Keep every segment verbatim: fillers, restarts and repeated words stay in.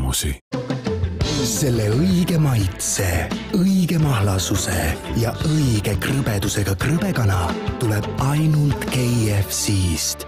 kogemusi. Selle õige maitse, õige mahlasuse ja õige krõbedusega krõbekana tuleb ainult K F C-st.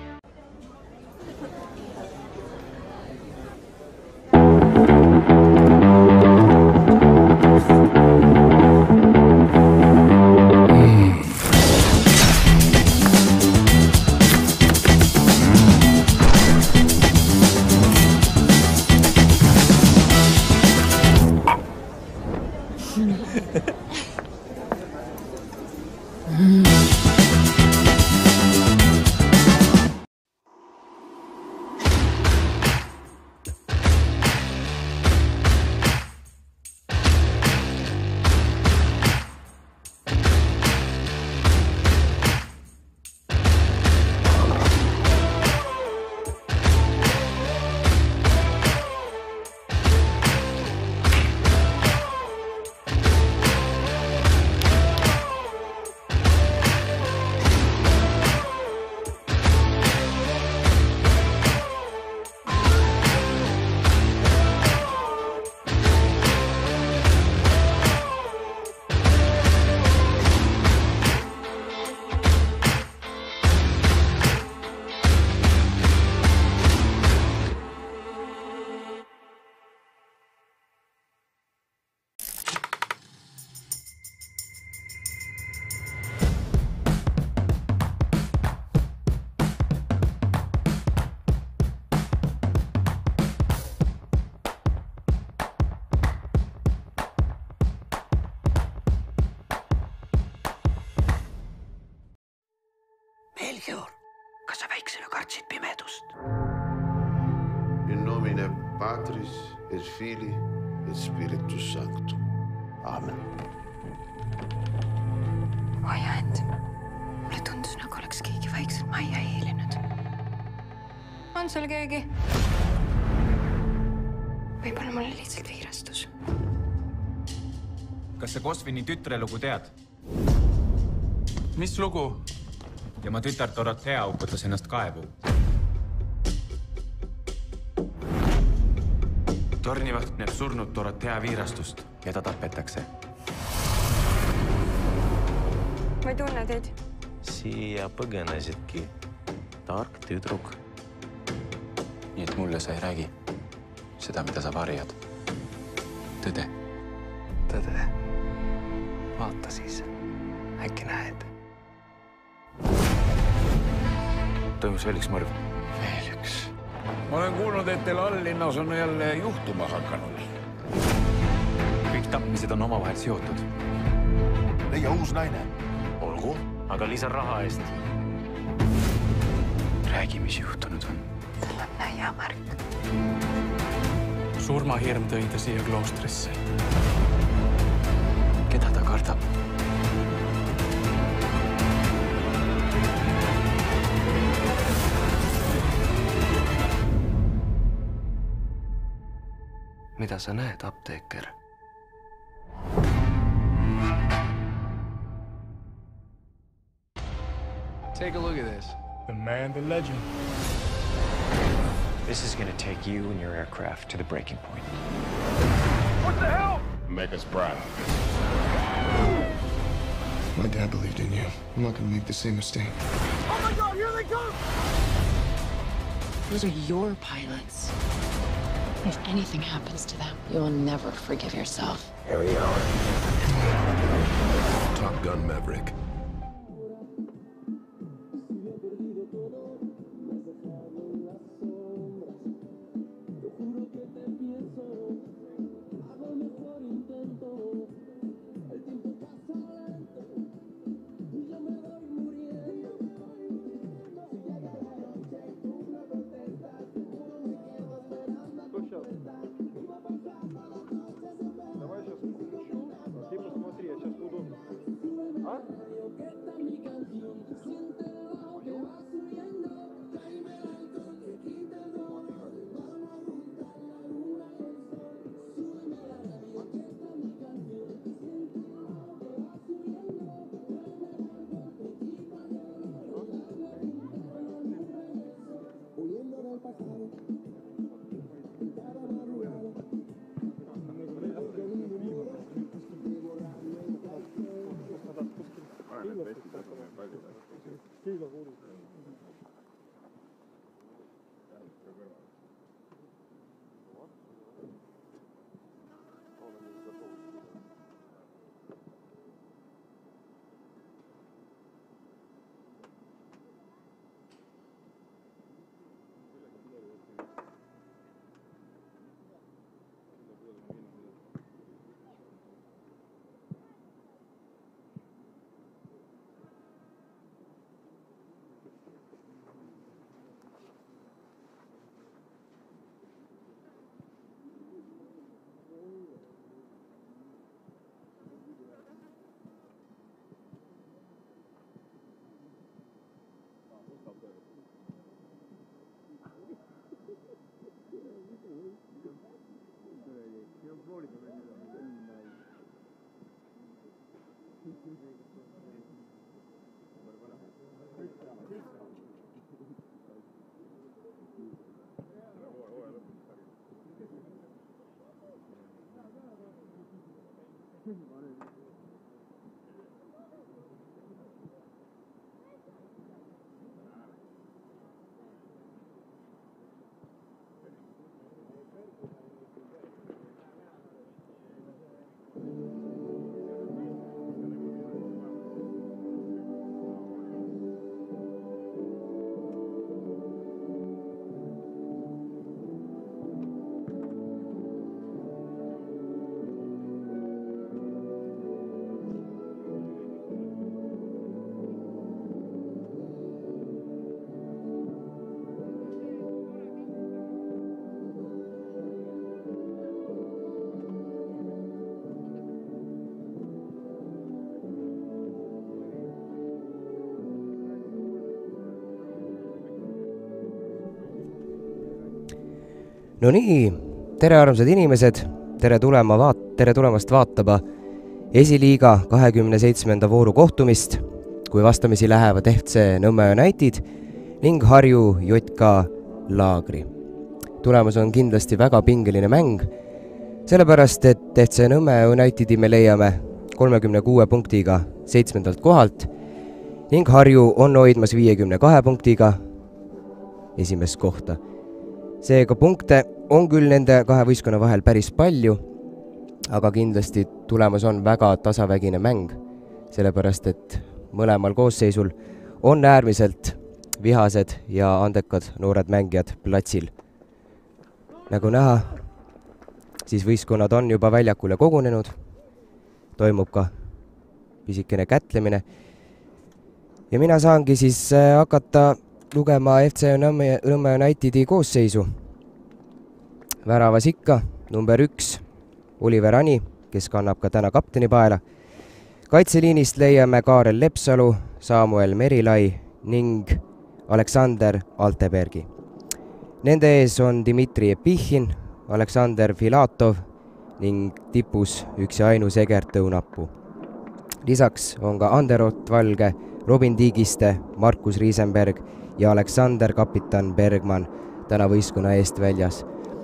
Melchior, kas sa väiksena kartsid pimedust? In nomine Patris et Filii et Spiritus Sanctum. Amen. Oi Ant, mulle tundus, nagu oleks keegi vaikselt majja hiilinud. On sul keegi? Võib-olla mul lihtsalt viirastus. Kas sa Kosvini tütre lugu tead? Mis lugu? Ja ma tütar Dorothea uputas ennast kaevu. Tornivaht näeb surnud Dorothea viirastust ja ta tapetakse. Ma ei tunne teid. Siia põgenesidki tark tüdruk. Nii et mulle sa ei räägi seda, mida sa varjad. Tõde. Tõde. Vaata siis. Äkki näed. Toimus veel üks mõrv. Veel üks. Ma olen kuulnud, et teil alllinnas on jälle juhtuma hakanud. Kõik tapmised on omavahel seotud. Leia uus naine. Olgu, aga lisa raha eest. Räägi, mis juhtunud on. Tal on näiamärk. Surmahirm tõi ta siia kloostrisse. Keda ta kardab? Mida sa näed, apteeker? Take a look at this. The man, the legend. This is gonna take you and your aircraft to the breaking point. What the hell? Make us proud. My dad believed in you. I'm not gonna make the same mistake. Oh my God, here they come! Those are your pilots. If anything happens to them, you will never forgive yourself. Here we go. Top Gun Maverick. Давай сейчас включу, а ты посмотри, я сейчас буду... А? No nii, tere armsad inimesed, tere, tulema vaat- tere tulemast vaatama esiliiga kahekümne seitsmenda vooru kohtumist, kui vastamisi lähevad F C Nõmme United ning Harju J K Laagri. Tulemus on kindlasti väga pingeline mäng, sellepärast et F C Nõmme Unitedi me leiame kolmekümne kuue punktiga seitsmendalt kohalt ning Harju on hoidmas viiekümne kahe punktiga esimest kohta. Seega punkte on küll nende kahe võistkonna vahel päris palju, aga kindlasti tulemus on väga tasavägine mäng, sellepärast et mõlemal koosseisul on äärmiselt vihased ja andekad noored mängijad platsil. Nagu näha, siis võistkonnad on juba väljakule kogunenud, toimub ka pisikene kätlemine ja mina saangi siis hakata lugema F C Nõmme, Nõmme Unitedi koosseisu. Väravas ikka number üks Oliver Ani, kes kannab ka täna kapteni paela. Kaitseliinist leiame Kaarel Lepsalu, Samuel Merilai ning Aleksander Altebergi. Nende ees on Dmitri Epichin, Aleksander Filatov ning tipus üks ja ainus Egert Õunapuu. Lisaks on ka Anderot Valge, Robin Tiigiste, Markus Riisenberg ja Aleksander kapitan Bergman täna võistkonna eest väljas.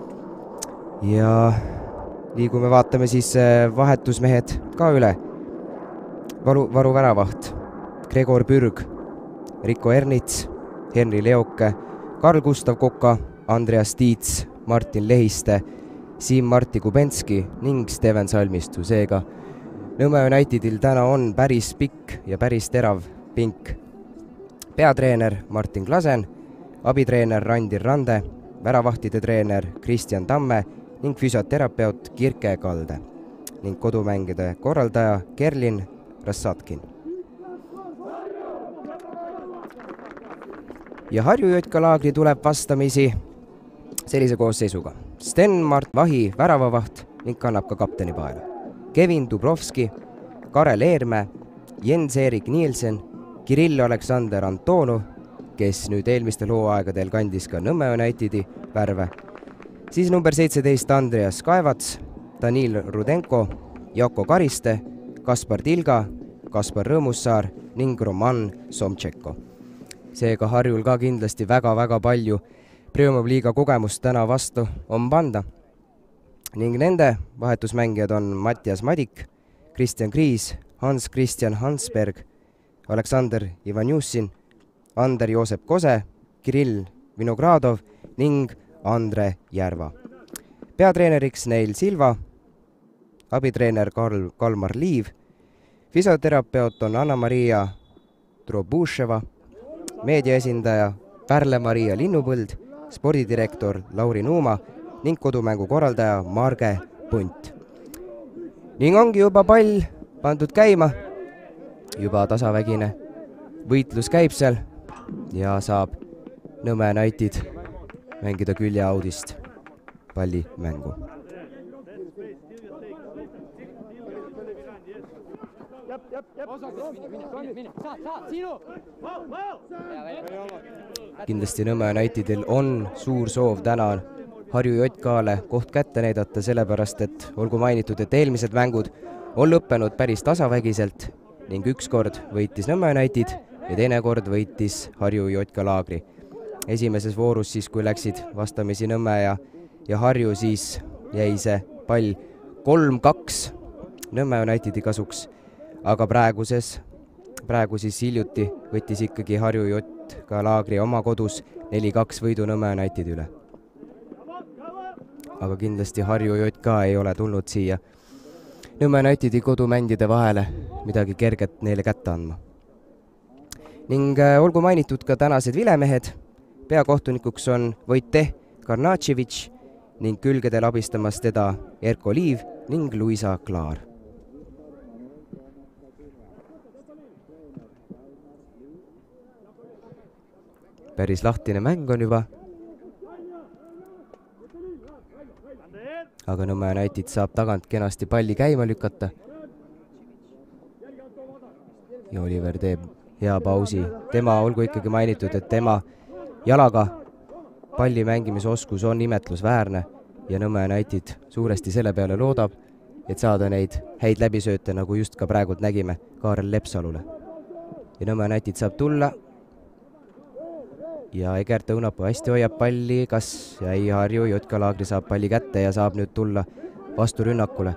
Ja nii kui me vaatame siis vahetusmehed ka üle. Varu, varu väravaht, Gregor Pürg, Riko Ernits, Henri Leoke, Karl Gustav Koka, Andreas Tiits, Martin Lehiste, Siim-Marti Kubenski ning Steven Salmistu. Seega Nõmme Unitedil täna on päris pikk ja päris terav pink. Peatreener Martin Klasen, abitreener Randir Rande, väravahtide treener Kristjan Tamme ning füsioterapeut Kirke Kalde ning kodumängide korraldaja Kerlin Rassatkin. Ja Harju J K Laagri tuleb vastamisi sellise koosseisuga. Sten-Mart Vahi väravavaht ning kannab ka kapteni paela. Kevin Dubrovski, Karel Eermäe, Jens-Erik Nielsen, Kirill Aleksander Antonov, kes nüüd eelmistel hooaegadel kandis ka Nõmme Unitedi värve. Siis number seitseteist Andreas Kaevats, Danil Rudenko, Jako Kariste, Kaspar Tilga, Kaspar Rõõmussaar ning Roman Somtšeko. Seega Harjul ka kindlasti väga-väga palju Premium liiga kogemust täna vastu on panda. Ning nende vahetusmängijad on Mattias Madik, Kristjan Kriis, Hans Christian Hansberg, Aleksander Ivanjussin, Ander Joosep Kose, Kirill Vinogradov ning Andre Järva. Peatreeneriks Neil Silva, abitreener Karl Kalmar Liiv, füsioterapeut on Anna-Maria Trobuševa, meediaesindaja Pärle-Maria Linnupõld, spordidirektor Lauri Nuuma ning kodumängu korraldaja Marge Punt. Ning ongi juba pall pandud käima, juba tasavägine võitlus käib seal ja saab Nõmme United mängida küljeaudist palli mängu. Kindlasti Nõmme Unitedil on suur soov täna Harju J K-le koht kätte näidata, sellepärast et olgu mainitud, et eelmised mängud on lõppenud päris tasavägiselt ning üks kord võitis Nõmme United ja teine kord võitis Harju J K Laagri. Esimeses voorus siis, kui läksid vastamisi Nõmme ja, ja Harju, siis jäi see pall kolm kaks Nõmme Unitedi kasuks, aga praeguses, praegu siis hiljuti võttis ikkagi Harju J K Laagri oma kodus neli kaks võidu Nõmme Unitedi üle. Aga kindlasti Harju J K ei ole tulnud siia Nõmme Unitedi kodumängide vahele midagi kerget neile kätte andma. Ning äh, olgu mainitud ka tänased vilemehed. Peakohtunikuks on Vojteh Karnatševitš ning külgedel abistamas teda Erko Liiv ning Luisa Klaar. Päris lahtine mäng on juba. Aga Nõmme United saab tagant kenasti palli käima lükata. Ja Oliver teeb hea pausi. Tema, olgu ikkagi mainitud, et tema jalaga palli mängimisoskus on imetlusväärne ja Nõmme United suuresti selle peale loodab, et saada neid häid läbisööte, nagu just ka praegult nägime Kaarel Lepsalule. Ja Nõmme United saab tulla ja Egert Õunapuu hästi hoiab palli, kas jäi Harju Jotka Laagri saab palli kätte ja saab nüüd tulla vastu rünnakule.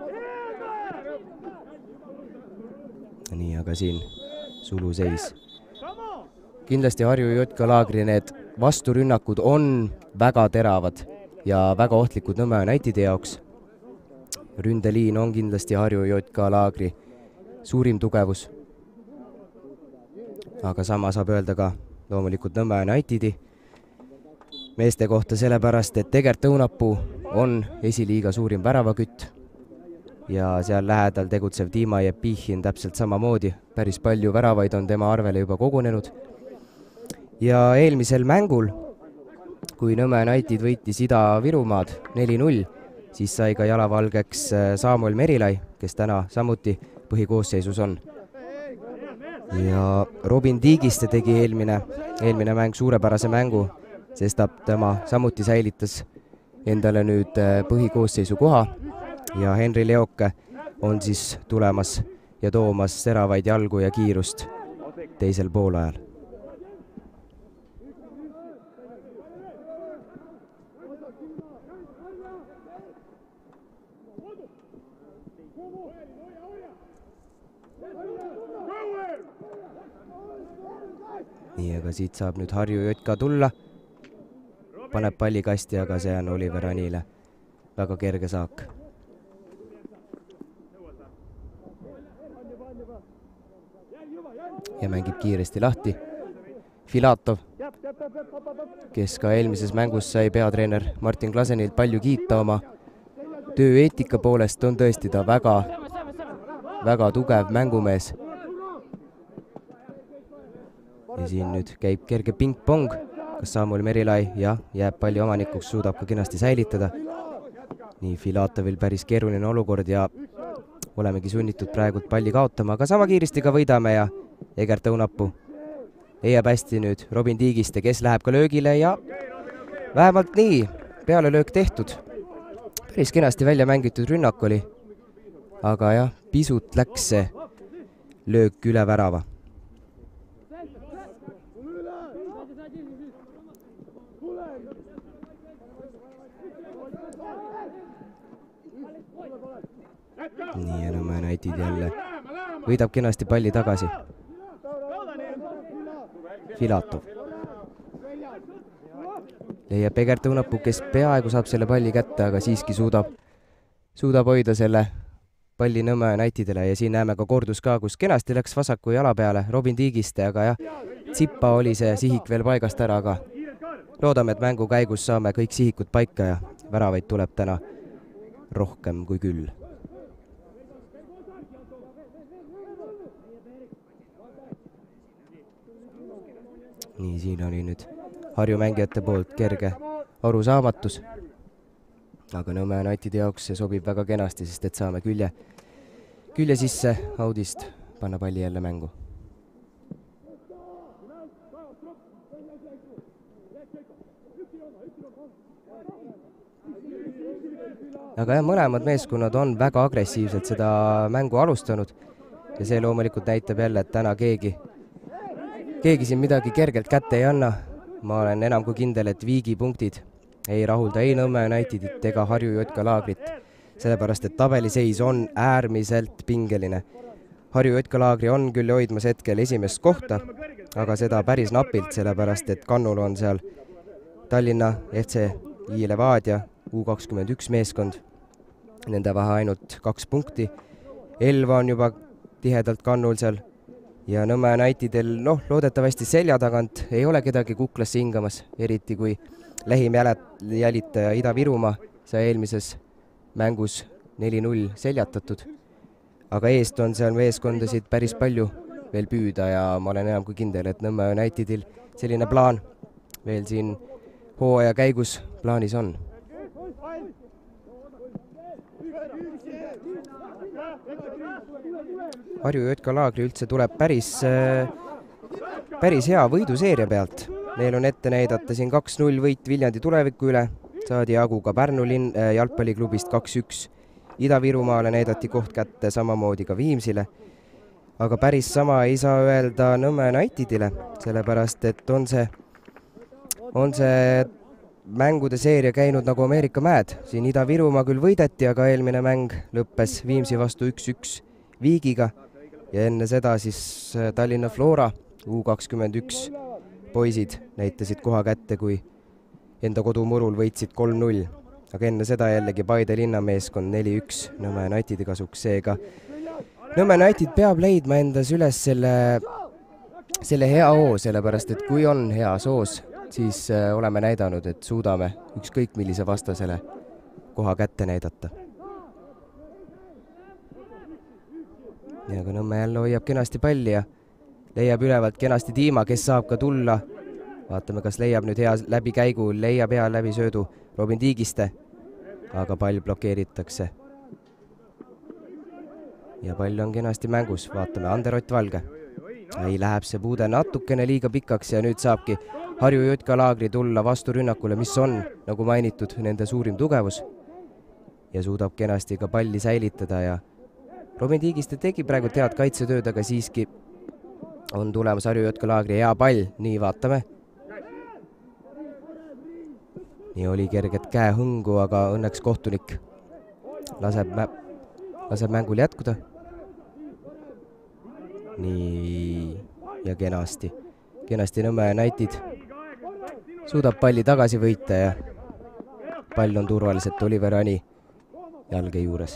Nii, aga siin suluseis. Kindlasti Harju Jotka Laagri need vasturünnakud on väga teravad ja väga ohtlikud Nõmme Unitedi jaoks. Ründeliin on kindlasti Harju Jotka Laagri suurim tugevus. Aga sama saab öelda ka loomulikult Nõmme Unitedi meeste kohta, sellepärast, et Egert Õunapuu on esiliiga suurim väravakütt ja seal lähedal tegutsev Dima Jepichin täpselt samamoodi. Päris palju väravaid on tema arvele juba kogunenud. Ja eelmisel mängul, kui Nõmme United võitis Ida-Virumaad neli null, siis sai ka jalavalgeks Samuel Merilai, kes täna samuti põhikoosseisus on. Ja Robin Tiigiste tegi eelmine, eelmine mäng suurepärase mängu, sest tema samuti säilitas endale nüüd põhikoosseisu koha ja Henri Leoke on siis tulemas ja toomas teravaid jalgu ja kiirust teisel poolajal. Nii, aga siit saab nüüd Harju Jotka tulla. Paneb palli kasti, aga see on Oliver Anile väga kerge saak. Ja mängib kiiresti lahti. Filatov, kes ka eelmises mängus sai peatreener Martin Klasenilt palju kiita oma tööeetika poolest, on tõesti ta väga, väga tugev mängumees. Ja siin nüüd käib kerge ping-pong, kas Samuel Merilai ja jääb palli omanikuks, suudab ka kenasti säilitada. Nii, Filatovil päris keeruline olukord ja olemegi sunnitud praegult palli kaotama, aga sama kiiresti ka võidame ja Egert Õunapuu leiab hästi nüüd Robin Tiigiste, kes läheb ka löögile ja vähemalt nii, peale löök tehtud. Päris kenasti välja mängitud rünnak oli, aga jah, pisut läks see löök üle värava. Nii, ja Nõmme United jälle võidab kenasti palli tagasi. Filatov leiab Egert Õunapuu, kes peaaegu saab selle palli kätte, aga siiski suudab, suudab hoida selle palli Nõmme Unitedile ja siin näeme ka kordus ka, kus kenasti läks vasaku jala peale Robin Tiigiste, aga jah, Tsippa oli see sihik veel paigast ära, aga loodame, et mängu käigus saame kõik sihikud paika ja väravaid tuleb täna rohkem kui küll. Nii, siin oli nüüd Harju mängijate poolt kerge arusaamatus, aga Nõmme Unitedi jaoks see sobib väga kenasti, sest et saame külje, külje sisse Audist panna palli jälle mängu. Aga jah, mõlemad meeskonnad on väga agressiivselt seda mängu alustanud ja see loomulikult näitab jälle, et täna keegi Keegi siin midagi kergelt kätte ei anna. Ma olen enam kui kindel, et Viigi punktid ei rahulda ei Nõmme Unitedit ega Harju Jotka Laagrit, sellepärast et tabeliseis on äärmiselt pingeline. Harju Jotka Laagri on küll hoidmas hetkel esimest kohta, aga seda päris napilt, sellepärast et kannul on seal Tallinna F C I Levadia U kakskümmend üks meeskond. Nende vahe ainult kaks punkti. Elva on juba tihedalt kannul seal. Ja Nõmme Unitedil, noh, loodetavasti selja tagant ei ole kedagi kuklasse hingamas, eriti kui lähim jälitaja Ida-Virumaa sai eelmises mängus neli null seljatatud. Aga eest on seal meeskondasid päris palju veel püüda ja ma olen enam kui kindel, et Nõmme Unitedil selline plaan veel siin hooaja käigus plaanis on. Harju Jotka Laagri üldse tuleb päris, päris hea võiduseeria pealt. neil on ette näidata siin kaks null võit Viljandi tuleviku üle, saadi jagu ka Pärnu linn, äh, jalgpalliklubist kaks üks. Ida-Virumaale näidati koht kätte, samamoodi ka Viimsile. Aga päris sama ei saa öelda Nõmme Unitedile, sellepärast et on see, on see mängude seeria käinud nagu Ameerika mäed. Siin Ida-Virumaa küll võideti, aga eelmine mäng lõppes Viimsi vastu üks üks viigiga ja enne seda siis Tallinna Flora U kakskümmend üks poisid näitasid koha kätte, kui enda kodumurul võitsid kolm null. Aga enne seda jällegi Paide linnameeskond neli üks Nõmme Unitedi kasuks, seega Nõmme United peab leidma endas üles selle, selle hea hoo, sellepärast et kui on hea soos, siis oleme näidanud, et suudame ükskõik millise vastasele koha kätte näidata. Ja aga Nõmme jälle hoiab kenasti palli ja leiab ülevalt kenasti Tiima, kes saab ka tulla. Vaatame, kas leiab nüüd hea läbikäigu, leiab hea läbisöödu Robin Tiigiste, aga pall blokeeritakse. Ja pall on kenasti mängus, vaatame, Ander Ott Valge. Ei, läheb see puude natukene liiga pikaks ja nüüd saabki Harju J K Laagri tulla vastu rünnakule, mis on, nagu mainitud, nende suurim tugevus. Ja suudab kenasti ka palli säilitada ja Robin Tiigiste tegi praegu tead kaitsetööd, aga siiski on tulemas Harju J K Laagri hea pall. Nii, vaatame. Nii oli kerget käehõngu, aga õnneks kohtunik laseb, laseb mängul jätkuda. Nii, ja kenasti. Kenasti Nõmme United suudab palli tagasi võita ja pall on turvaliselt Oliver Ani jalge juures.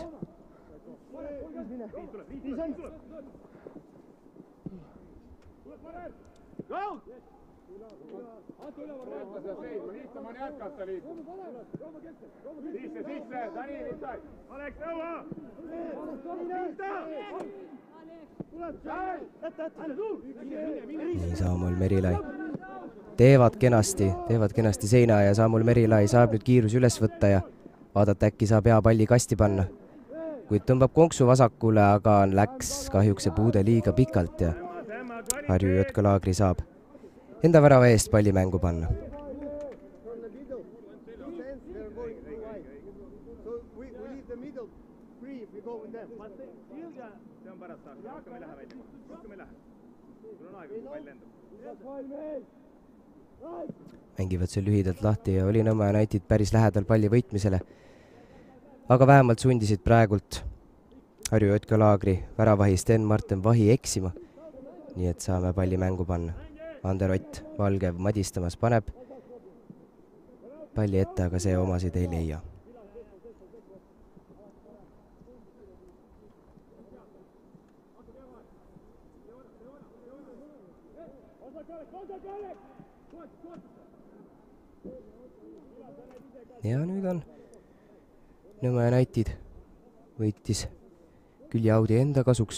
Nii, Samuel Merilai teevad kenasti, teevad kenasti seina ja Samuel Merilai saab nüüd kiirus üles võtta ja vaadata, äkki saab hea palli kasti panna. Kuid tõmbab konksu vasakule, aga läks kahjuks see puude liiga pikalt ja Harju J K Laagri saab enda värava eest palli mängu panna. Mängivad see lühidalt lahti ja oli Nõmme United päris lähedal palli võitmisele. Aga vähemalt sundisid praegult Harju J K Laagri väravahi Sten-Martin Vahi eksima. Nii et saame palli mängu panna. Ander Ott Valgev madistamas paneb palli ette, aga see omasid ei leia. Ja nüüd on Nõmme United võitis Külje-Audi enda kasuks.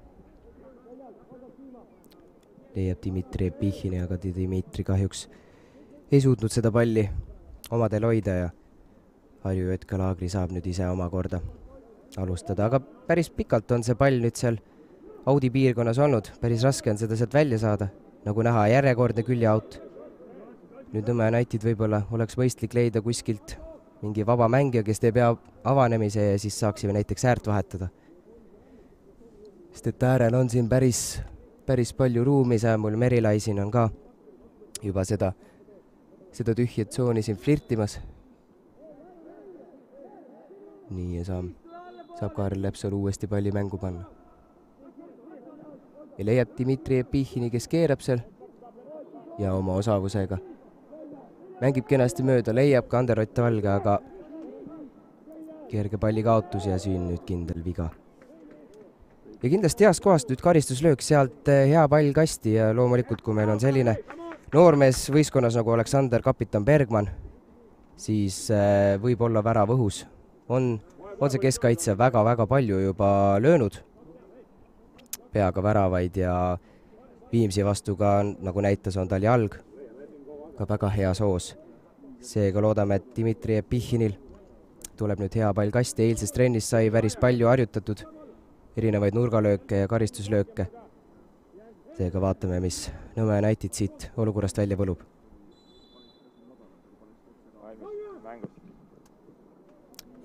Leiab Dimitri Epihhini, aga Dimitri kahjuks ei suutnud seda palli omadel hoida ja Harju J K Laagri saab nüüd ise omakorda alustada. Aga päris pikalt on see pall nüüd seal Audi piirkonnas olnud. Päris raske on seda sealt välja saada. Nagu näha, järjekordne Külje-Aut. Nüüd Nõmme United võib-olla oleks mõistlik leida kuskilt mingi vaba mängija, kes teeb hea avanemise ja siis saaksime näiteks äärt vahetada. Sest et äärel on siin päris, päris palju ruumi, Samuel Merilai siin on ka juba seda, seda tühjat tsooni siin flirtimas. Nii ja saab, saab Kaarel Lepsol uuesti palli mängu panna. Ja leiab Dimitri Epihhini, kes keerab seal ja oma osavusega mängib kenasti mööda, leiab ka Ander Ott Valge, aga kerge palli kaotus ja siin nüüd kindel viga. Ja kindlasti heast kohast nüüd karistuslöök, sealt hea pall kasti ja loomulikult, kui meil on selline noormees võistkonnas nagu Aleksander Kapitan Bergman, siis võib olla värav õhus. On, on see keskkaitse väga-väga palju juba löönud peaga väravaid ja Viimsi vastu ka, nagu näitas, on tal jalg ka väga hea soos. Seega loodame, et Dimitri Epihhinil tuleb nüüd hea pall kasti. Eilses trennis sai päris palju harjutatud erinevaid nurgalööke ja karistuslööke. Seega vaatame, mis Nõmme United siit olukorrast välja võlub.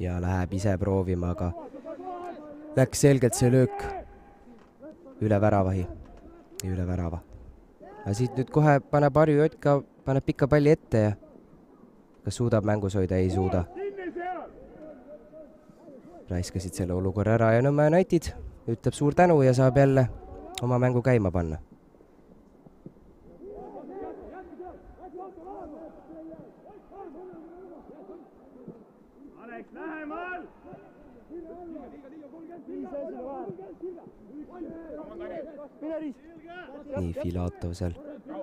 ja läheb ise proovima, aga läks selgelt see löök üle väravahi ja üle värava. Aga siit nüüd kohe paneb Harju Jotka, paneb pika palli ette ja kas suudab mängus hoida? Ei suuda. Raiskasid selle olukorra ära ja Nõmme United ütleb suur tänu ja saab jälle oma mängu käima panna. Nii, Filatov seal.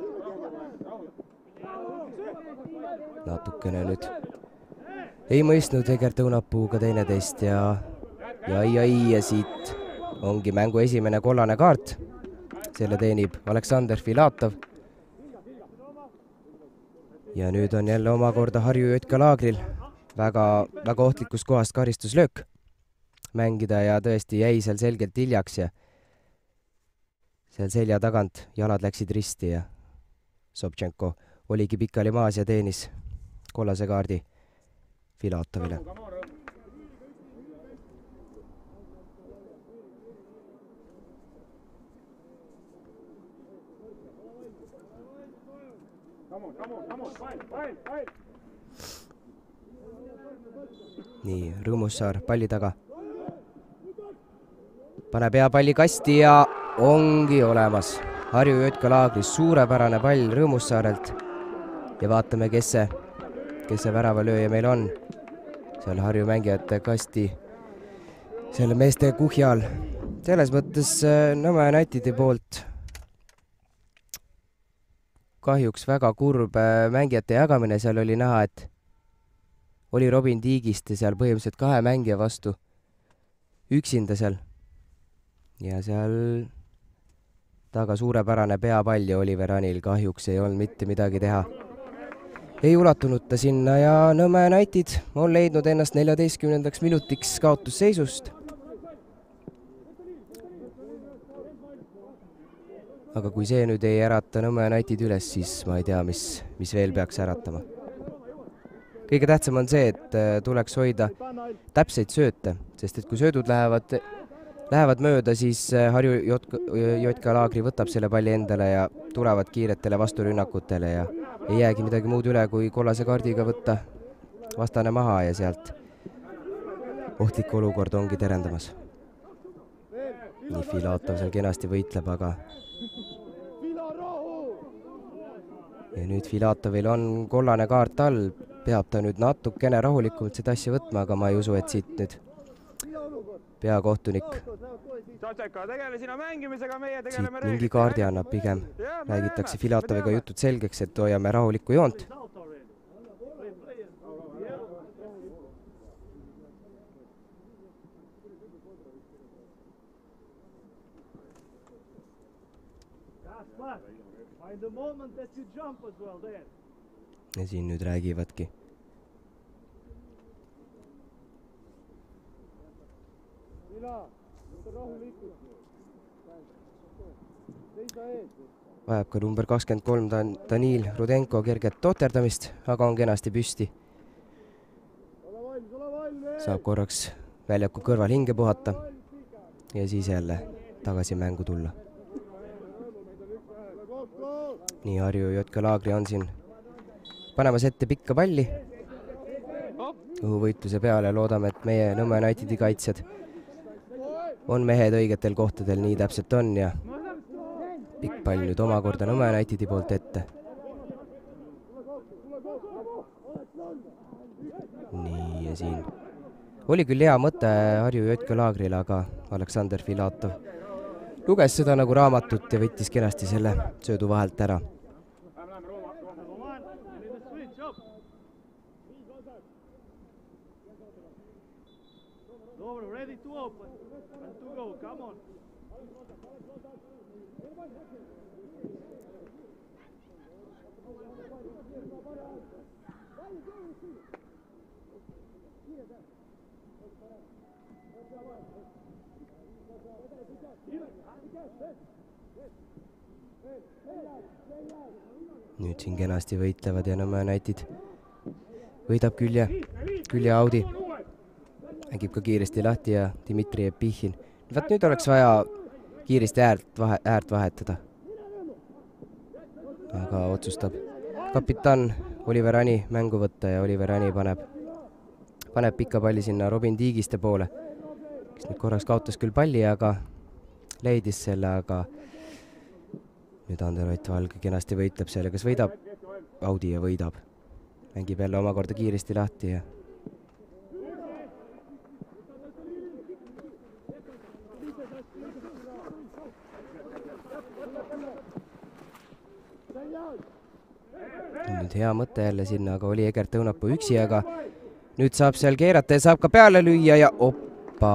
Natukene nüüd ei mõistnud Egert Õunapuuga teineteist ja ja ai ai ja siit ongi mängu esimene kollane kaart. Selle teenib Aleksander Filatov. Ja nüüd on jälle omakorda Harju Jotka laagril väga, väga ohtlikus kohast karistuslöök mängida ja tõesti jäi seal selgelt hiljaks ja seal selja tagant jalad läksid risti ja Sobtšenko oligi pikali maas ja teenis kollase kaardi Filatovile. Nii, Rõõmussaar palli taga. Paneb hea palli kasti ja ongi olemas. Harju Jotka laagris suurepärane pall Rõõmussaarelt. Ja vaatame, kes see, kes see väravalööja meil on. Seal Harju mängijate kasti selle meeste kuhjal. Selles mõttes Nõmme Unitedi poolt kahjuks väga kurb mängijate jagamine. Seal oli näha, et oli Robin Tiigiste seal põhimõtteliselt kahe mängija vastu üksinda seal. Ja seal taga suurepärane peapall ja Oliver Anil kahjuks ei olnud mitte midagi teha. Ei ulatunud ta sinna ja Nõmme United on leidnud ennast neljateistkümnendaks minutiks kaotusseisust. Aga kui see nüüd ei ärata Nõmme United üles, siis ma ei tea, mis, mis veel peaks äratama. Kõige tähtsam on see, et tuleks hoida täpseid sööte, sest et kui söödud lähevad, lähevad mööda, siis Harju Jotka, Jotka laagri võtab selle palli endale ja tulevad kiiretele vasturünnakutele ja ei jäägi midagi muud üle, kui kollase kaardiga võtta vastane maha ja sealt ohtlik olukord ongi terendamas. Nii Filatov seal kenasti võitleb, aga ja nüüd Filatovil on kollane kaart all, peab ta nüüd natukene rahulikult seda asja võtma, aga ma ei usu, et siit nüüd peakohtunik siit mingi kaardi annab pigem. Räägitakse Filatoviga jutud selgeks, et hoiame rahulikku joont. Ja siin nüüd räägivadki. Vajab ka number kakskümmend kolm Danil Rudenko kerget toterdamist, aga on kenasti püsti. Saab korraks väljaku kõrval hinge puhata ja siis jälle tagasi mängu tulla. Nii Harju Jotka laagri on siin panemas ette pikka palli. Õhuvõitluse peale loodame, et meie Nõmme Unitedi kaitsjad on mehed õigetel kohtadel, nii täpselt on ja pikk pall nüüd omakorda Nõmme Unitedi poolt ette. Nii ja siin oli küll hea mõte Harju Jotka laagril, aga Aleksander Filatov luges seda nagu raamatut ja võttis kenasti selle söödu vahelt ära. Nüüd siin kenasti võitlevad ja Nõmme United võidab külje, külje Audi. mängib ka kiiresti lahti ja Dmitri Epichin. Vaat nüüd oleks vaja kiiresti äärt, vahe, äärt vahetada. Aga otsustab kapitan Oliver Ani mängu võtta ja Oliver Ani paneb, paneb pika palli sinna Robin Tiigiste poole, kes nüüd korraks kaotas küll palli, aga leidis selle, aga nüüd Ander Ott Valge kenasti võitleb selle, kas võidab? Audi ja võidab. Mängib jälle omakorda kiiresti lahti ja nüüd hea mõte jälle sinna, aga oli Egert Õunapuu üksi, aga nüüd saab seal keerata ja saab ka peale lüüa ja oppa.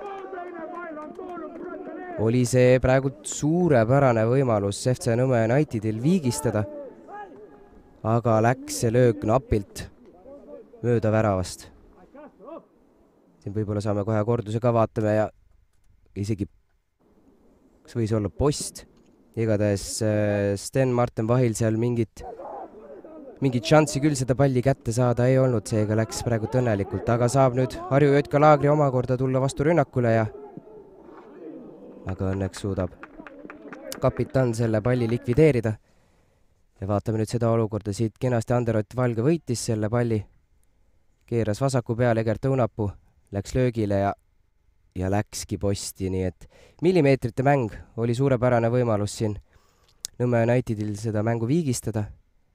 Oli see praegu suurepärane võimalus F C Nõmme Unitedil viigistada, aga läks see löök napilt mööda väravast. Siin võib-olla saame kohe korduse ka vaatame ja isegi kas võis olla post. Igatahes Sten Martin Vahil seal mingit mingit šanssi küll seda palli kätte saada ei olnud, seega läks praegu õnnelikult, aga saab nüüd Harju J K Laagri omakorda tulla vastu rünnakule ja aga õnneks suudab kapitan selle palli likvideerida. Ja vaatame nüüd seda olukorda siit kenasti. Ander Ott Valge võitis selle palli, keeras vasaku peale, Egert Õunapuu läks löögile ja, ja läkski posti, nii et millimeetrite mäng oli suurepärane võimalus siin Nõmme Unitedil seda mängu viigistada.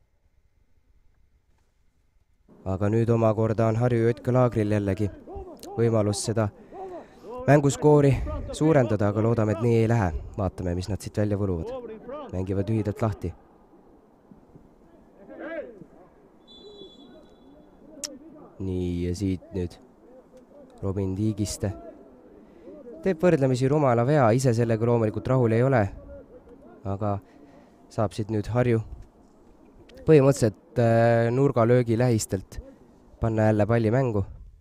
Aga nüüd omakorda on Harju J K Laagril jällegi võimalus seda mänguskoori suurendada, aga loodame, et nii ei lähe. Vaatame, mis nad siit välja võluvad. Mängivad lühidalt lahti. Nii, ja siit nüüd Robin Tiigiste teeb võrdlemisi rumala vea, ise sellega loomulikult rahul ei ole, aga saab siit nüüd Harju põhimõtteliselt äh, nurgalöögi lähistelt panna jälle palli mängu.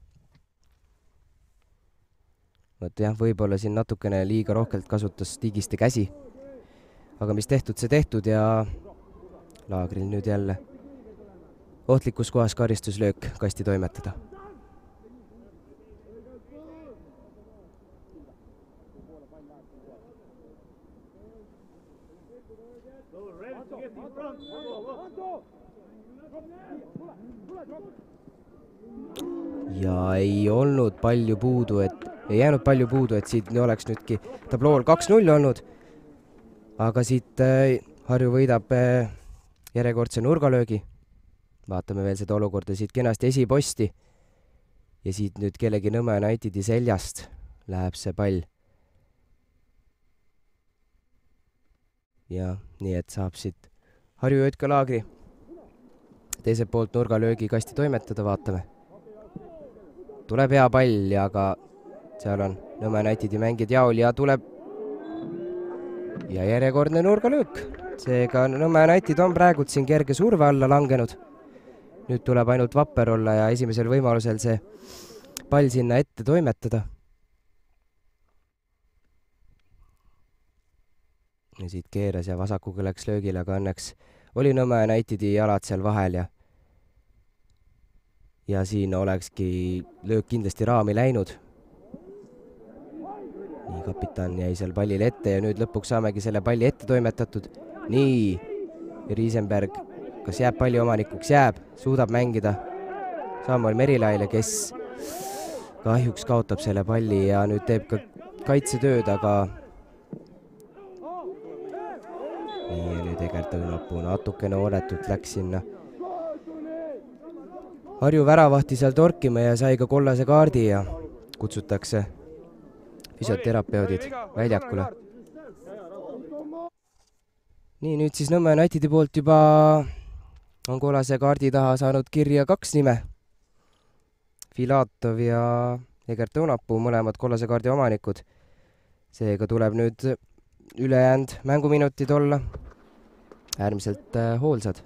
Võt jah, võib-olla siin natukene liiga rohkelt kasutas Tiigiste käsi, aga mis tehtud, see tehtud ja Laagril nüüd jälle ohtlikus kohas karistuslöök kasti toimetada. Ja ei olnud palju puudu, et ei jäänud palju puudu, et siit oleks nüüdki tablool kaks null olnud, aga siit äh, Harju võidab äh, järjekordse nurgalöögi. Vaatame veel seda olukorda siit kenasti esiposti ja siit nüüd kellegi Nõmme Unitedi seljast läheb see pall. Ja nii, et saab siit Harju J K Laagri teiselt poolt nurgalöögi kasti toimetada, vaatame. Tuleb hea pall, aga seal on Nõmme Unitedi mängijad jaol ja tuleb ja järjekordne nurgalöök. Seega Nõmme United on praegu siin kerge surve alla langenud. Nüüd tuleb ainult vapper olla ja esimesel võimalusel see pall sinna ette toimetada. Ja siit keeras ja vasakuga läks löögile, aga õnneks oli Nõmme Unitedi jalad seal vahel ja ja siin olekski löök kindlasti raami läinud. Nii, kapitan jäi seal pallile ette ja nüüd lõpuks saamegi selle palli ette toimetatud. Nii, Riisenberg, kas jääb palli omanikuks? Jääb, suudab mängida Samuel Merilaile, kes kahjuks kaotab selle palli ja nüüd teeb ka kaitsetööd, aga nii, ja nüüd Egert Õunapuu natukene ooletult läks sinna Harju väravahti seal torkima ja sai ka kollase kaardi ja kutsutakse füsioterapeudid väljakule. Nii, nüüd siis Nõmme Unitedi poolt juba on kollase kaardi taha saanud kirja kaks nime. Filatov ja Egert Õunapuu, mõlemad kollase kaardi omanikud. Seega tuleb nüüd ülejäänud mänguminutid olla äärmiselt äh, hoolsad.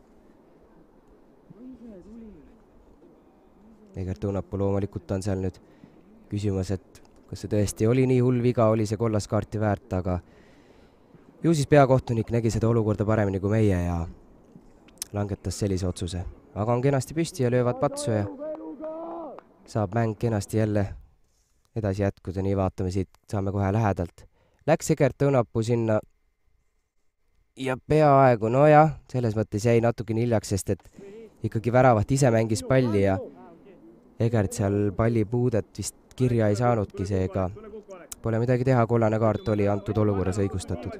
Egert Õunapuu loomulikult on seal nüüd küsimus, et kas see tõesti oli nii hull viga, oli see kollas kaarti väärt, aga ju siis peakohtunik nägi seda olukorda paremini kui meie ja langetas sellise otsuse. Aga on kenasti püsti ja löövad patsu ja saab mäng kenasti jälle edasi jätkuda, nii vaatame siit, saame kohe lähedalt. Läks Egert Õunapuu sinna ja peaaegu, no jah, selles mõttes jäi natuke hiljaks, sest et ikkagi väravat ise mängis palli ja Egert seal palli puudet vist kirja ei saanudki, seega pole midagi teha, kollane kaart oli antud olukorras õigustatud.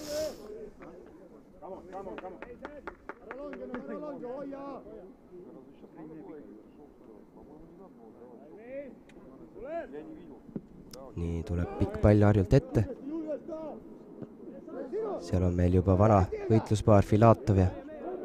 Nii tuleb pikk pall Harjult ette. Seal on meil juba vana võitluspaar Filatov ja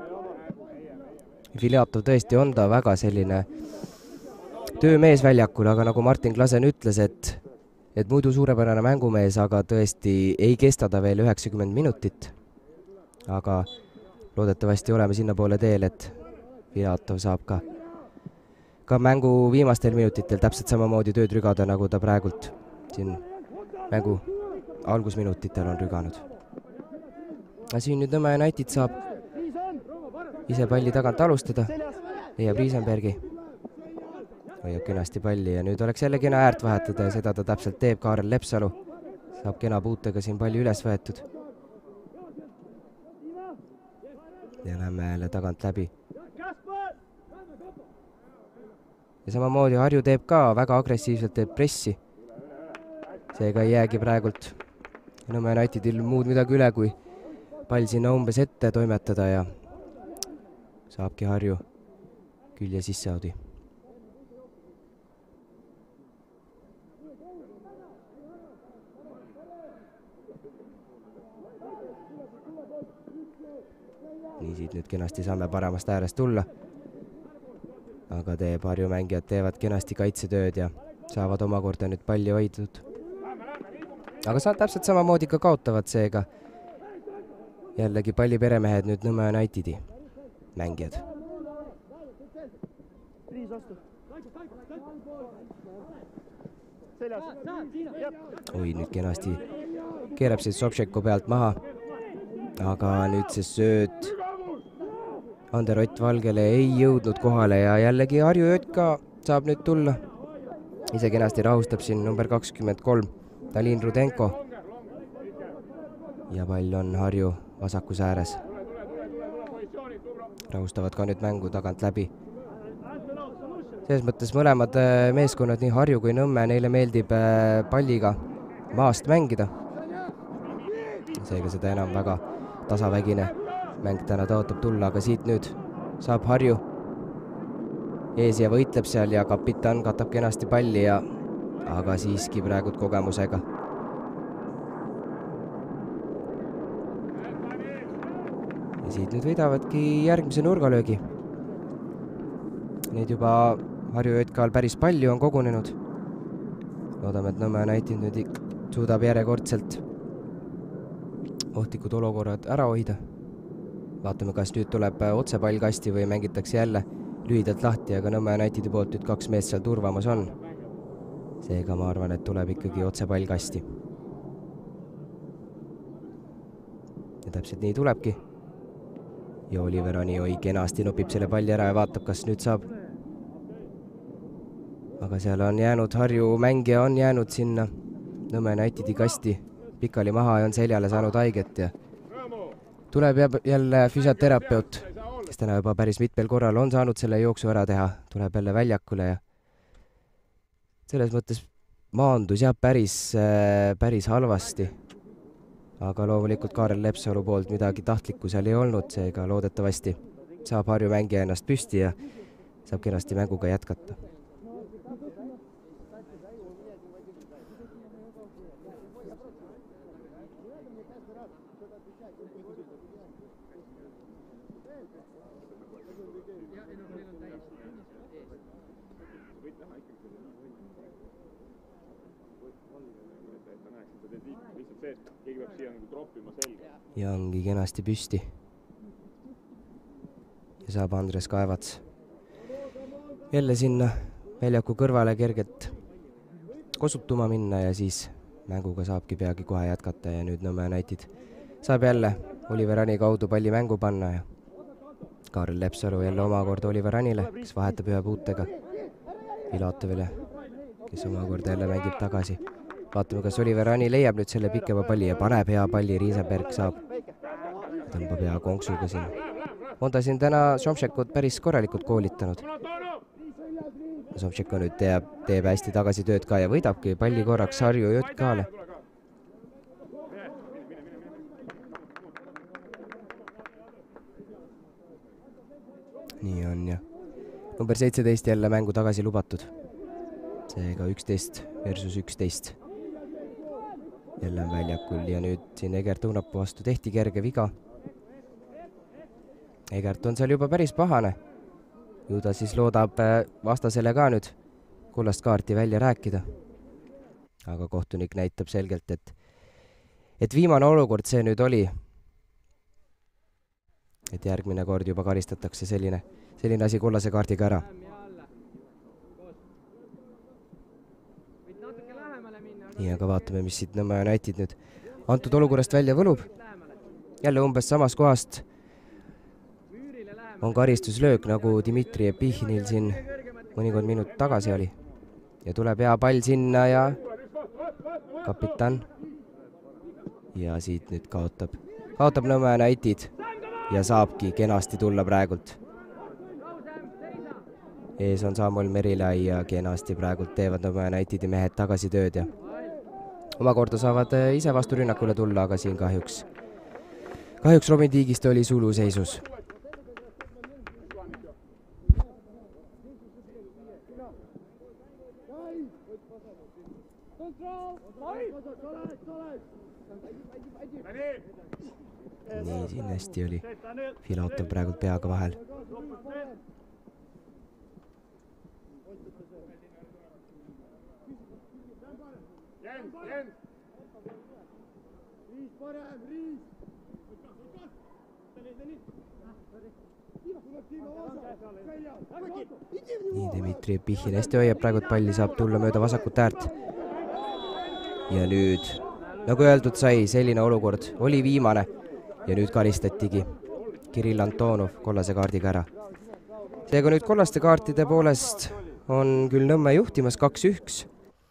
Filatov tõesti on ta väga selline töömees väljakul, aga nagu Martin Klasen ütles, et et muidu suurepärane mängumees, aga tõesti ei kesta ta veel üheksakümmend minutit. Aga loodetavasti oleme sinna poole teel, et Filatov saab ka ka mängu viimastel minutitel täpselt samamoodi tööd rügada, nagu ta praegult siin mängu algusminutitel on rüganud. Siin nüüd Nõmme United saab ise palli tagant alustada, leiab Riisenbergi, hoiab kenasti palli ja nüüd oleks jälle kena äärt vahetada ja seda ta täpselt teeb. Kaarel Lepsalu saab kena puutega siin palli üles võetud. Ja lähme jälle tagant läbi. Ja samamoodi Harju teeb ka väga agressiivselt, teeb pressi. Seega ei jäägi praegult Nõmme Unitedil muud midagi üle, kui pall sinna umbes ette toimetada ja saabki Harju külje sisse audi. Nii siit nüüd kenasti saame paremast äärest tulla. Aga teeb Harju mängijad teevad kenasti kaitsetööd ja saavad omakorda nüüd palli hoidnud. Aga saad täpselt samamoodi ka kaotavad, seega jällegi palli peremehed nüüd Nõmme Unitedi mängijad. Oi, nüüd kenasti keerab see Sobšeko pealt maha, aga nüüd see sööt Ander Ott Valgele ei jõudnud kohale ja jällegi Harju Jõtt ka saab nüüd tulla. Ise kenasti rahustab siin number kakskümmend kolm Talin Rudenko ja pall on Harju vasakus ääres. Rahustavad ka nüüd mängu tagant läbi. Selles mõttes mõlemad meeskonnad, nii Harju kui Nõmme, neile meeldib palliga maast mängida. Seega seda enam väga tasavägine mäng täna taotab tulla, aga siit nüüd saab Harju ees ja võitleb seal ja kapitan katab kenasti palli ja aga siiski praegult kogemusega. Ja siit nüüd võidavadki järgmise nurgalöögi. Neid juba Harju Jõtkal päris palju on kogunenud. Loodame, et Nõmme United nüüd suudab järjekordselt ohtlikud olukorrad ära hoida. Vaatame, kas nüüd tuleb otse pall kasti või mängitakse jälle lühidalt lahti, aga Nõmme Unitedi poolt nüüd kaks meest seal turvamas on. Seega ma arvan, et tuleb ikkagi otse pall kasti. Ja täpselt nii tulebki. Ja Oliver Anioi kenasti nopib selle palli ära ja vaatab, kas nüüd saab. Aga seal on jäänud Harju mängija, on jäänud sinna Nõmme Unitedi kasti pikali maha ja on seljale saanud haiget ja tuleb jälle füsioterapeut, kes täna juba päris mitmel korral on saanud selle jooksu ära teha, tuleb jälle väljakule ja selles mõttes maandus jah päris, päris halvasti. Aga loomulikult Kaarel Lepsalu poolt midagi tahtlikku seal ei olnud, seega loodetavasti saab Harju mängija ennast püsti ja saab kenasti mänguga jätkata. Ja ongi kenasti püsti. Ja saab Andres Kaevats jälle sinna väljaku kõrvale kergelt kosutuma minna ja siis mänguga saabki peagi kohe jätkata ja nüüd Nõmme United saab jälle Oliver Ani kaudu palli mängu panna ja Kaarel Lepsalu jälle omakorda Oliver Anile, kes vahetab ühe puutega Filatovile, kes omakorda jälle mängib tagasi. Vaatame, kas Oliver Ani leiab nüüd selle pikema palli ja paneb hea palli, Riisenberg saab. Tõmbab hea konksuga siin. On ta siin täna Somšekut päris korralikult koolitanud. Somšeko nüüd teeb, teeb hästi tagasi tööd ka ja võidabki palli korraks Harju J K-le. Nii on ja number seitseteist jälle mängu tagasi lubatud. Seega üksteist versus üksteist. Jälle on väljakul ja nüüd siin Egert Õunapuu vastu tehti kerge viga. Egert on seal juba päris pahane. Ju ta siis loodab vastasele ka nüüd kullast kaarti välja rääkida. Aga kohtunik näitab selgelt, et, et viimane olukord see nüüd oli. Et järgmine kord juba karistatakse selline, selline asi kullase kaardiga ära. Nii, aga vaatame, mis siit Nõmme United nüüd antud olukorrast välja võlub. Jälle umbes samast kohast on karistuslöök, nagu Dmitri Epichinil siin mõnikord minut tagasi oli. Ja tuleb hea pall sinna ja kapitan. Ja siit nüüd kaotab. Kaotab Nõmme United ja saabki kenasti tulla praegult. Ees on Samuel Merilai ja kenasti praegult teevad Nõmme Unitedi mehed tagasi tööd ja omakorda saavad ise vastu rünnakule tulla, aga siin kahjuks kahjuks Robin Tiigiste oli suluseisus. Nii, siin hästi oli Filatov praegult peaga vahel. Nii, Dmitri Epichin hästi hoiab praegult palli, saab tulla mööda vasakut äärt. Ja nüüd, nagu öeldud sai, selline olukord oli viimane ja nüüd karistatigi Kirill Antonov kollase kaardiga ära. Seega nüüd kollaste kaartide poolest on küll Nõmme juhtimas kaks üks.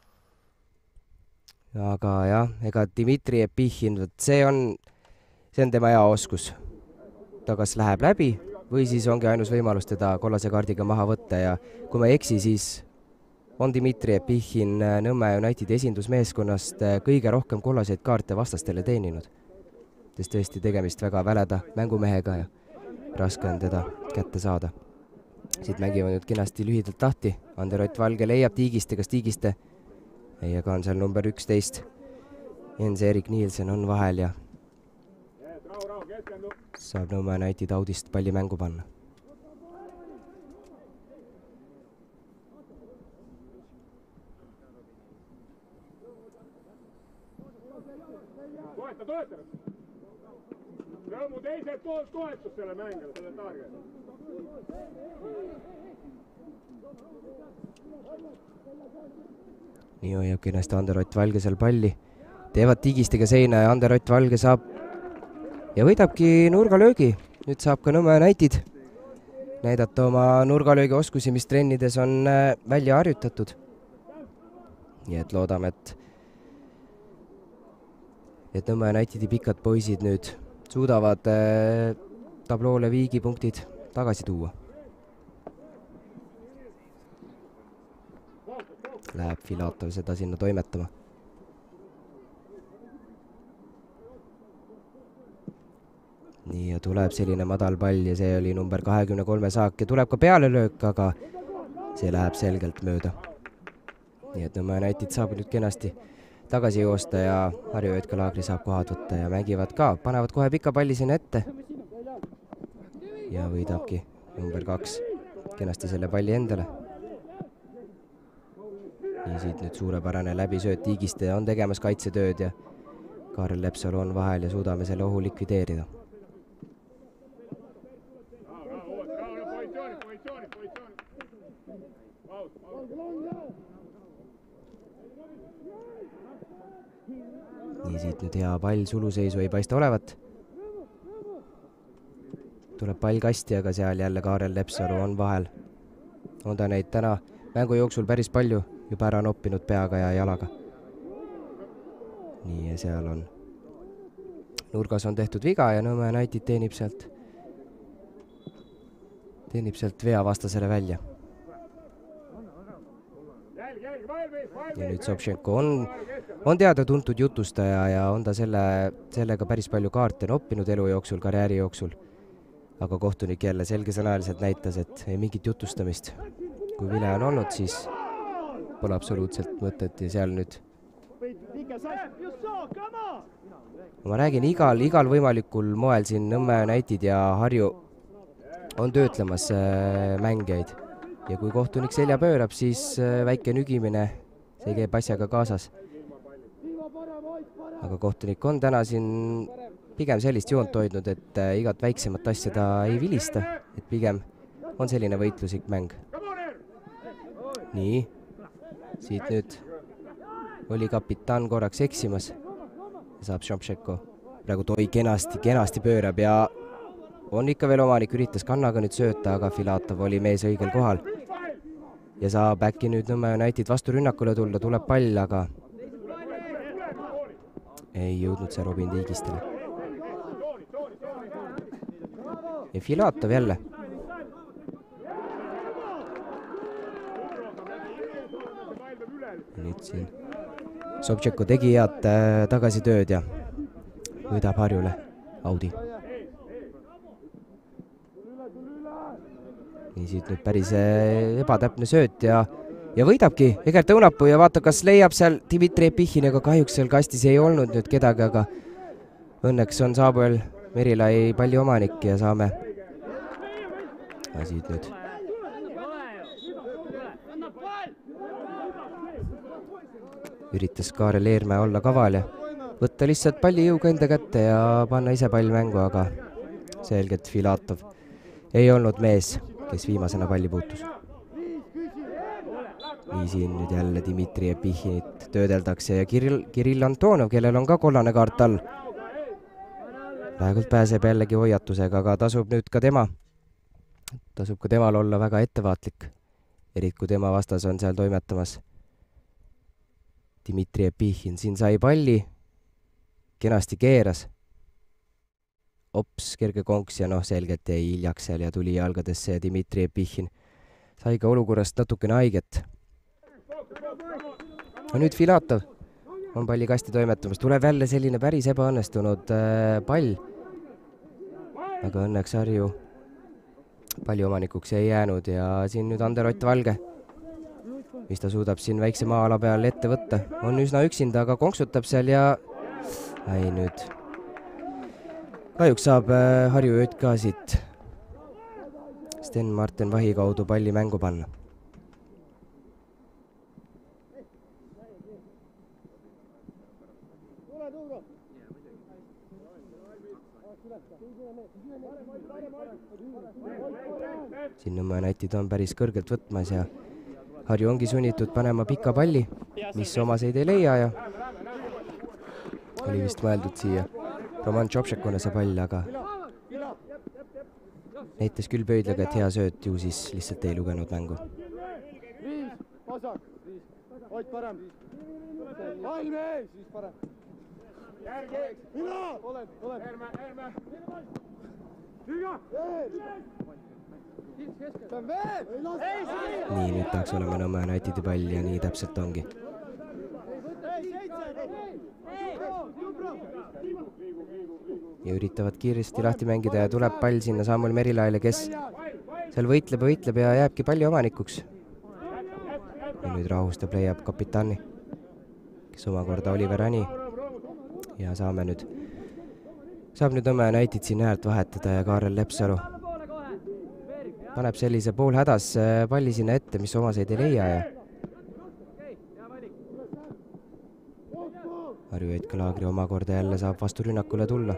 Aga jah, ega Dmitri Epichin, see on, see on tema hea oskus. Ta kas läheb läbi või siis ongi ainus võimalus teda kollase kaardiga maha võtta ja kui ma ei eksi, siis on Dmitri Epichin Nõmme Unitedi esindusmeeskonnast kõige rohkem kollaseid kaarte vastastele teeninud. Sest tõesti tegemist väga väleda mängumehega ja raske on teda kätte saada. Siit mängivad nüüd kenasti lühidalt tahti. Ander Ott Valge leiab Tiigiste, kas Tiigiste ei, aga on seal number üksteist. Jens-Erik Nielsen on vahel ja saab Nõmme United Audist palli mängu panna. Toeta, toeta! Rõõmu teiselt poolt toetus selle mängele, selle targe. Nii hoiab kenasti Ander Ott Valge seal palli. Teevad Tiigistega seina ja Ander Ott Valge saab ja võidabki nurgalöögi. Nüüd saab ka Nõmme United näidata oma nurgalöögi oskusi, mis trennides on välja harjutatud. Nii et loodame, et et Nõmme Unitedi pikad poisid nüüd suudavad äh, tabloole viigipunktid tagasi tuua. Läheb Filatov seda sinna toimetama. Nii ja tuleb selline madal pall ja see oli number kahekümne kolme saak ja tuleb ka peale löök, aga see läheb selgelt mööda. Nii et Nõmme United saab nüüd kenasti tagasi joosta ja Harju J K Laagri saab kohad võtta ja mängivad ka, panevad kohe pika palli sinna ette. Ja võidabki number kaks kenasti selle palli endale. Nii siit nüüd suurepärane läbisööt, Tiigiste on tegemas kaitsetööd ja Kaarel Lepsalu on vahel ja suudame selle ohu likvideerida. Nii siit nüüd hea pall, suluseisu ei paista olevat. Tuleb pall kasti, aga seal jälle Kaarel Lepsalu on vahel. On ta neid täna mängu jooksul päris palju juba ära noppinud peaga ja jalaga. Nii, ja seal on nurgas on tehtud viga ja Nõmme United teenib sealt teenib sealt vea vastasele välja. Ja nüüd Sobtšenko on, on teada tuntud jutustaja ja on ta selle, sellega päris palju kaarte noppinud elu jooksul, karjääri jooksul. Aga kohtunik jälle selgesõnaliselt näitas, et ei mingit jutustamist. Kui vile on olnud, siis pole absoluutselt mõtet ja seal nüüd ma räägin, igal, igal võimalikul moel siin Nõmme United ja Harju on töötlemas äh, mängijaid. Ja kui kohtunik selja pöörab, siis äh, väike nügimine, see käib asjaga kaasas. Aga kohtunik on täna siin pigem sellist joont hoidnud, et äh, igat väiksemat asja ta ei vilista, et pigem on selline võitlusik mäng. Nii, siit nüüd oli kapitan korraks eksimas. Saab Sobtšenko. Praegu toi kenasti, kenasti pöörab ja on ikka veel omanik, üritas kannaga nüüd sööta, aga Filatov oli mees õigel kohal. Ja saab äkki nüüd Nõmme United vastu rünnakule tulla, tuleb pall, aga ei jõudnud see Robin Tiigistele. Ja Filatov jälle. Nüüd siin Sobtšenko tegi head äh, tagasitööd ja võidab Harjule Audi. Nii siit nüüd päris äh, ebatäpne sööt ja, ja võidabki Egert Õunapuu ja vaata, kas leiab seal Dmitri Epihhin, aga kahjuks seal kastis ei olnud nüüd kedagi, aga õnneks on Samuel Merilai palli omanik ja saame ja siit nüüd üritas Kaarel Eermäe olla kaval ja võtta lihtsalt palli jõuga enda kätte ja panna ise pall mängu, aga selgelt Filatov ei olnud mees, kes viimasena palli puutus. Nii siin nüüd jälle Dmitri Epihhinit töödeldakse ja Kirill, Kirill Antonov, kellel on ka kollane kaart all. Praegult pääseb jällegi hoiatusega, aga tasub nüüd ka tema. Tasub ka temal olla väga ettevaatlik, erit kui tema vastas on seal toimetamas. Dmitri Epihhin siin sai palli, kenasti keeras. Ops, kerge konks ja noh, selgelt jäi hiljaks seal ja tuli jalgadesse ja Dmitri Epihhin sai ka olukorrast natukene haiget. No nüüd Filatov on palli kasti toimetamas. Tuleb jälle selline päris ebaõnnestunud äh, pall. Aga õnneks Harju palli omanikuks ei jäänud ja siin nüüd Ander Ott Valge, mis ta suudab siin väikse maa-ala peal ette võtta. On üsna üksinda, aga konksutab seal ja ei nüüd. Kahjuks saab äh, Harju Jõtt ka siit Sten Martin Vahi kaudu palli mängu panna. Siin Nõmme United on päris kõrgelt võtmas ja Harju ongi sunnitud panema pika palli, mis omaseid ei leia ja oli vist mõeldud siia Roman Sobtšenkole see pall, aga näitas küll pöidlaga, et hea sööt, ju siis lihtsalt ei lugenud mängu. Nii, nüüd tahaks olema Nõmme Unitedi pall ja nii täpselt ongi. Ja üritavad kiiresti lahti mängida ja tuleb pall sinna Samuel Merilaile, kes seal võitleb, võitleb ja jääbki palli omanikuks. Ja nüüd rahustab, leiab kapitani, kes omakorda Oliver Ani. Ja saame nüüd, saab nüüd Nõmme United siin häält vahetada ja Kaarel Lepsalu paneb sellise pool hädas palli sinna ette, mis omaseid ei leia ja Harju Jõtt Laagri omakorda jälle saab vastu rünnakule tulla.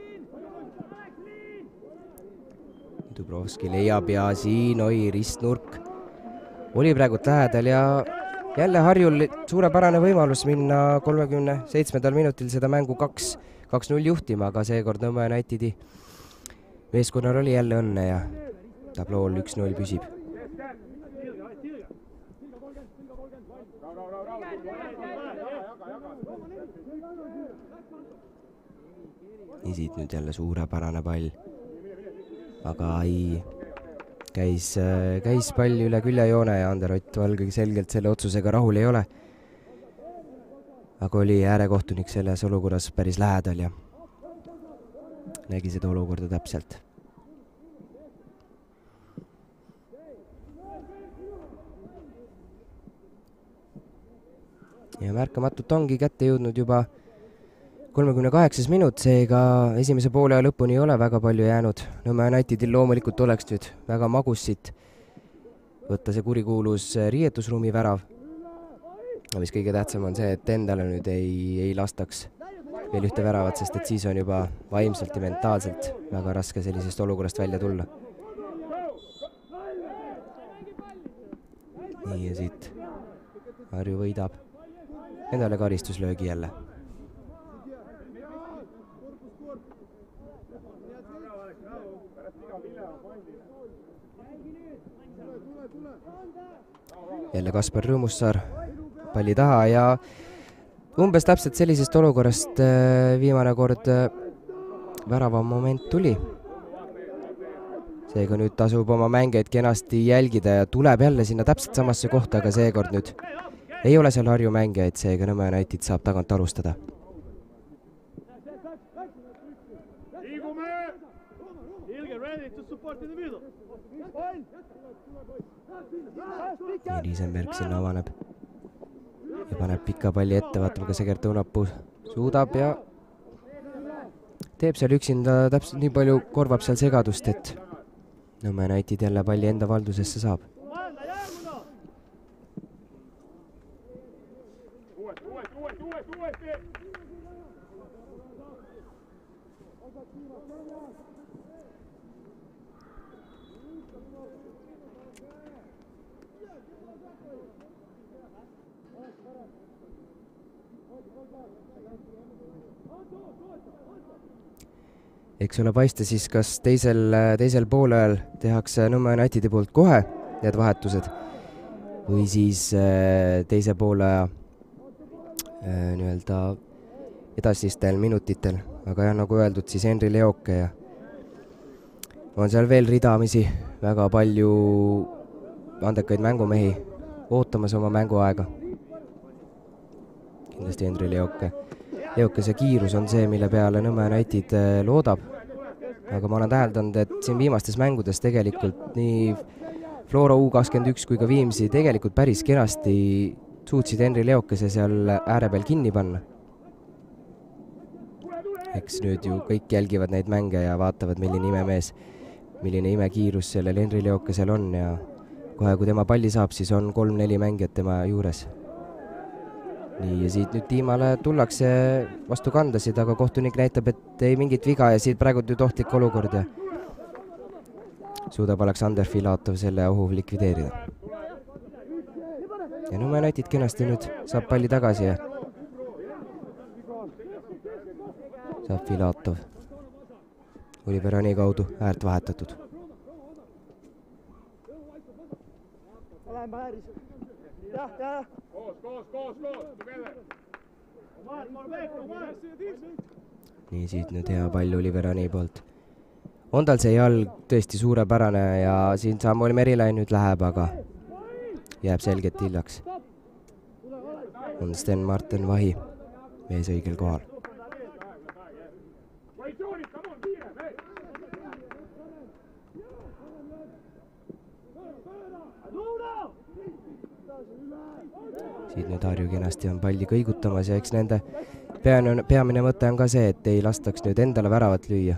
Dubrovski leiab ja siin oi ristnurk oli praegult lähedal ja jälle Harjul suurepärane võimalus minna kolmekümne seitsmendal minutil seda mängu kaks null juhtima, aga seekord Nõmme Unitedi meeskonnal oli jälle õnne ja tablool üks null püsib. nii siit nüüd jälle suurepärane pall. Aga ei, käis, käis pall üle küljejoone ja Ander Ott Valge selgelt selle otsusega rahul ei ole. Aga oli äärekohtunik selles olukorras päris lähedal ja nägi seda olukorda täpselt. Ja märkamatult ongi kätte jõudnud juba kolmekümne kaheksas minut, seega esimese poole ja lõpuni ei ole väga palju jäänud. Nõmme Unitedil loomulikult oleks nüüd väga magus siit võtta see kurikuulus riietusruumi värav. Mis kõige tähtsam on see, et endale nüüd ei, ei lastaks veel ühte väravat, sest et siis on juba vaimselt ja mentaalselt väga raske sellisest olukorrast välja tulla. Nii ja siit Harju võidab endale karistuslöögi jälle. Jälle Kaspar Rõõmussaar palli taha ja umbes täpselt sellisest olukorrast viimane kord värava moment tuli. Seega nüüd tasub oma mängeid kenasti jälgida ja tuleb jälle sinna täpselt samasse kohta, aga seekord nüüd ei ole seal Harju mängijaid, seega Nõmme United saab tagant alustada. Ja Riisenberg sinna avaneb ja paneb pika palli ette, vaatame, kas Egert Õunapuu suudab ja teeb seal üksinda täpselt nii palju, korvab seal segadust, et Nõmme United jälle palli enda valdusesse saab. Eks ole paista siis, kas teisel, teisel poolel tehakse Nõmme Unitedi poolt kohe need vahetused või siis teise poole nii-öelda edasistel minutitel. Aga jah, nagu öeldud, siis Henri Leoke ja on seal veel ridamisi väga palju andekaid mängumehi ootamas oma mänguaega. Kindlasti Henri Leoke. Leokese kiirus on see, mille peale Nõmme United loodab. Aga ma olen täheldanud, et siin viimastes mängudes tegelikult nii Flora U kakskümmend üks kui ka Viimsi tegelikult päris kenasti suutsid Henri Leokese seal ääre peal kinni panna. Eks nüüd ju kõik jälgivad neid mänge ja vaatavad, milline imemees, milline imekiirus sellel Henri Leokesel on ja kohe, kui tema palli saab, siis on kolm-neli mängijat tema juures. Nii, ja siit nüüd tiimale tullakse vastu kandasid, aga kohtunik näitab, et ei mingit viga ja siit praegu nüüd ohtlik olukord ja suudab Aleksander Filatov selle ohu likvideerida. Ja Nõmme United kenasti nüüd saab palli tagasi ja saab Filatov Oliver Ani kaudu äärt vahetatud. Nii siit nüüd hea pall Oliver Ani poolt. On tal see jalg tõesti suurepärane ja siin Samuel Merilain nüüd läheb, aga jääb selgelt hiljaks. On Sten Martin Vahi mees õigel kohal. Siit nüüd Harju kenasti on palli kõigutamas ja eks nende peamine, peamine mõte on ka see, et ei lastaks nüüd endale väravat lüüa.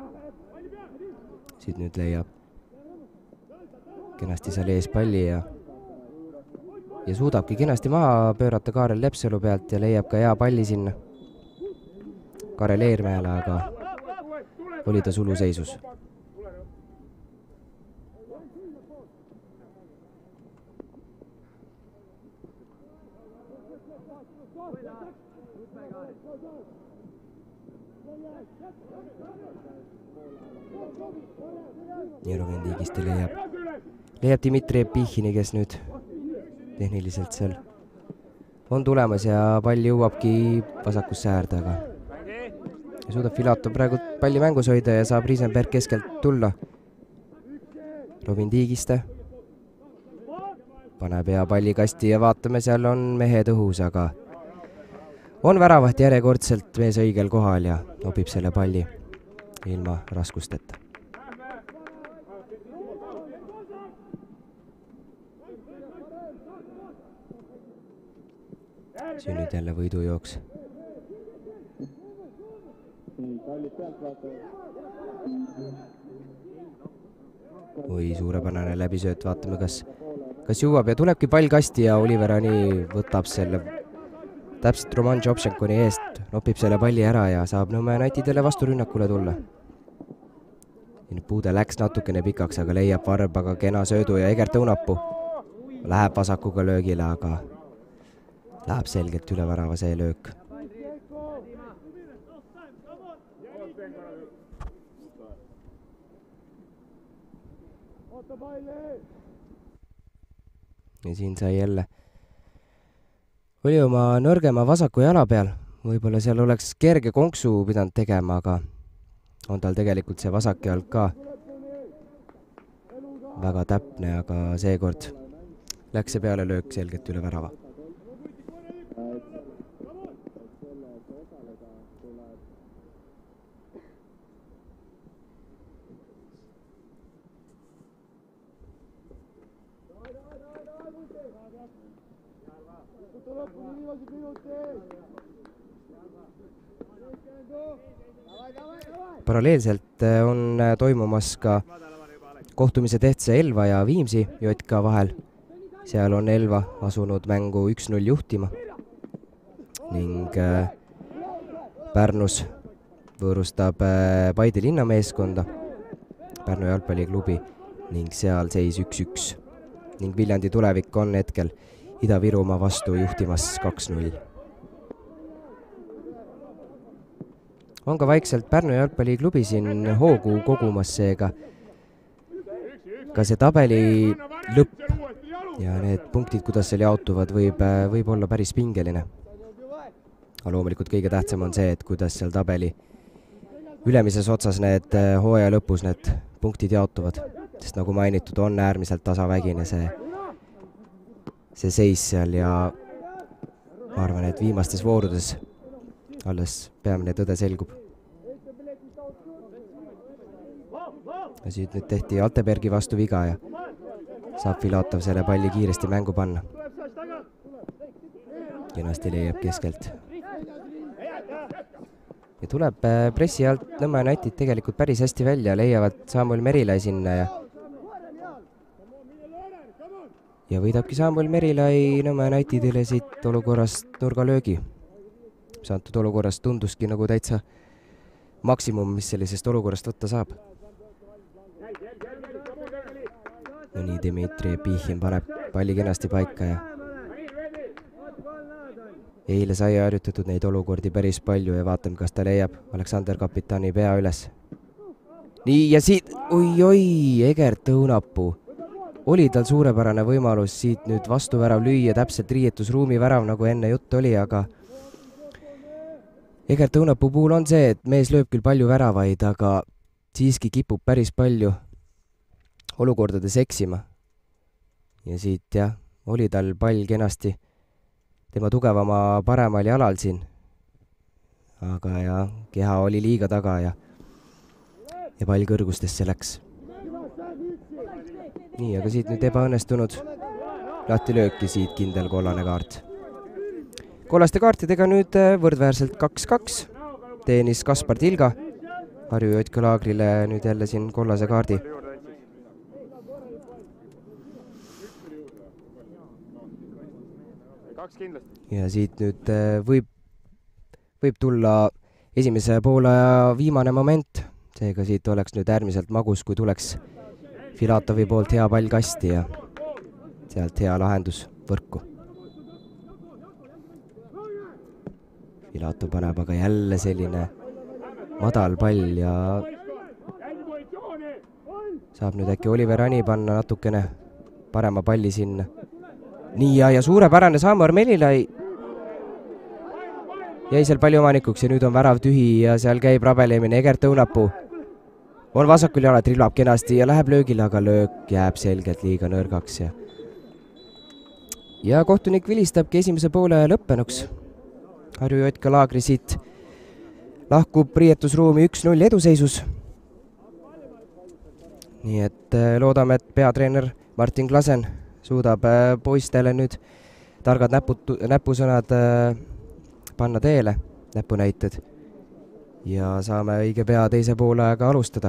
Siit nüüd leiab kenasti seal ees palli ja ja suudabki kenasti maha pöörata Kaarel Lepsalu pealt ja leiab ka hea palli sinna Karel Eermäele, aga oli ta suluseisus. Jeromen Tiigiste leiab, leiab Dmitri Epihhini, kes nüüd tehniliselt seal on tulemas ja pall jõuabki vasakusse äärde, aga suudab Filatov praegu palli mängus hoida ja saab Riesenberg keskelt tulla. Robin Tiigiste paneb hea palli kasti ja vaatame, seal on mehed õhus, aga on väravat järjekordselt mees õigel kohal ja nobib selle palli ilma raskusteta. See nüüd jälle võidujooks. Oi, suurepärane läbisööt, vaatame, kas, kas jõuab ja tulebki pall kasti ja Oliver Ani võtab selle täpselt Roman Jobšenkoni eest, nopib selle palli ära ja saab Nõmme Unitedile vasturünnakule tulla. Puude läks natukene pikaks, aga leiab Varbaga kena söödu ja Egert Õunapuu läheb vasakuga löögile, aga läheb selgelt üle värava see löök. Ja siin sai jälle oli oma nõrgema vasaku jala peal. Võib-olla seal oleks kerge konksu pidanud tegema, aga on tal tegelikult see vasak jalg ka väga täpne, aga seekord läks see peale löök selgelt üle värava. Paralleelselt on toimumas ka kohtumised F C Elva ja Viimsi J K vahel. Seal on Elva asunud mängu üks null juhtima ning Pärnus võõrustab Paide linnameeskonda, Pärnu jalgpalliklubi, ning seal seis üks üks. Ning Viljandi Tulevik on hetkel Ida-Virumaa vastu juhtimas kaks null. On ka vaikselt Pärnu jalgpalliklubi siin hoogu kogumas, seega ka see tabeli lõpp ja need punktid, kuidas seal jaotuvad, võib, võib olla päris pingeline. Aga loomulikult kõige tähtsam on see, et kuidas seal tabeli ülemises otsas need hooaja lõpus need punktid jaotuvad, sest nagu mainitud, on äärmiselt tasavägine see, see seis seal ja ma arvan, et viimastes voorudes alles peamine tõde selgub. Ja siit nüüd tehti Altebergi vastu viga ja saab Filatov selle palli kiiresti mängu panna. Kenasti leiab keskelt. Ja tuleb pressi alt Nõmme United tegelikult päris hästi välja, leiavad Samuel Merilai sinna ja ja võidabki Samuel Merilai Nõmme Unitedile siit olukorrast nurgalöögi. See antud olukorrast tunduski nagu täitsa maksimum, mis sellisest olukorrast võtta saab. No nii, Dmitri Pihhin paneb palli kenasti paika ja eile sai harjutatud neid olukordi päris palju ja vaatame, kas ta leiab Aleksander Kapitani pea üles. Nii, ja siit, oi-oi, Egert Õunapuu. Oli tal suurepärane võimalus siit nüüd vastuvärav lüüa, täpselt riietusruumi värav, nagu enne jutt oli, aga Egert Õunapuu puhul on see, et mees lööb küll palju väravaid, aga siiski kipub päris palju olukordades eksima. Ja siit jah, oli tal pall kenasti tema tugevama paremal jalal siin. Aga ja keha oli liiga taga ja, ja pall kõrgustesse läks. Nii, aga siit nüüd ebaõnnestunud lahti lööki, siit kindel kollane kaart. Kollaste kaartidega nüüd võrdväärselt kaks kaks teenis Kaspar Tilga. Harju J K Laagrile nüüd jälle siin kollase kaardi. Ja siit nüüd võib, võib tulla esimese poolaja viimane moment. Seega siit oleks nüüd äärmiselt magus, kui tuleks Filatovi poolt hea pall kasti ja sealt hea lahendus võrku. Filatov paneb aga jälle selline madal pall ja saab nüüd äkki Oliver Ani panna natukene parema palli sinna. Nii, ja, ja suurepärane Samuel Merilai. jäi seal palju omanikuks ja nüüd on värav tühi ja seal käib rabelemine Egert Õunapuu. On vasakul jalad, rilab kenasti ja läheb löögile, aga löök jääb selgelt liiga nõrgaks. Ja, ja kohtunik vilistabki esimese poole lõppenuks. Harju Jotka Laagri siit lahkub riietusruumi üks null eduseisus. Nii et loodame, et peatreener Martin Klasen suudab poistele nüüd targad näput, näpusõnad panna teele, näpunäited. Ja saame õige pea teise poole aega alustada.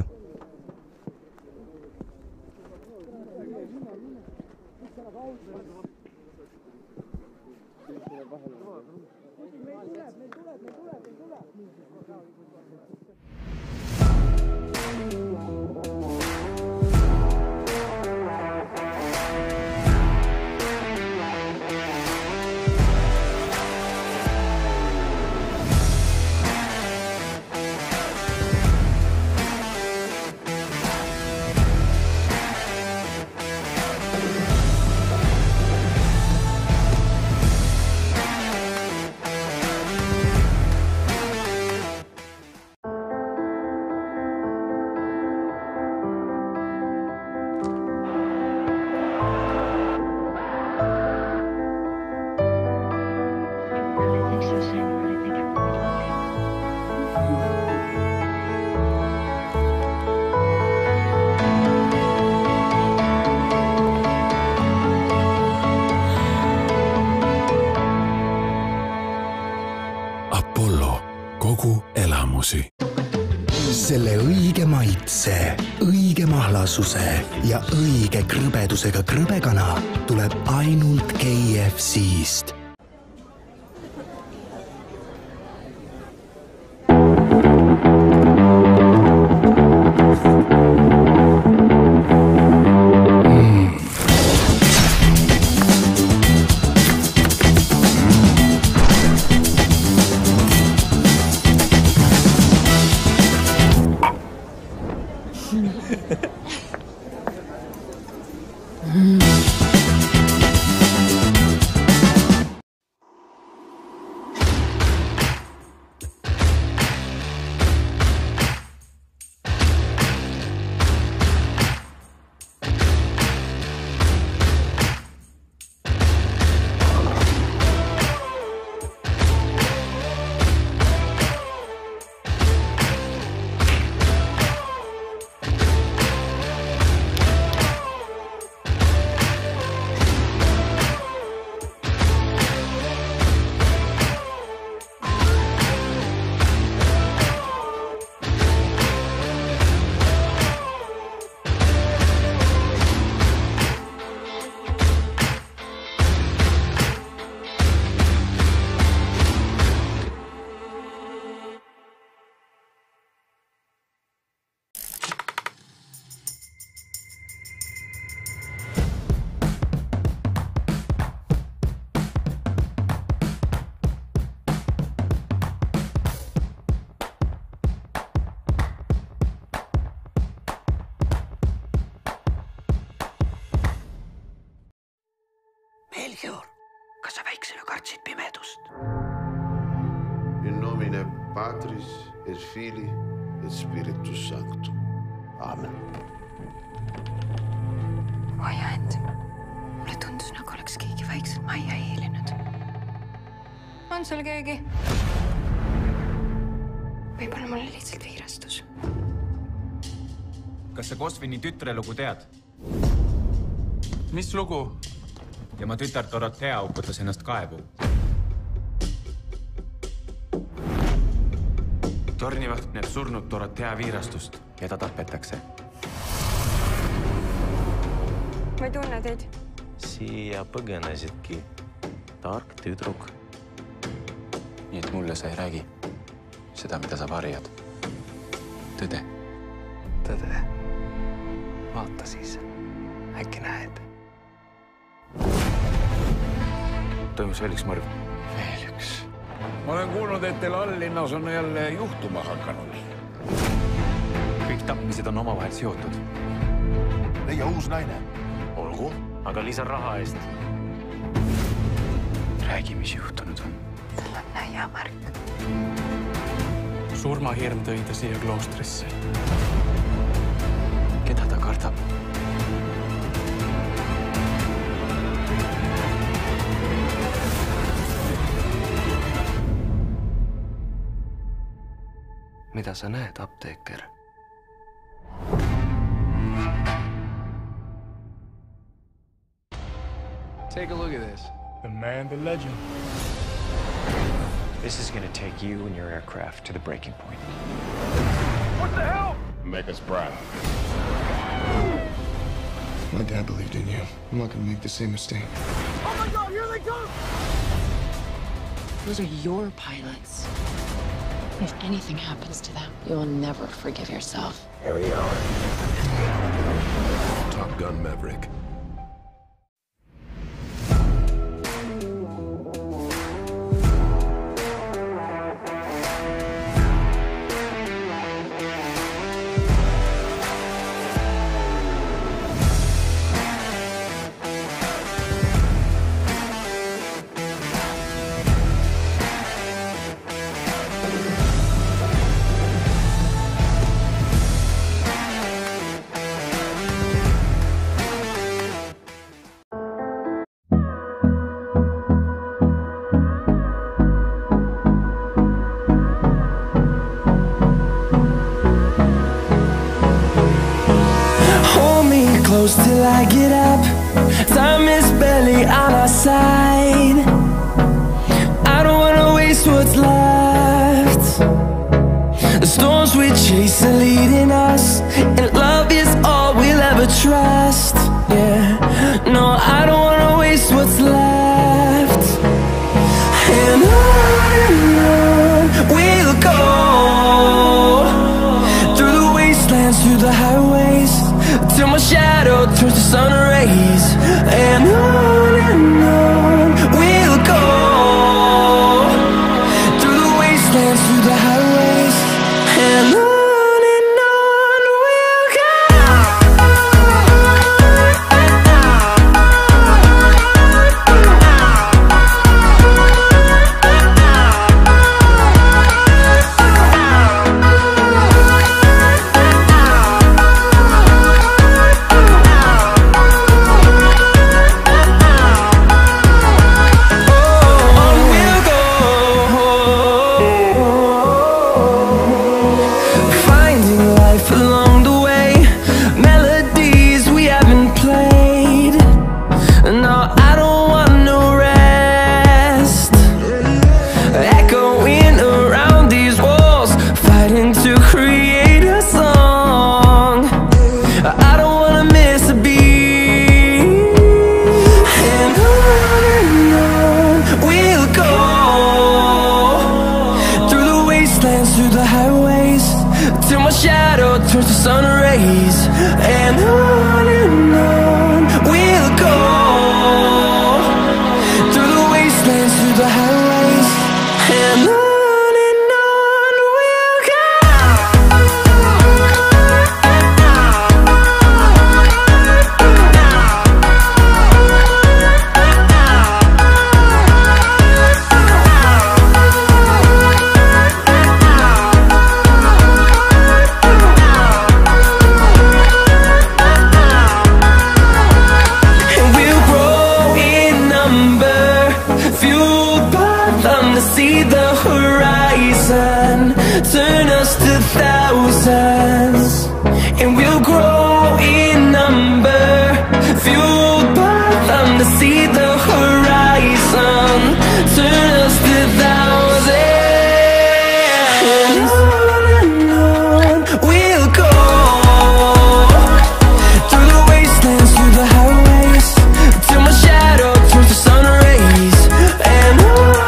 Selle õige maitse, õige mahlasuse ja õige krõbedusega krõbekana tuleb ainult K F C-st. Melchior, kas sa väiksena kartsid pimedust? In nomine Patris et Filii et Spiritus Sanctum. Amen. Oi Ant, mulle tundus, nagu oleks keegi vaikselt majja hiilinud. On sul keegi? Võib-olla mulle lihtsalt viirastus. Kas sa Kosvini tütre lugu tead? Mis lugu? Tema tütar Dorothea uputas ennast kaevu. Tornivaht näeb surnud Dorothea viirastust ja ta tapetakse. Ma ei tunne teid. Siia põgenesidki. Tark tüdruk. Nii et mulle sa ei räägi seda, mida sa varjad. Tõde. Tõde. Vaata siis. Äkki näed. Toimus veel üks mõrv. Veel üks. Ma olen kuulnud, et teil alllinnas on jälle juhtuma hakanud. Kõik tapmised on omavahel seotud. Leia uus naine. Olgu, aga lisa raha eest. Räägi, mis juhtunud on. Tal on ole hea märk. Surmahirm tõi ta siia kloostrisse. Keda ta kardab? Mida sa näed, apteeker? Take a look at this. The man, the legend. This is gonna take you and your aircraft to the breaking point. What the hell? Make us proud. My dad believed in you. I'm not gonna make the same mistake. Oh my God, here they come! Those are your pilots. If anything happens to them, you will never forgive yourself. Here we are. Top Gun Maverick. Close till I get up. Time is barely on our side. I don't wanna waste what's left. The storms we chase are leading us, and love is all we'll ever trust. Yeah, no, I don't wanna waste what's left. And on and on we'll go, through the wastelands, through the highways, till my shadow turns to sun rays. And on and on we'll go, through the wastelands, through the highways, and on. Through the highways, till my shadow turns to sun rays. And on and on we'll go, through the wastelands, through the highways, and on. See the horizon turn us to thousands, and we'll grow in number, fueled by them to see the horizon turn us to thousands. And on and on we'll go, through the wastelands, through the highways, till my shadow turns to sun rays. And on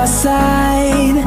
our side.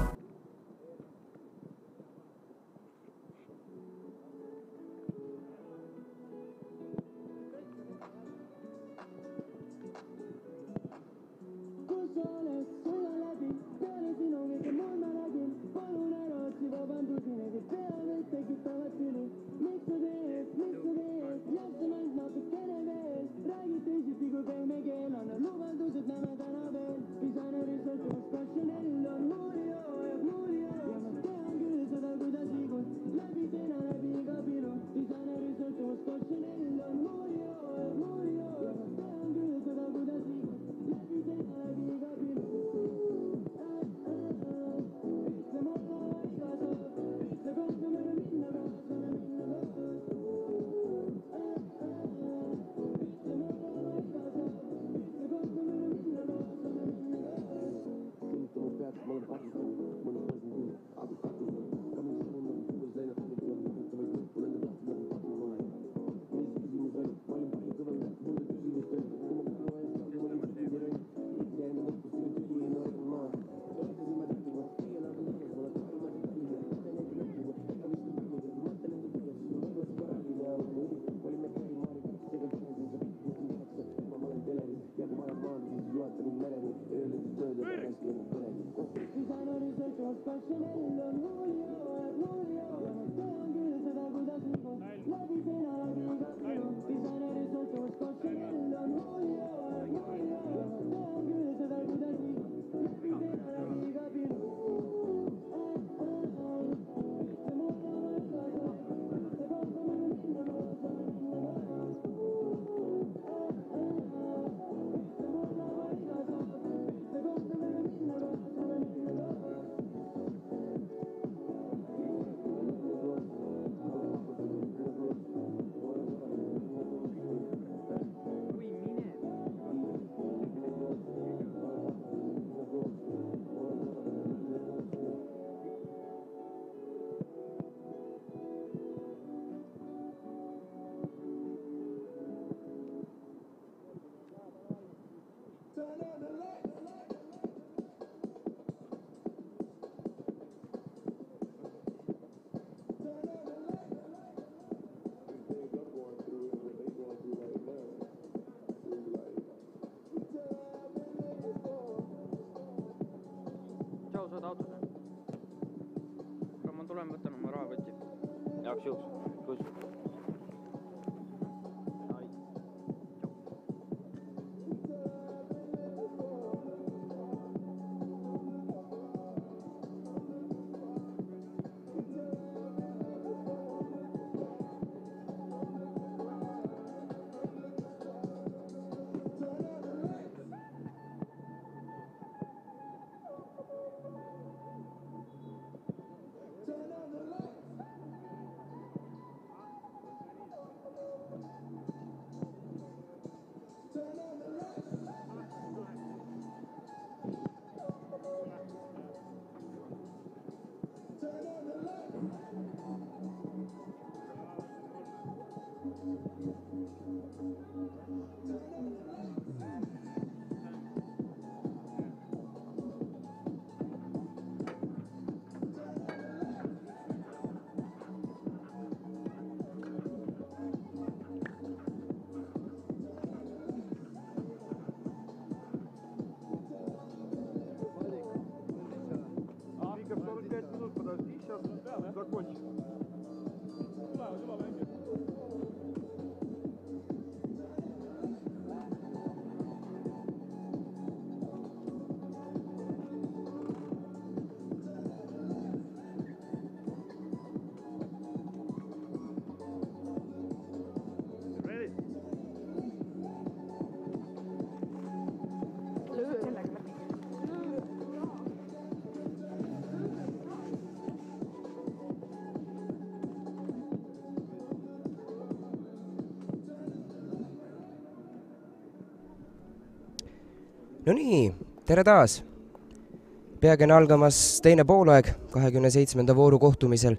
No nii, tere taas! Peagi on algamas teine poolaeg kahekümne seitsmenda vooru kohtumisel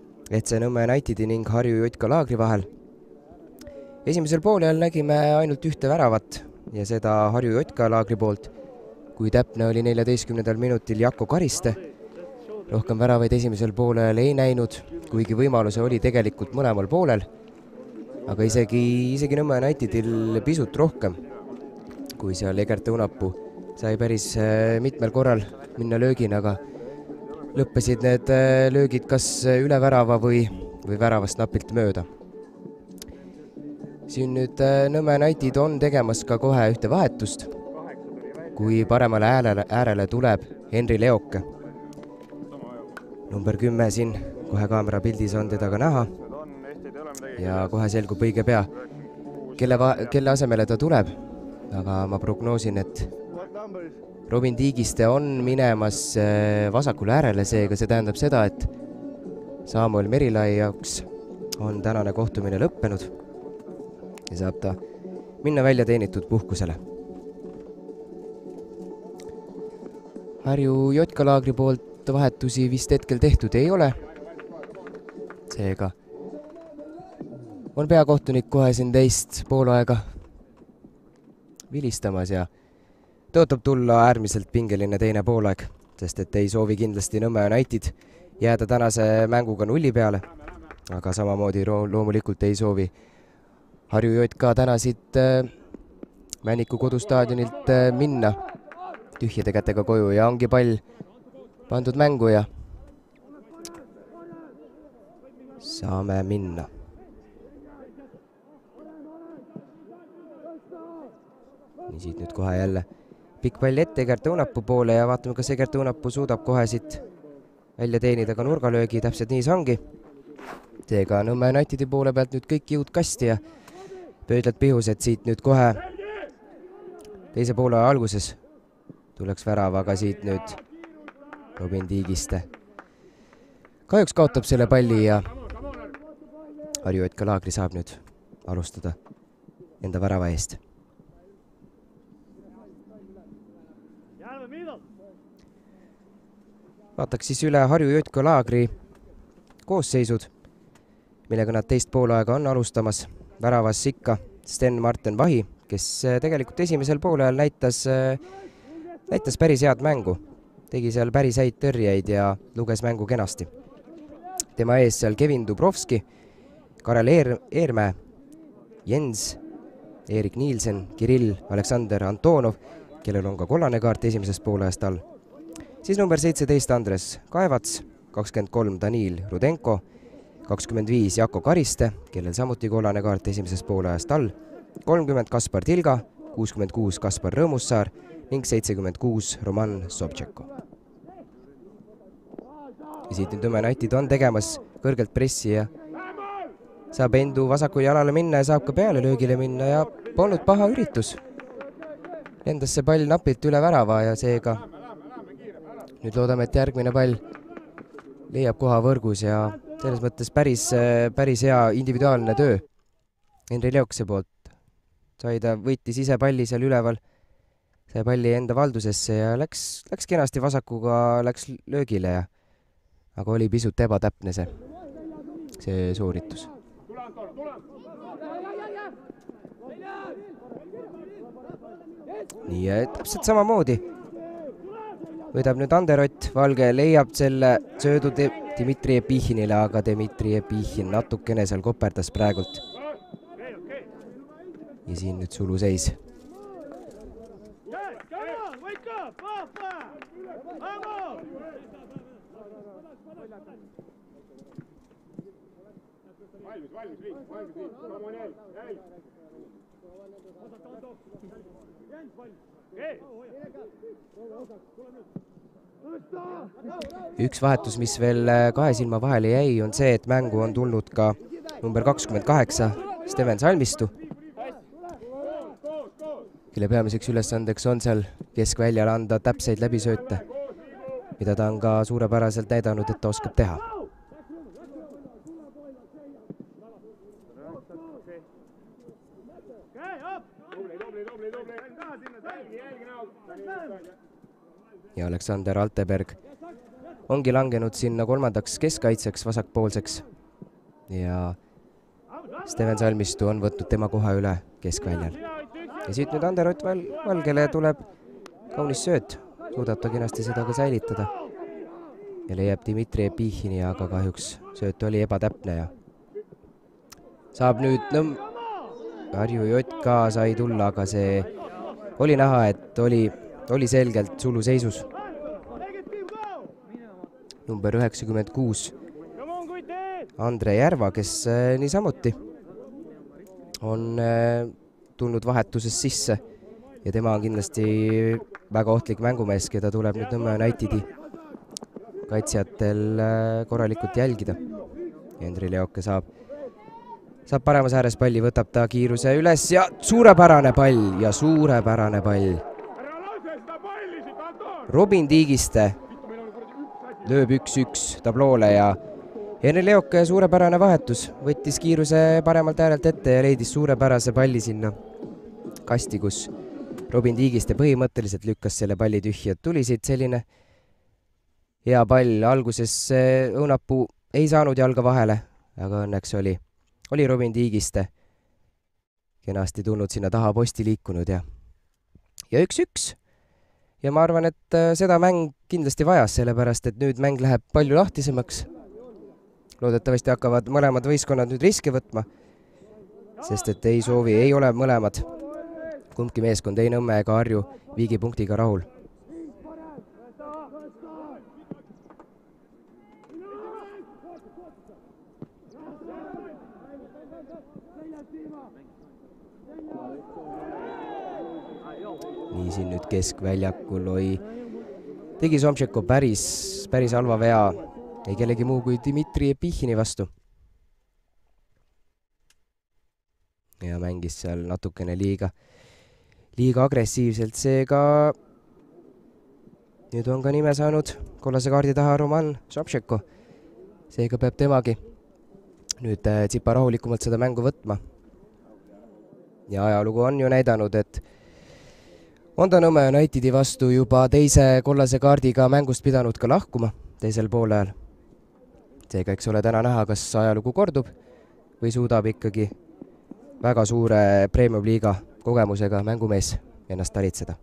F C Nõmme Unitedi ning Harju Jotka laagri vahel. Esimesel poolel nägime ainult ühte väravat ja seda Harju Jotka laagri poolt. kui täpne oli neljateistkümnendal minutil Jakko Kariste. Rohkem väravaid esimesel poolel ei näinud, kuigi võimaluse oli tegelikult mõlemal poolel. Aga isegi, isegi Nõmme Unitedil pisut rohkem, kui seal Egert Õunapuu sai päris mitmel korral minna löögina, aga lõppesid need löögid kas üle värava või, või väravast napilt mööda. Siin nüüd Nõmme United on tegemas ka kohe ühte vahetust, kui paremale äärele, äärele tuleb Henri Leoke. Number kümme siin, kohe kaamera pildis on teda ka näha ja kohe selgub õige pea, kelle, kelle asemele ta tuleb. Aga ma prognoosin, et Robin Tiigiste on minemas vasakule äärele, seega see tähendab seda, et Samuel Merilai jaoks on tänane kohtumine lõppenud ja saab ta minna välja teenitud puhkusele. Harju Jotka-laagri poolt vahetusi vist hetkel tehtud ei ole. Seega on peakohtunik kohe siin teist poolaega vilistamas ja tõotab tulla äärmiselt pingeline teine poolaeg, sest et ei soovi kindlasti Nõmme United jääda tänase mänguga nulli peale, aga samamoodi loomulikult ei soovi Harju Jotka täna siit Männiku kodustaadionilt minna tühjade kätega koju ja ongi pall pandud mängu ja saame minna. Nii siit nüüd kohe jälle pikk pall ette Egert Õunapuu poole ja vaatame, kas Egert Õunapuu suudab kohe siit välja teenida ka nurgalöögi, täpselt nii see ongi. Seega Nõmme Unitedi poole pealt nüüd kõik jõud kasti ja pöödlad pihus, et siit nüüd kohe teise poole alguses tuleks värav, aga siit nüüd Robin Tiigiste kahjuks kaotab selle palli ja Harju Jotka-laagri saab nüüd alustada enda värava eest. Vaataks siis üle Harju Jotka-laagri koosseisud, millega nad teist poolaega on alustamas. Väravas ikka Sten-Martin Vahi, kes tegelikult esimesel poolel näitas, näitas päris head mängu. Tegi seal päris häid tõrjeid ja luges mängu kenasti. Tema ees seal Kevin Dubrovski, Karel Eer, Eermäe, Jens, Erik Nielsen, Kirill, Aleksander Antonov, kellel on ka kollane kaart esimesest poolajast all. Siis number seitseteist Andres Kaevats, kakskümmend kolm Daniil Rudenko, kakskümmend viis Jakko Kariste, kellel samuti kollane kaart esimesest poolajast all, kolmkümmend Kaspar Tilga, kuuskümmend kuus Kaspar Rõõmussaar ning seitsekümmend kuus Roman Sobtšeko. Ja siit nüüd Nõmme United on tegemas kõrgelt pressi ja saab endu vasakul jalale minna ja saab ka peale löögile minna ja polnud paha üritus. Lendas see pall napilt üle värava ja seega nüüd loodame, et järgmine pall leiab koha võrgus ja selles mõttes päris, päris hea individuaalne töö. Henri Leokse poolt sai ta, võitis ise palli seal üleval, sai palli enda valdusesse ja läks, läks kenasti vasakuga, läks löögile ja aga oli pisut ebatäpne see, see sooritus. Nii ja täpselt samamoodi võidab nüüd Anderott, Valge leiab selle söödu Dmitri Epichinile, aga Dmitri Epichin natukene seal koperdas praegult. Ja siin nüüd suluseis. Üks vahetus, mis veel kahe silma vahele jäi, on see, et mängu on tulnud ka number kakskümmend kaheksa Steven Salmistu, kelle peamiseks ülesandeks on seal keskväljal anda täpseid läbisööte, mida ta on ka suurepäraselt näidanud, et ta oskab teha. Ja Aleksander Alteberg ongi langenud sinna kolmandaks keskkaitseks, vasakpoolseks ja Steven Salmistu on võtnud tema koha üle keskväljal. Ja siit nüüd Anderott Valgele tuleb kaunis sööt, suudab ta kenasti seda ka säilitada. Ja leiab Dmitri Epihini, aga kahjuks sööt oli ebatäpne ja saab nüüd nõmm... Harju Jotka sai tulla, aga see oli näha, et oli, oli selgelt suluseisus. Number üheksakümmend kuus Andre Järva, kes äh, niisamuti on äh, tulnud vahetuses sisse ja tema on kindlasti väga ohtlik mängumees, keda tuleb nüüd Nõmme Unitedi kaitsjatel äh, korralikult jälgida. Hendri Leoke saab, saab paremas ääres palli, võtab ta kiiruse üles ja suurepärane pall ja suurepärane pall. Robin Tiigiste lööb üks-üks tabloole ja Henri Leoke suurepärane vahetus, võttis kiiruse paremalt äärelt ette ja leidis suurepärase palli sinna kasti, kus Robin Tiigiste põhimõtteliselt lükkas selle palli tühja. Tuli siit selline hea pall, alguses õunapuu ei saanud jalga vahele, aga õnneks oli, oli Robin Tiigiste kenasti tulnud sinna taha posti liikunud ja ja üks-üks. Ja ma arvan, et seda mäng kindlasti vajas, sellepärast, et nüüd mäng läheb palju lahtisemaks. Loodetavasti hakkavad mõlemad võistkonnad nüüd riske võtma, sest et ei soovi, ei ole mõlemad. Kumbki meeskond ei Nõmme ega Harju viigi punktiga rahul. Nii siin nüüd keskväljakul oi, tegi Somšeko päris, päris halva vea, ei kellegi muu kui Dmitri Epihini vastu. Ja mängis seal natukene liiga, liiga agressiivselt, seega nüüd on ka nime saanud kollase kaardi taha Roman Somšeko. Seega peab temagi nüüd tsipa rahulikumalt seda mängu võtma. Ja ajalugu on ju näidanud, et on ta Nõmme Unitedi vastu juba teise kollase kaardiga mängust pidanud ka lahkuma teisel poolel. Seega eks ole täna näha, kas ajalugu kordub või suudab ikkagi väga suure Premium liiga kogemusega mängumees ennast talitseda.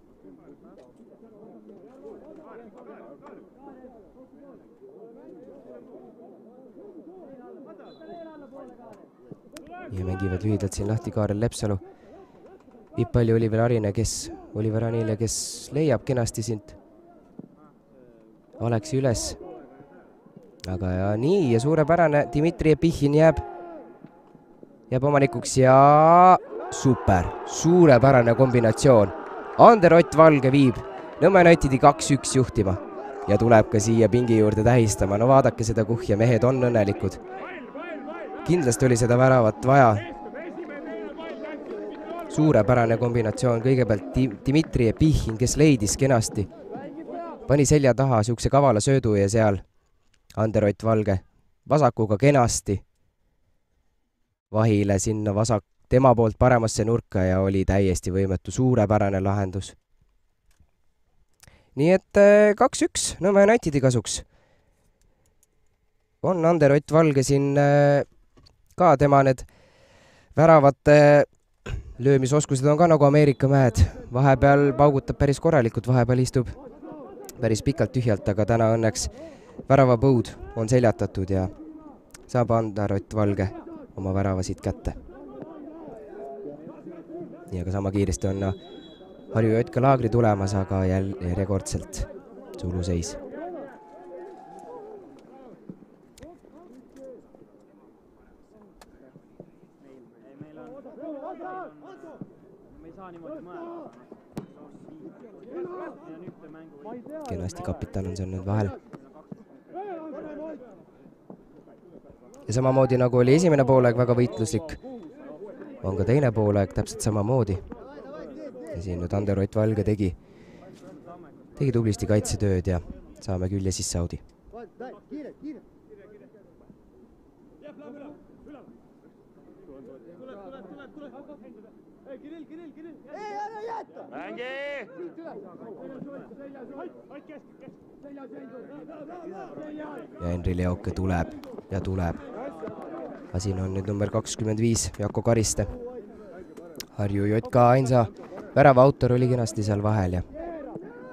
Ja mängivad lühidalt siin lahti Kaarel Lepsalu. Vippalli Oliver Arine, kes Oliver Anile, kes leiab kenasti sind Aleksi üles. Aga ja nii ja suurepärane Dmitri Epihin jääb, jääb omanikuks ja super, suurepärane kombinatsioon. Ander Ott Valge viib Nõmme Unitedi kaks-üks juhtima ja tuleb ka siia pingi juurde tähistama. No vaadake seda kuhja, mehed on õnnelikud. Kindlasti oli seda väravat vaja. Suurepärane kombinatsioon, kõigepealt Dmitri Epihin, kes leidis kenasti. Pani selja taha siukse kavala söödu ja seal Ander Ott Valge vasakuga kenasti vahile sinna vasak, tema poolt paremasse nurka ja oli täiesti võimetu, suurepärane lahendus. Nii et kaks-üks Nõmme Unitedi kasuks. On Ander Ott Valge siin ka, tema need väravate löömisoskused on ka nagu Ameerika mäed. Vahepeal paugutab päris korralikult, vahepeal istub päris pikalt tühjalt, aga täna õnneks väravapõud on seljatatud ja saab Ander Ott Valge oma väravasid kätte. Ja ka sama kiiresti on Harju Jotka Laagri tulemas, aga järjekordselt suluseis. Kenasti kapitan on seal nüüd vahel. Ja samamoodi nagu oli esimene poolaeg väga võitluslik, on ka teine poolaeg täpselt samamoodi. Ja siin nüüd Ander Ott Valge tegi, tegi tublisti kaitsetööd ja saame külje sisse Audi. Ja Henri Leoke tuleb ja tuleb. Ja siin on nüüd number kakskümmend viis Jako Kariste. Harju Jotka ainsa värava autor oli kenasti seal vahel ja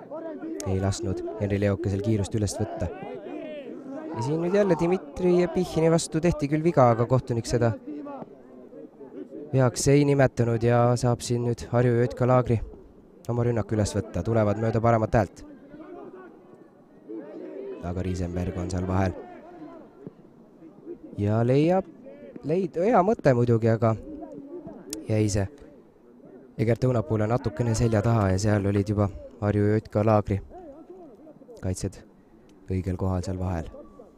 ei lasknud Henri Leokesel kiirust üles võtta. Ja siin nüüd jälle Dmitri Epihhini vastu tehti küll viga, aga kohtunik seda veaks ei nimetanud ja saab siin nüüd Harju ja Ötka Laagri oma rünnak üles võtta. Tulevad mööda paremat häält. Aga Riesenberg on seal vahel. Ja leiab, leid, hea mõte muidugi, aga jäi see Egert Õunapuule natukene selja taha ja seal olid juba Harju ja Ötka Laagri kaitsed õigel kohal seal vahel.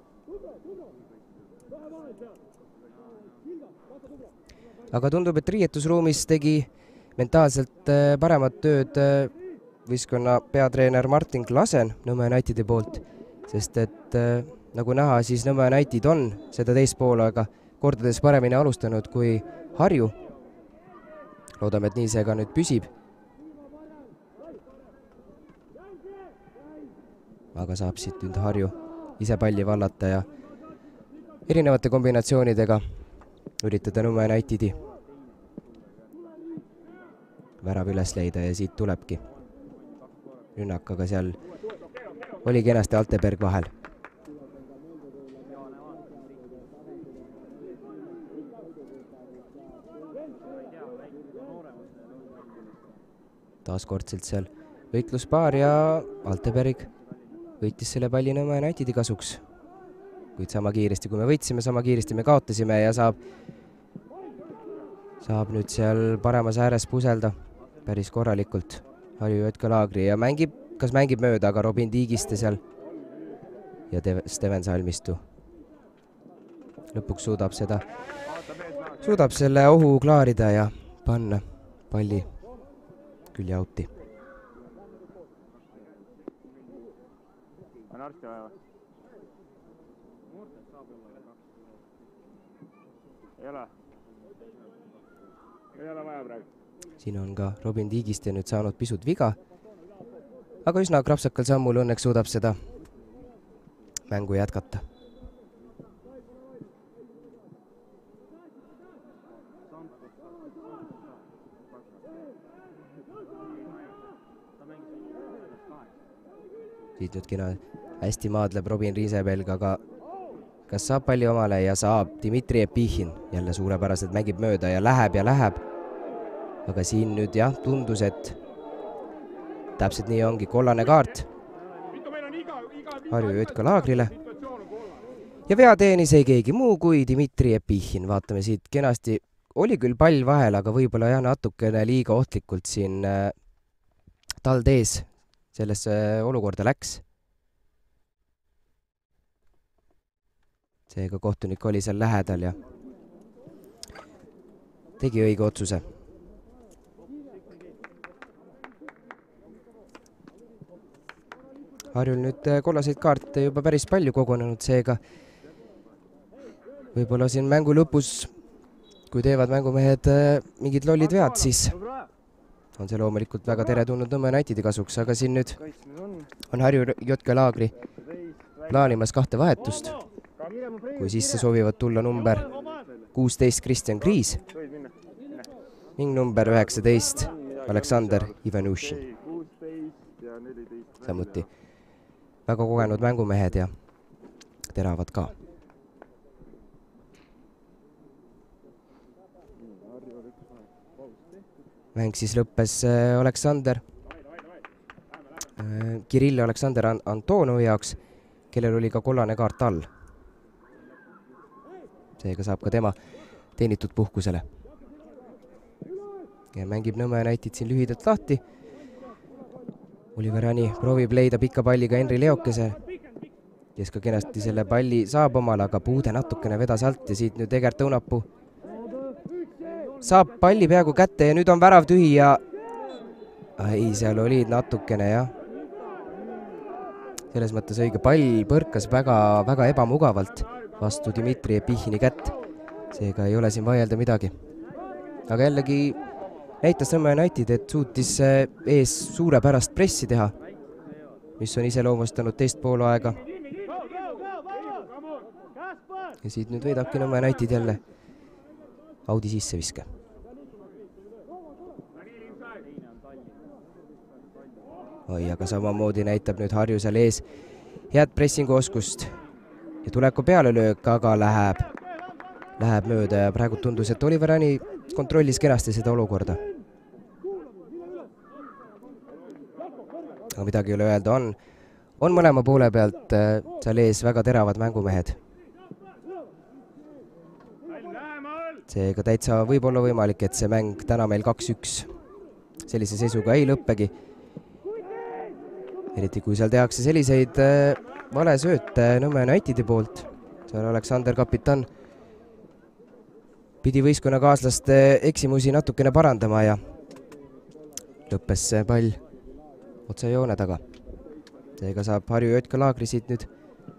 Aga tundub, et riietusruumis tegi mentaalselt paremat tööd võistkonna peatreener Martin Klasen Nõmme Unitedi poolt, sest et nagu näha, siis Nõmme United on seda teist poolaega kordades paremini alustanud kui Harju. Loodame, et nii see ka nüüd püsib. Aga saab siit nüüd Harju ise palli vallata ja erinevate kombinatsioonidega üritada Nõmme Unitedi värav üles leida ja siit tulebki rünnak, aga seal oli kenasti Alteberg vahel. Taaskordselt seal võitluspaar ja Alteberg võitis selle palli Nõmme Unitedi kasuks. Kuid sama kiiresti, kui me võitsime, sama kiiresti me kaotasime ja saab, saab nüüd seal paremas ääres puselda päris korralikult Harju ja Ötka Laagri ja mängib, kas mängib mööda, aga Robin Tiigiste seal ja Steven Salmistu lõpuks suudab seda, suudab selle ohu klaarida ja panna palli külje auti. On arsti vaja või? Ei ole. Ei ole vaja praegu. Siin on ka Robin Tiigiste nüüd saanud pisut viga, aga üsna krapsakal sammul õnneks suudab seda mängu jätkata. Siit nüüd kena hästi maadleb Robin Riesenberg, aga kas saab palli omale ja saab Dmitri Epihhin jälle suurepäraselt mängib mööda ja läheb ja läheb. Aga siin nüüd jah, tundus, et täpselt nii ongi kollane kaart Harju ja Ötka Laagrile. Ja vea teenis ei keegi muu kui Dmitri Epihhin. Vaatame siit kenasti, oli küll pall vahel, aga võib-olla jah natukene liiga ohtlikult siin äh, tald ees sellesse olukorda läks. Seega kohtunik oli seal lähedal ja tegi õige otsuse. Harjul nüüd kollaseid kaarte juba päris palju kogunenud, seega võib-olla siin mängu lõpus, kui teevad mängumehed mingid lollid vead, siis on see loomulikult väga teretulnud Nõmme Unitedi kasuks, aga siin nüüd on Harju ja Ötka Laagri plaanimas kahte vahetust, kui sisse soovivad tulla number kuusteist Kristjan Kriis ning number üheksateist Aleksander Ivanušin. Samuti väga kogenud mängumehed ja teravad ka. Mäng siis lõppes Aleksander, Kirill Aleksander Antonovi jaoks, kellel oli ka kollane kaart all. Seega saab ka tema teenitud puhkusele. Ja mängib Nõmme United siin lühidalt lahti. Oliver Ani proovib leida pikka palli ka Henri Leokese, kes ka kenasti selle palli saab omal, aga Puude natukene vedas alt ja siit nüüd Egert Õunapuu saab palli peaaegu kätte ja nüüd on värav tühi ja ei, seal oli natukene jah. Selles mõttes õige pall põrkas väga, väga ebamugavalt vastu Dmitri Epihhini kätt. Seega ei ole siin vaielda midagi. Aga jällegi näitas Nõmme United, et suutis ees suurepärast pressi teha, mis on ise loomustanud teist pool aega. Ja siit nüüd võidabki Nõmme United jälle Audi sisse viske. oi, aga samamoodi näitab nüüd Harju seal ees head pressingu oskust ja tuleb ka pealelöök, aga läheb, läheb mööda ja praegu tundus, et Oliver Ani kontrollis kenasti seda olukorda. Aga midagi ei ole öelda, on, on mõlema poole pealt seal ees väga teravad mängumehed. Seega täitsa võib olla võimalik, et see mäng täna meil kaks üks sellise seisuga ei lõppegi. Eriti kui seal tehakse selliseid valesööte Nõmme Unitedi poolt. Seal Aleksander Kapitan pidi võistkonnakaaslaste eksimusi natukene parandama ja lõppes see pall otse joone taga. Seega saab Harju J K Laagri siit nüüd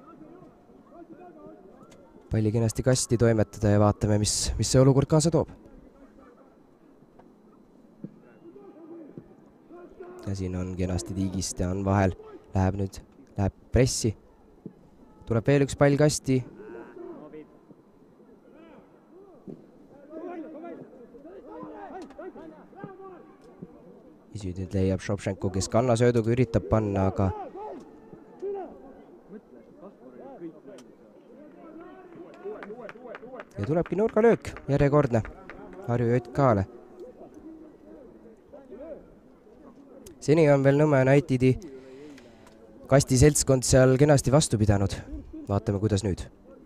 palli kenasti kasti toimetada ja vaatame, mis, mis see olukord kaasa toob. Ja siin on kenasti tiigist ja on vahel. Läheb nüüd, läheb pressi. Tuleb veel üks pall kasti. Isi nüüd leiab Šopšenko, kes kannasööduga üritab panna, aga ja tulebki nurgalöök, järjekordne Harju J K-le. Seni on veel Nõmme Unitedi kasti seltskond seal kenasti vastu pidanud. Vaatame, kuidas nüüd.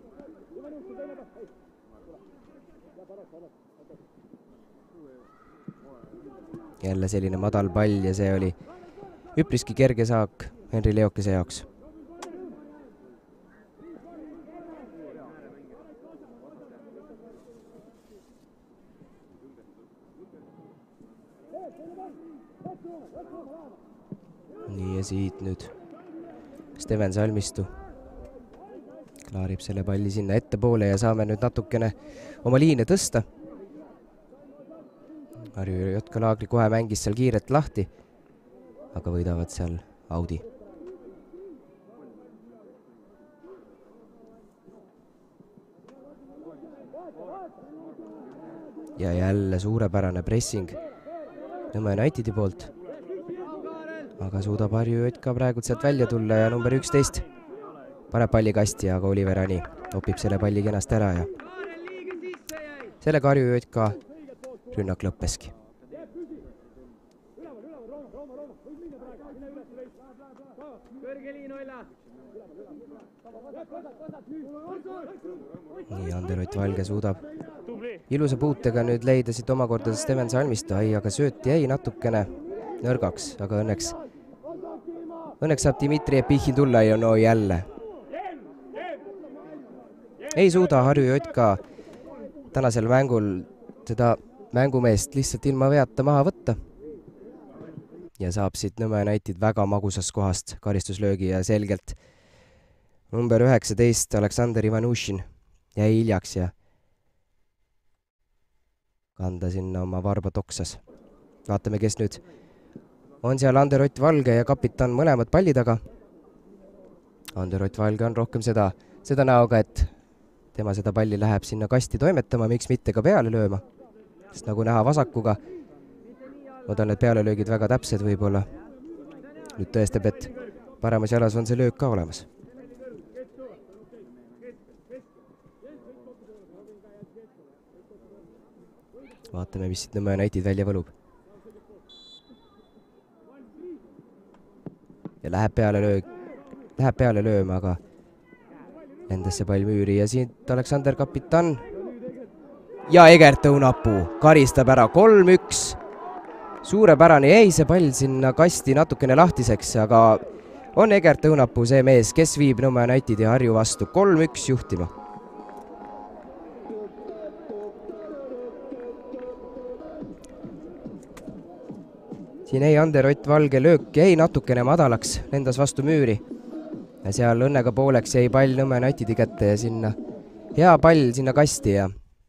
Jälle selline madal pall ja see oli üpriski kerge saak Henri Leokese jaoks. Nii ja siit nüüd Steven Salmistu klaarib selle palli sinna ettepoole ja saame nüüd natukene oma liine tõsta. Harju J K Laagri kohe mängis seal kiiret lahti, aga võidavad seal Audi. Ja jälle suurepärane pressing Nõmme Unitedi poolt. Aga suudab Harju J K praegu sealt välja tulla ja number üksteist paneb palli kasti, aga Oliver Ani opib selle palli kenast ära ja sellega Harju J K rünnak lõppeski. Nii Ander Ott Valge suudab ilusa puutega nüüd leida siit omakorda Steven Salmistu, ai, aga sööt jäi natukene nõrgaks, aga õnneks õnneks saab Dmitri Epihhin tulla ja no jälle ei suuda Harju J K tänasel mängul seda mängumeest lihtsalt ilma veata maha võtta ja saab siit Nõmme United väga magusast kohast karistuslöögi ja selgelt number üheksateist Aleksander Ivanušin jäi hiljaks ja kanda sinna oma varba toksas. Vaatame, kes nüüd on seal. Ander Ott Valge ja kapitan mõlemad palli taga. Ander Ott Valge on rohkem seda, seda näoga, et tema seda palli läheb sinna kasti toimetama, miks mitte ka peale lööma. Sest nagu näha vasakuga, ma tahan need pealelöögid väga täpsed võib-olla. Nüüd tõestab, et paremas jalas on see löök ka olemas. Vaatame, mis siit Nõmme United välja võlub. Ja läheb peale, löög, läheb peale lööma, aga lendas see pall müüri ja siit Aleksander Kapitan. Ja Egert Õunapuu karistab ära kolm üks. Suurepärane jäi see pall sinna kasti natukene lahtiseks, aga on Egert Õunapuu see mees, kes viib Nõmme Unitedi Harju vastu kolm üks juhtima. Siin ei Ander Ott Valge löök jäi natukene madalaks, lendas vastu müüri. Ja seal õnnega pooleks jäi pall Nõmme Unitedi kätte ja sinna hea pall sinna kasti ja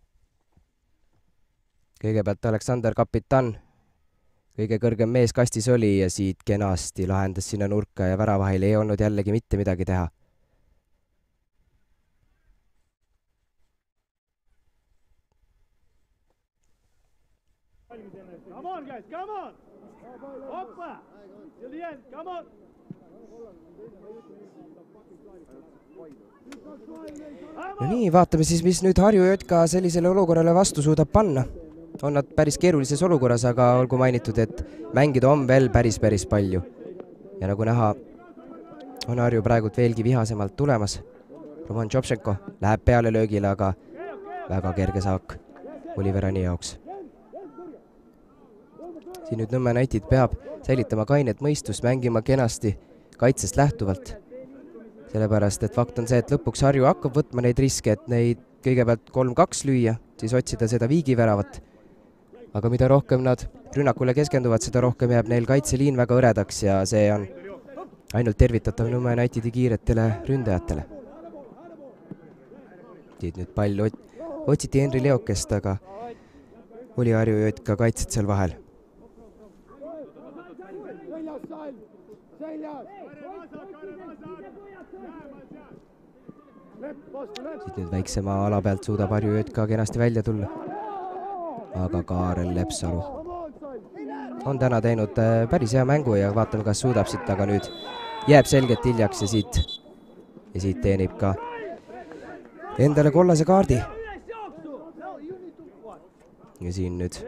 kõigepealt Aleksander Kapitan, kõige kõrgem mees kastis oli ja siit kenasti lahendas sinna nurka ja väravahil ei olnud jällegi mitte midagi teha. Come on, guys, come on! No nii, vaatame siis, mis nüüd Harju J K sellisele olukorrale vastu suudab panna. On nad päris keerulises olukorras, aga olgu mainitud, et mängida on veel päris, päris palju. Ja nagu näha, on Harju praegult veelgi vihasemalt tulemas. Roman Jobšenko läheb peale löögile, aga väga kerge saak Oliverani jaoks. Siin nüüd Nõmme United peab säilitama kainet mõistust, mängima kenasti kaitsest lähtuvalt. Sellepärast, et fakt on see, et lõpuks Harju hakkab võtma neid riske, et neid kõigepealt kolm kaks lüüa, siis otsida seda viigiväravat. Aga mida rohkem nad rünnakule keskenduvad, seda rohkem jääb neil kaitseliin väga õredaks ja see on ainult tervitatav Nõmme Unitedi kiiretele ründajatele. Tiid nüüd pall otsiti Henri Leokest, aga oli Harju J K kaitset seal vahel. Siit nüüd väiksema ala pealt suudab Harju J K kenasti välja tulla. Aga Kaarel Lepsalu on täna teinud päris hea mängu ja vaatame, kas suudab siit, aga nüüd jääb selgelt hiljaks ja siit, ja siit teenib ka endale kollase kaardi. Ja siin nüüd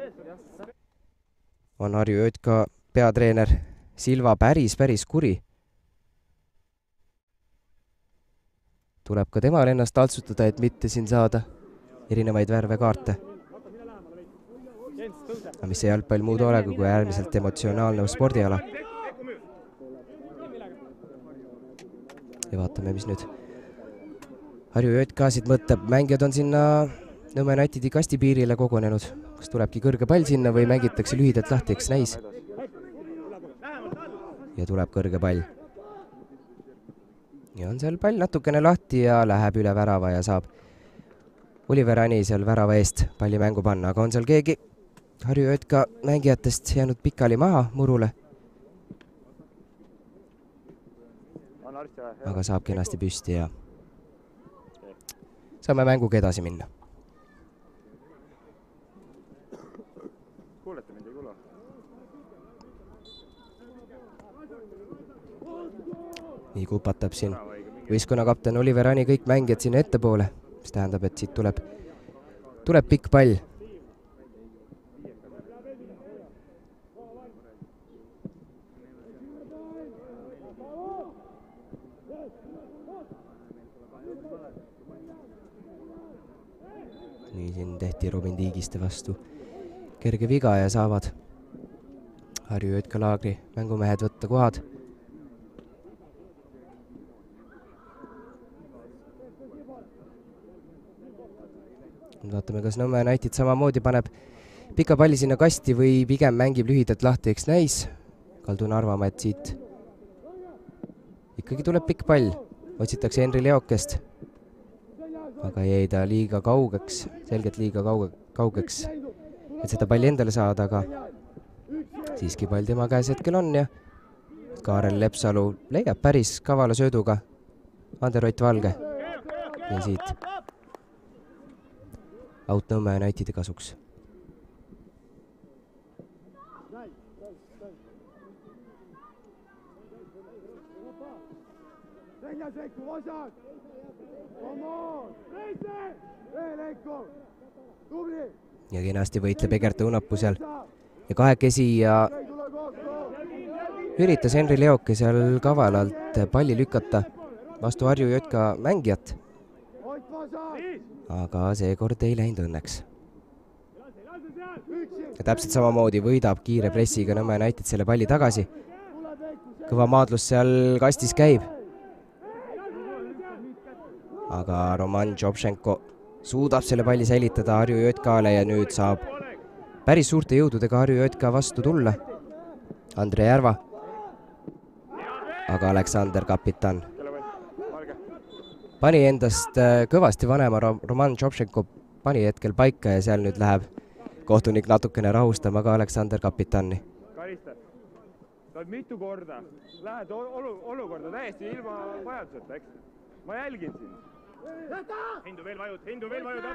on Harju J K peatreener Silva päris, päris kuri. Tuleb ka temal ennast taltsutada, et mitte siin saada erinevaid värvekaarte. Aga mis see jalgpall muud olegu kui äärmiselt emotsionaalne spordiala. Ja vaatame, mis nüüd Harju J K siit mõtleb. Mängijad on sinna Nõmme Unitedi kastipiirile kogunenud. Kas tulebki kõrge pall sinna või mängitakse lühidalt lahti, eks näis. Ja tuleb kõrge pall. Ja on seal pall natukene lahti ja läheb üle värava ja saab Oliver Ani seal värava eest palli mängu panna. Aga on seal keegi Harju J K mängijatest jäänud pikali maha murule. Aga saab kenasti püsti ja saame mänguga edasi minna. Nii kupatab siin võistkonnakapten Oliver Ani kõik mängijad sinna ettepoole, mis tähendab, et siit tuleb, tuleb pikk pall. Nii siin tehti Robin Tiigiste vastu kerge viga ja saavad Harju J K laagri mängumehed võtta kohad. Vaatame, kas Nõmme United samamoodi paneb pika palli sinna kasti või pigem mängib lühidalt lahti, eks näis. Kaldun arvama, et siit ikkagi tuleb pikk pall. Otsitakse Henri Leokest. Aga jäi ta liiga kaugeks, selgelt liiga kauge, kaugeks, et seda palli endale saada, aga siiski pall tema käes hetkel on ja Kaarel Lepsalu leiab päris kavala sööduga Ander-Ott Valge. Ja siit out Nõmme Unitedi kasuks. Ja kenasti võitleb Egert Õunapuu seal ja kahekesi ja üritas Henri Leoke seal kavalalt palli lükata vastu Harju J K mängijat. Aga seekord ei läinud õnneks. Ja täpselt samamoodi võidab kiire pressiga Nõmme United selle palli tagasi. Kõva maadlus seal kastis käib. Aga Roman Jobšenko suudab selle palli säilitada Harju J K-le ja nüüd saab päris suurte jõududega Harju J K vastu tulla. Andre Järva. Aga Aleksander Kapitan pani endast kõvasti vanema Roman Jobšenko pani hetkel paika ja seal nüüd läheb kohtunik natukene rahustama ka Aleksander Kapitani. Karistad. Sa oled mitu korda. Lähed olu olukorda täiesti ilma vajaduseta, eks? Ma jälgin siin. Hindu veel vajud, hindu veel vajud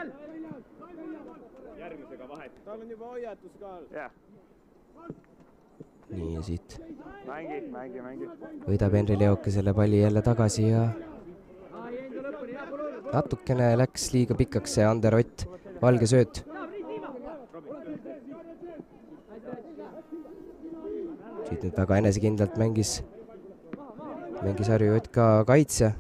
appi. Järgmisega vahet. Tal on juba hoiatus ka all. Jah. nii ja siit Mängi, mängi, mängi. võidab Henri Leoke selle palli jälle tagasi ja natukene läks liiga pikaks see Ander Ott, valge sööt. Siit nüüd väga enesekindlalt mängis, mängis Harju Ott ka kaitse.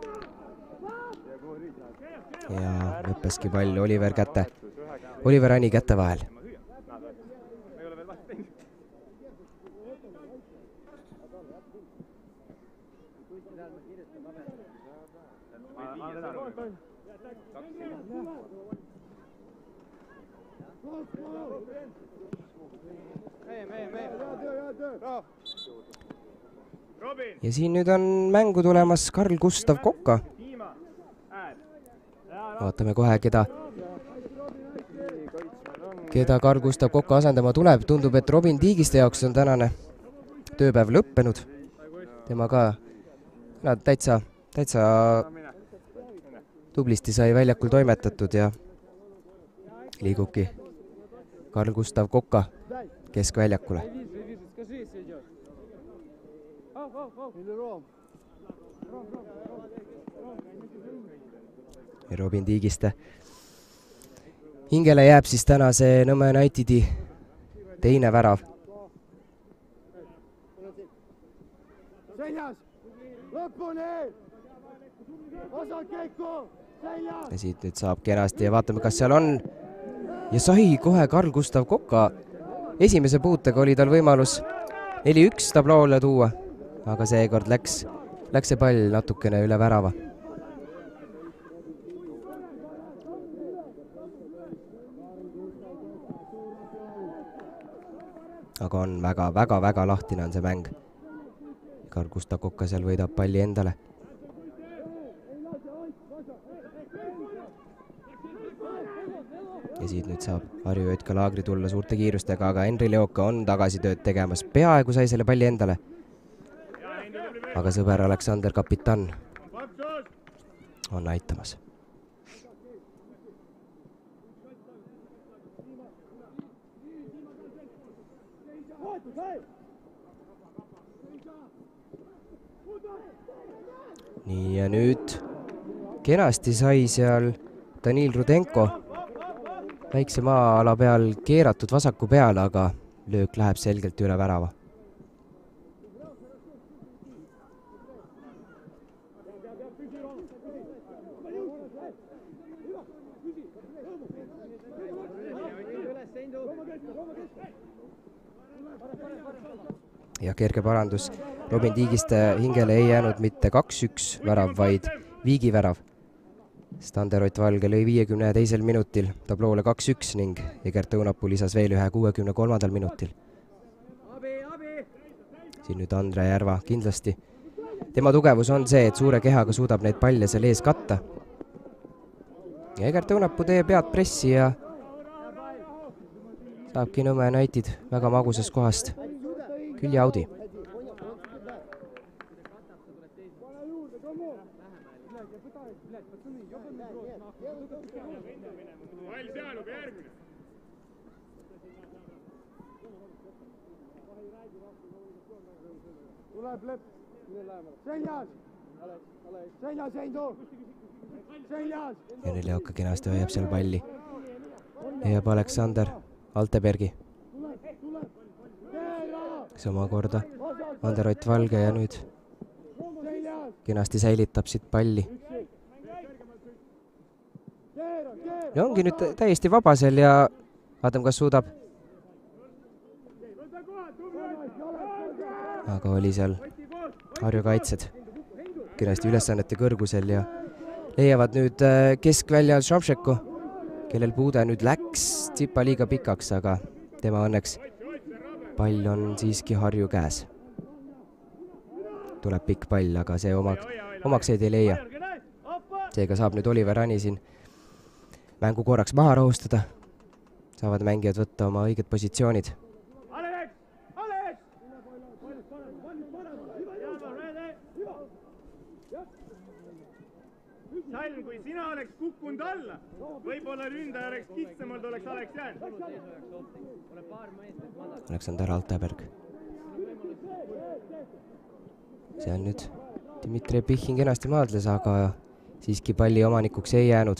Ja lõppeski pall Oliver kätte, Oliver Ani kätte vahel. Ja siin nüüd on mängu tulemas Karl Gustav Kokka. Vaatame kohe, keda, keda Karl Gustav Kokka asendama tuleb. Tundub, et Robin Tiigiste jaoks on tänane tööpäev lõppenud. Tema ka no, täitsa, täitsa tublisti sai väljakul toimetatud ja liigubki Karl Gustav Kokka keskväljakule. Ja Robin Tiigiste hingele jääb siis täna see Nõmme Unitedi teine värav. Ja siit nüüd saab kenasti ja vaatame, kas seal on. Ja sai kohe Karl Gustav Kokka. Esimese puutega oli tal võimalus neli üks tabloole tuua, aga seekord läks, läks see pall natukene üle värava. Aga on väga, väga, väga lahtine on see mäng. Karl Gustav Kokka seal võidab palli endale. Ja siit nüüd saab Harju Ott ka laagri tulla suurte kiirustega, aga Henri Leoke on tagasitööd tegemas. Peaaegu sai selle palli endale. Aga sõber Aleksander Kapitan on aitamas. Nii ja nüüd kenasti sai seal Danil Rudenko väikse maa-ala peal keeratud vasaku peale, aga löök läheb selgelt üle värava. Ja kerge parandus. Robin Tiigiste hingele ei jäänud mitte kaks üks värav, vaid viigivärav. Ander Ott Valge lõi viiekümne teisel minutil tabloole kaks üks ning Egert Õunapuu lisas veel ühe kuuekümne kolmandal minutil. Siin nüüd Andre Järva kindlasti. Tema tugevus on see, et suure kehaga suudab neid palle seal ees katta. Ja Egert Õunapuu teeb head pressi ja saabki Nõmme United väga magusast kohast külje audi. Henri Leoke kenasti hoiab seal palli. Jääb Aleksander Altebergi. See omakorda Ander Ott Valge ja nüüd kenasti säilitab siit palli. Ja ongi nüüd täiesti vabasel ja vaatame, kas suudab. Aga oli seal Harju kaitsed kenasti ülesannete kõrgusel ja leiavad nüüd keskväljal Šamšeko, kellel puude nüüd läks tsipa liiga pikaks, aga tema õnneks pall on siiski Harju käes. Tuleb pikk pall, aga see omaks, omakseid ei leia. Seega saab nüüd Oliver Ani siin mängu korraks maha rahustada. Saavad mängijad võtta oma õiged positsioonid. Salm, kui sina oleks kukkunud alla, võib-olla ründaja oleks kitsamalt, oleks Aleks jäänud. Aleksander Alteberg see on nüüd Dmitri Epichin kenasti maadles, aga siiski palli omanikuks ei jäänud.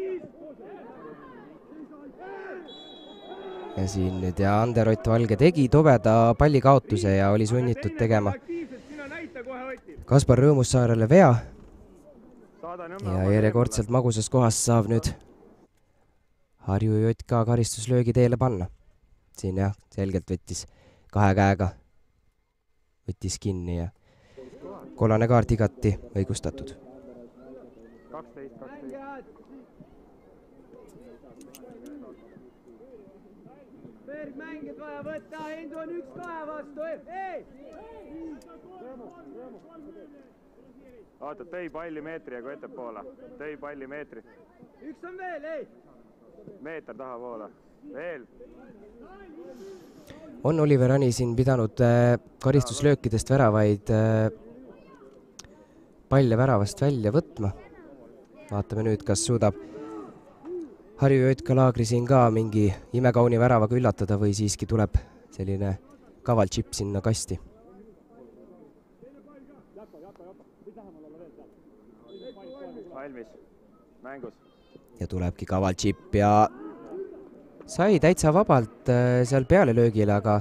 Ja siin nüüd ja Anderott Valge tegi tobeda pallikaotuse ja oli sunnitud tegema Kaspar Rõõmussaarele vea. Ja järjekordselt magusas kohas saab nüüd Harju J K karistuslöögi teele panna. Siin jah, selgelt võttis kahe käega, võttis kinni ja kollane kaart igati õigustatud. kaksteist, kaksteist. Mängid vaja võtta, Hindu on üks kahe vastu, ei! Oota, tõi palli meetri ja kui ettepoole. Tõi palli meetri. Üks on veel, ei! Meeter taha poole. Veel. On Oliver Ani siin pidanud äh, karistuslöökidest väravaid äh, palle väravast välja võtma. Vaatame nüüd, kas suudab Harju J K laagri siin ka mingi imekauni väravaga üllatada või siiski tuleb selline kaval chip sinna kasti. Valmis. Mängus. Ja tulebki kaval chip ja sai täitsa vabalt äh, seal peale löögile, aga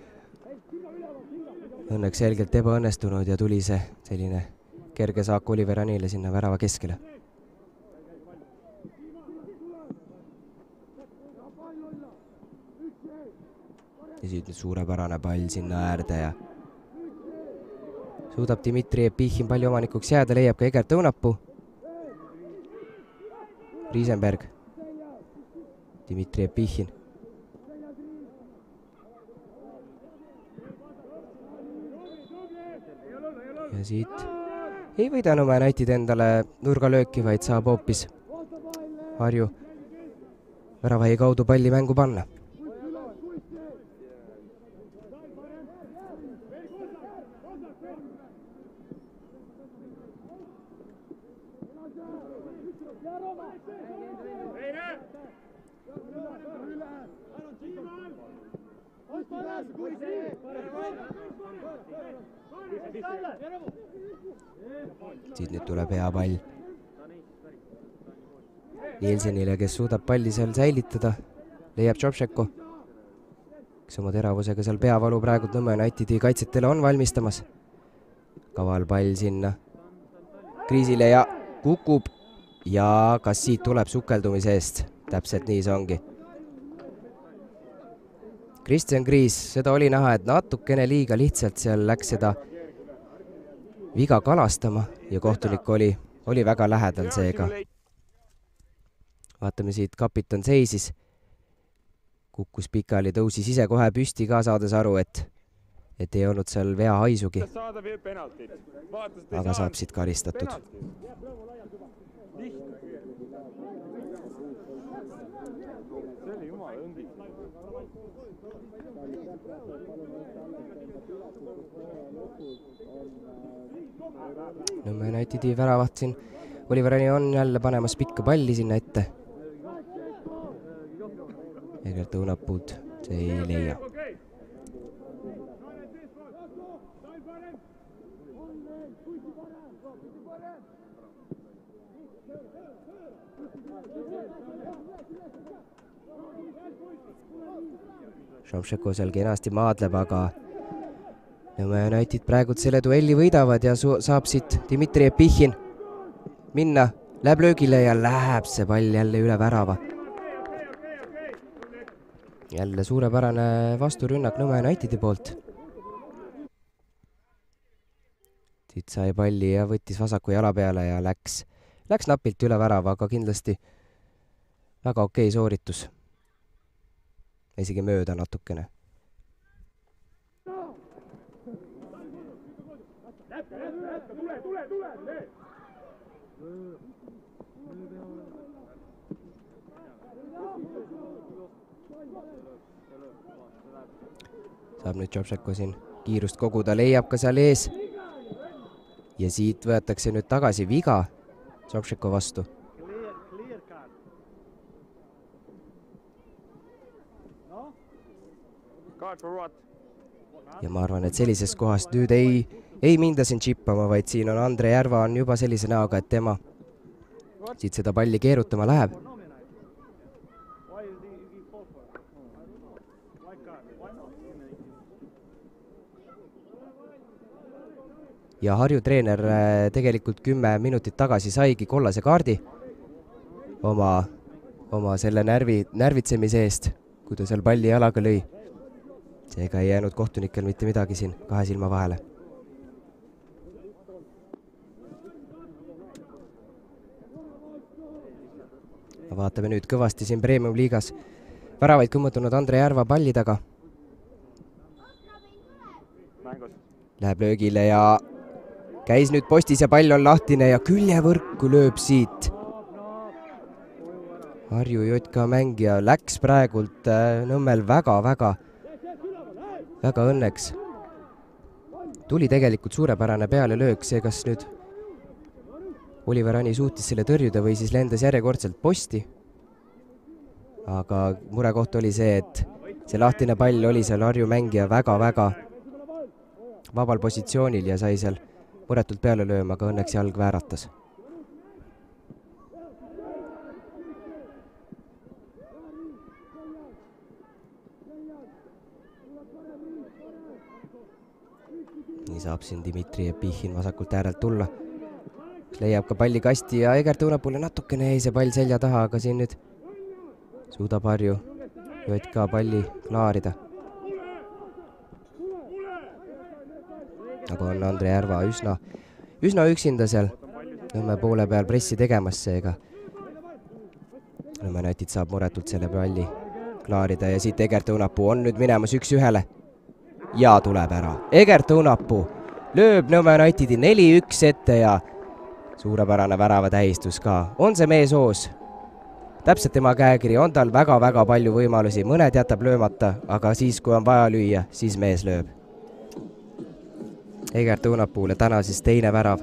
õnneks selgelt ebaõnnestunud ja tuli see selline kerge saak Oliver Anile sinna värava keskele. Ja siit nüüd suurepärane pall sinna äärde ja suudab Dmitri Epichin palli omanikuks jääda, leiab ka Egert Õunapuu. Riisenberg. Dmitri Epichin. Ja siit ei võida Nõmme United endale nurgalööki, vaid saab hoopis Harju väravahi kaudu palli mängu panna. Siit nüüd tuleb hea pall Nielsenile, kes suudab palli seal säilitada, leiab Tšopšeko, kes oma teravusega seal peavalu praegu Nõmme Unitedi kaitsetele on valmistamas. Kaval pall sinna kriisile ja kukub ja kas siit tuleb sukeldumise eest? Täpselt nii see ongi. Kristjan Kriis, seda oli näha, et natukene liiga lihtsalt seal läks seda viga kalastama ja kohtunik oli, oli väga lähedal seega. Vaatame siit, kapitan seisis, kukkus pikali, tõusis ise kohe püsti ka, saades aru, et, et ei olnud seal vea haisugi. Aga saab siit karistatud. Nõmme Unitedi väravat siin Oliver Ani on jälle panemas pikka palli sinna ette. Egert Õunapuud see ei leia. Šomšeko seal kenasti maadleb, aga Nõmme United praegu selle duelli võidavad ja saab siit Dmitri Epichin minna, läheb löögile ja läheb see pall jälle üle värava. Jälle suurepärane vasturünnak Nõmme Unitedi poolt. Siit sai palli ja võttis vasaku jala peale ja läks, läks napilt üle värava, aga kindlasti väga okei sooritus. Isegi mööda natukene. Saab nüüd Tšopšeko siin kiirust koguda, leiab ka seal ees. Ja siit võetakse nüüd tagasi viga Tšopšeko vastu. Card for what? ja ma arvan, et sellisest kohast nüüd ei, ei minda siin chippama, vaid siin on Andre Järva on juba sellise näoga, et tema siit seda palli keerutama läheb. Ja Harju treener tegelikult kümme minutit tagasi saigi kollase kaardi oma, oma selle närvi, närvitsemise eest, kui ta seal palli jalaga lõi. Seega ei jäänud kohtunikel mitte midagi siin kahe silma vahele. Vaatame nüüd kõvasti siin Premium liigas väravaid kõmmutunud Andre Järva palli taga. Läheb löögile ja käis nüüd postis ja pall on lahtine ja küljevõrku lööb siit. Harju J K mängija läks praegult Nõmmel väga-väga väga õnneks. Tuli tegelikult suurepärane peale löök, see kas nüüd Oliver Ani suutis selle tõrjuda või siis lendas järjekordselt posti. Aga murekoht oli see, et see lahtine pall oli seal Harju mängija väga-väga vabal positsioonil ja sai seal muretult peale lööma, aga õnneks jalg vääratas. Nii saab siin Dmitri Epichin vasakult äärelt tulla. Leiab ka palli kasti ja Egert Õunapuule natukene jäi see pall selja taha, aga siin nüüd suudab Harju J K palli klaarida. Aga on Andre Järva üsna, üsna üksinda seal Nõmme poole peal pressi tegemas seega. Nõmme United saab muretult selle palli klaarida ja siit Egert Õunapuu on nüüd minemas üks ühele. Ja tuleb ära. Egert Õunapuu lööb Nõmme Unitedi neli üks ette ja suurepärane värava tähistus ka. On see mees hoos? Täpselt tema käekiri, on tal väga-väga palju võimalusi. Mõned jätab löömata, aga siis, kui on vaja lüüa, siis mees lööb. Egert Õunapuule täna siis teine värav.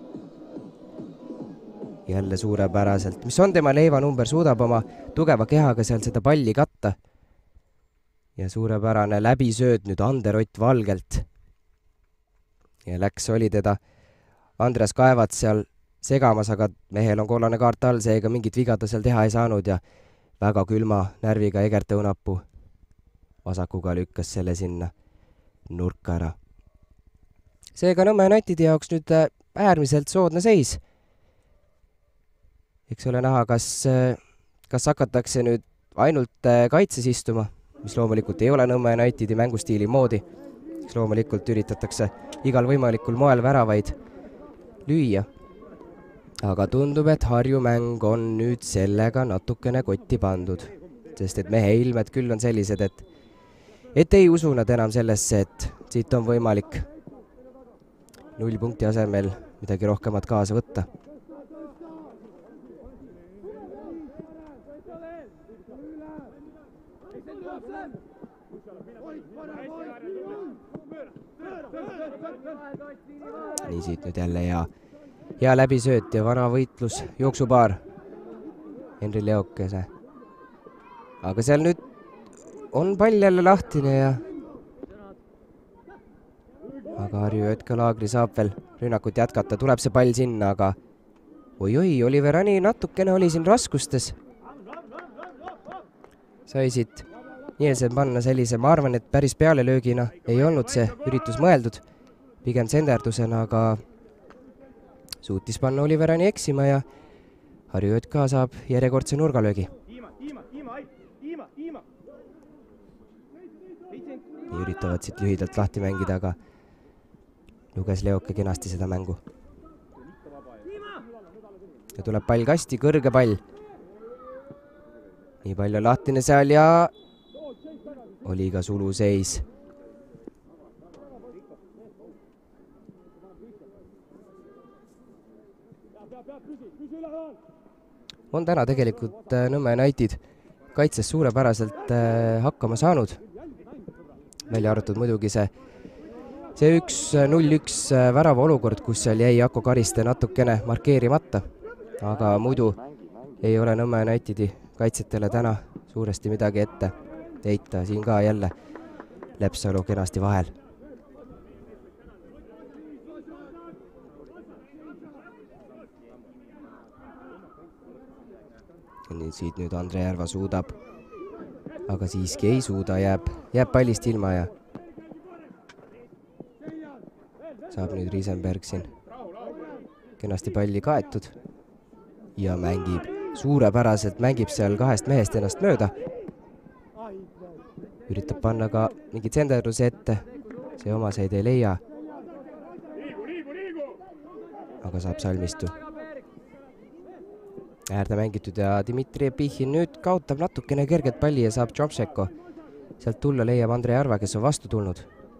Jälle suurepäraselt. Mis on tema leivanumber, suudab oma tugeva kehaga seal seda palli katta. Ja suurepärane läbisööd nüüd Anderott Valgelt. Ja läks oli teda Andreas Kaevat seal segamas, aga mehel on kollane kaart all, seega mingit viga ta seal teha ei saanud ja väga külma närviga Egert Õunapuu vasakuga lükkas selle sinna nurka ära. Seega Nõmme Unitedi jaoks nüüd äärmiselt soodne seis. Eks ole näha, kas, kas hakatakse nüüd ainult kaitses istuma, mis loomulikult ei ole Nõmme Unitedi mängustiili moodi. Eks loomulikult üritatakse igal võimalikul moel väravaid lüüa. Aga tundub, et Harju mäng on nüüd sellega natukene kotti pandud. Sest et mehe ilmed küll on sellised, et, et ei usu nad enam sellesse, et siit on võimalik null punkti asemel midagi rohkemat kaasa võtta. Nii siit nüüd jälle hea, hea läbisööt ja vana võitlus, jooksupaar Henri Leokese. Aga seal nüüd on pall jälle lahtine ja aga Harju J K Laagri saab veel rünnakut jätkata, tuleb see pall sinna, aga oi-oi, Oliver Ani natukene oli siin raskustes. Sai siit Nielsen panna sellise, ma arvan, et päris pealelöögina ei olnud see üritus mõeldud, pigem senderdusena, aga suutis panna Oliver Ani eksima ja Harju J K saab järjekordse nurgalöögi. Nii üritavad siit lühidalt lahti mängida, aga luges Leoke kenasti seda mängu. Ja tuleb pall kasti, kõrge pall. Nii palju lahtine seal ja oli ka suluseis. On täna tegelikult Nõmme United kaitses suurepäraselt hakkama saanud. Välja arvatud muidugi see see üks null üks värava olukord, kus seal jäi Jako Kariste natukene markeerimata. Aga muidu ei ole Nõmme Unitedi kaitsetele täna suuresti midagi ette heita. Siin ka jälle Lepsalu kenasti vahel. ja nüüd siit nüüd Andre Järva suudab, aga siiski ei suuda, jääb, jääb pallist ilma ja saab nüüd Riesenberg siin kenasti palli kaetud ja mängib suurepäraselt, mängib seal kahest mehest ennast mööda. Üritab panna ka mingit senderduse ette, see omaseid ei leia. Aga saab Salmistu. Äärde mängitud ja Dmitri Epichin nüüd kaotab natukene kerget palli ja saab Jomšeko. Sealt tulla leiab Andre Järva, kes on vastu tulnud.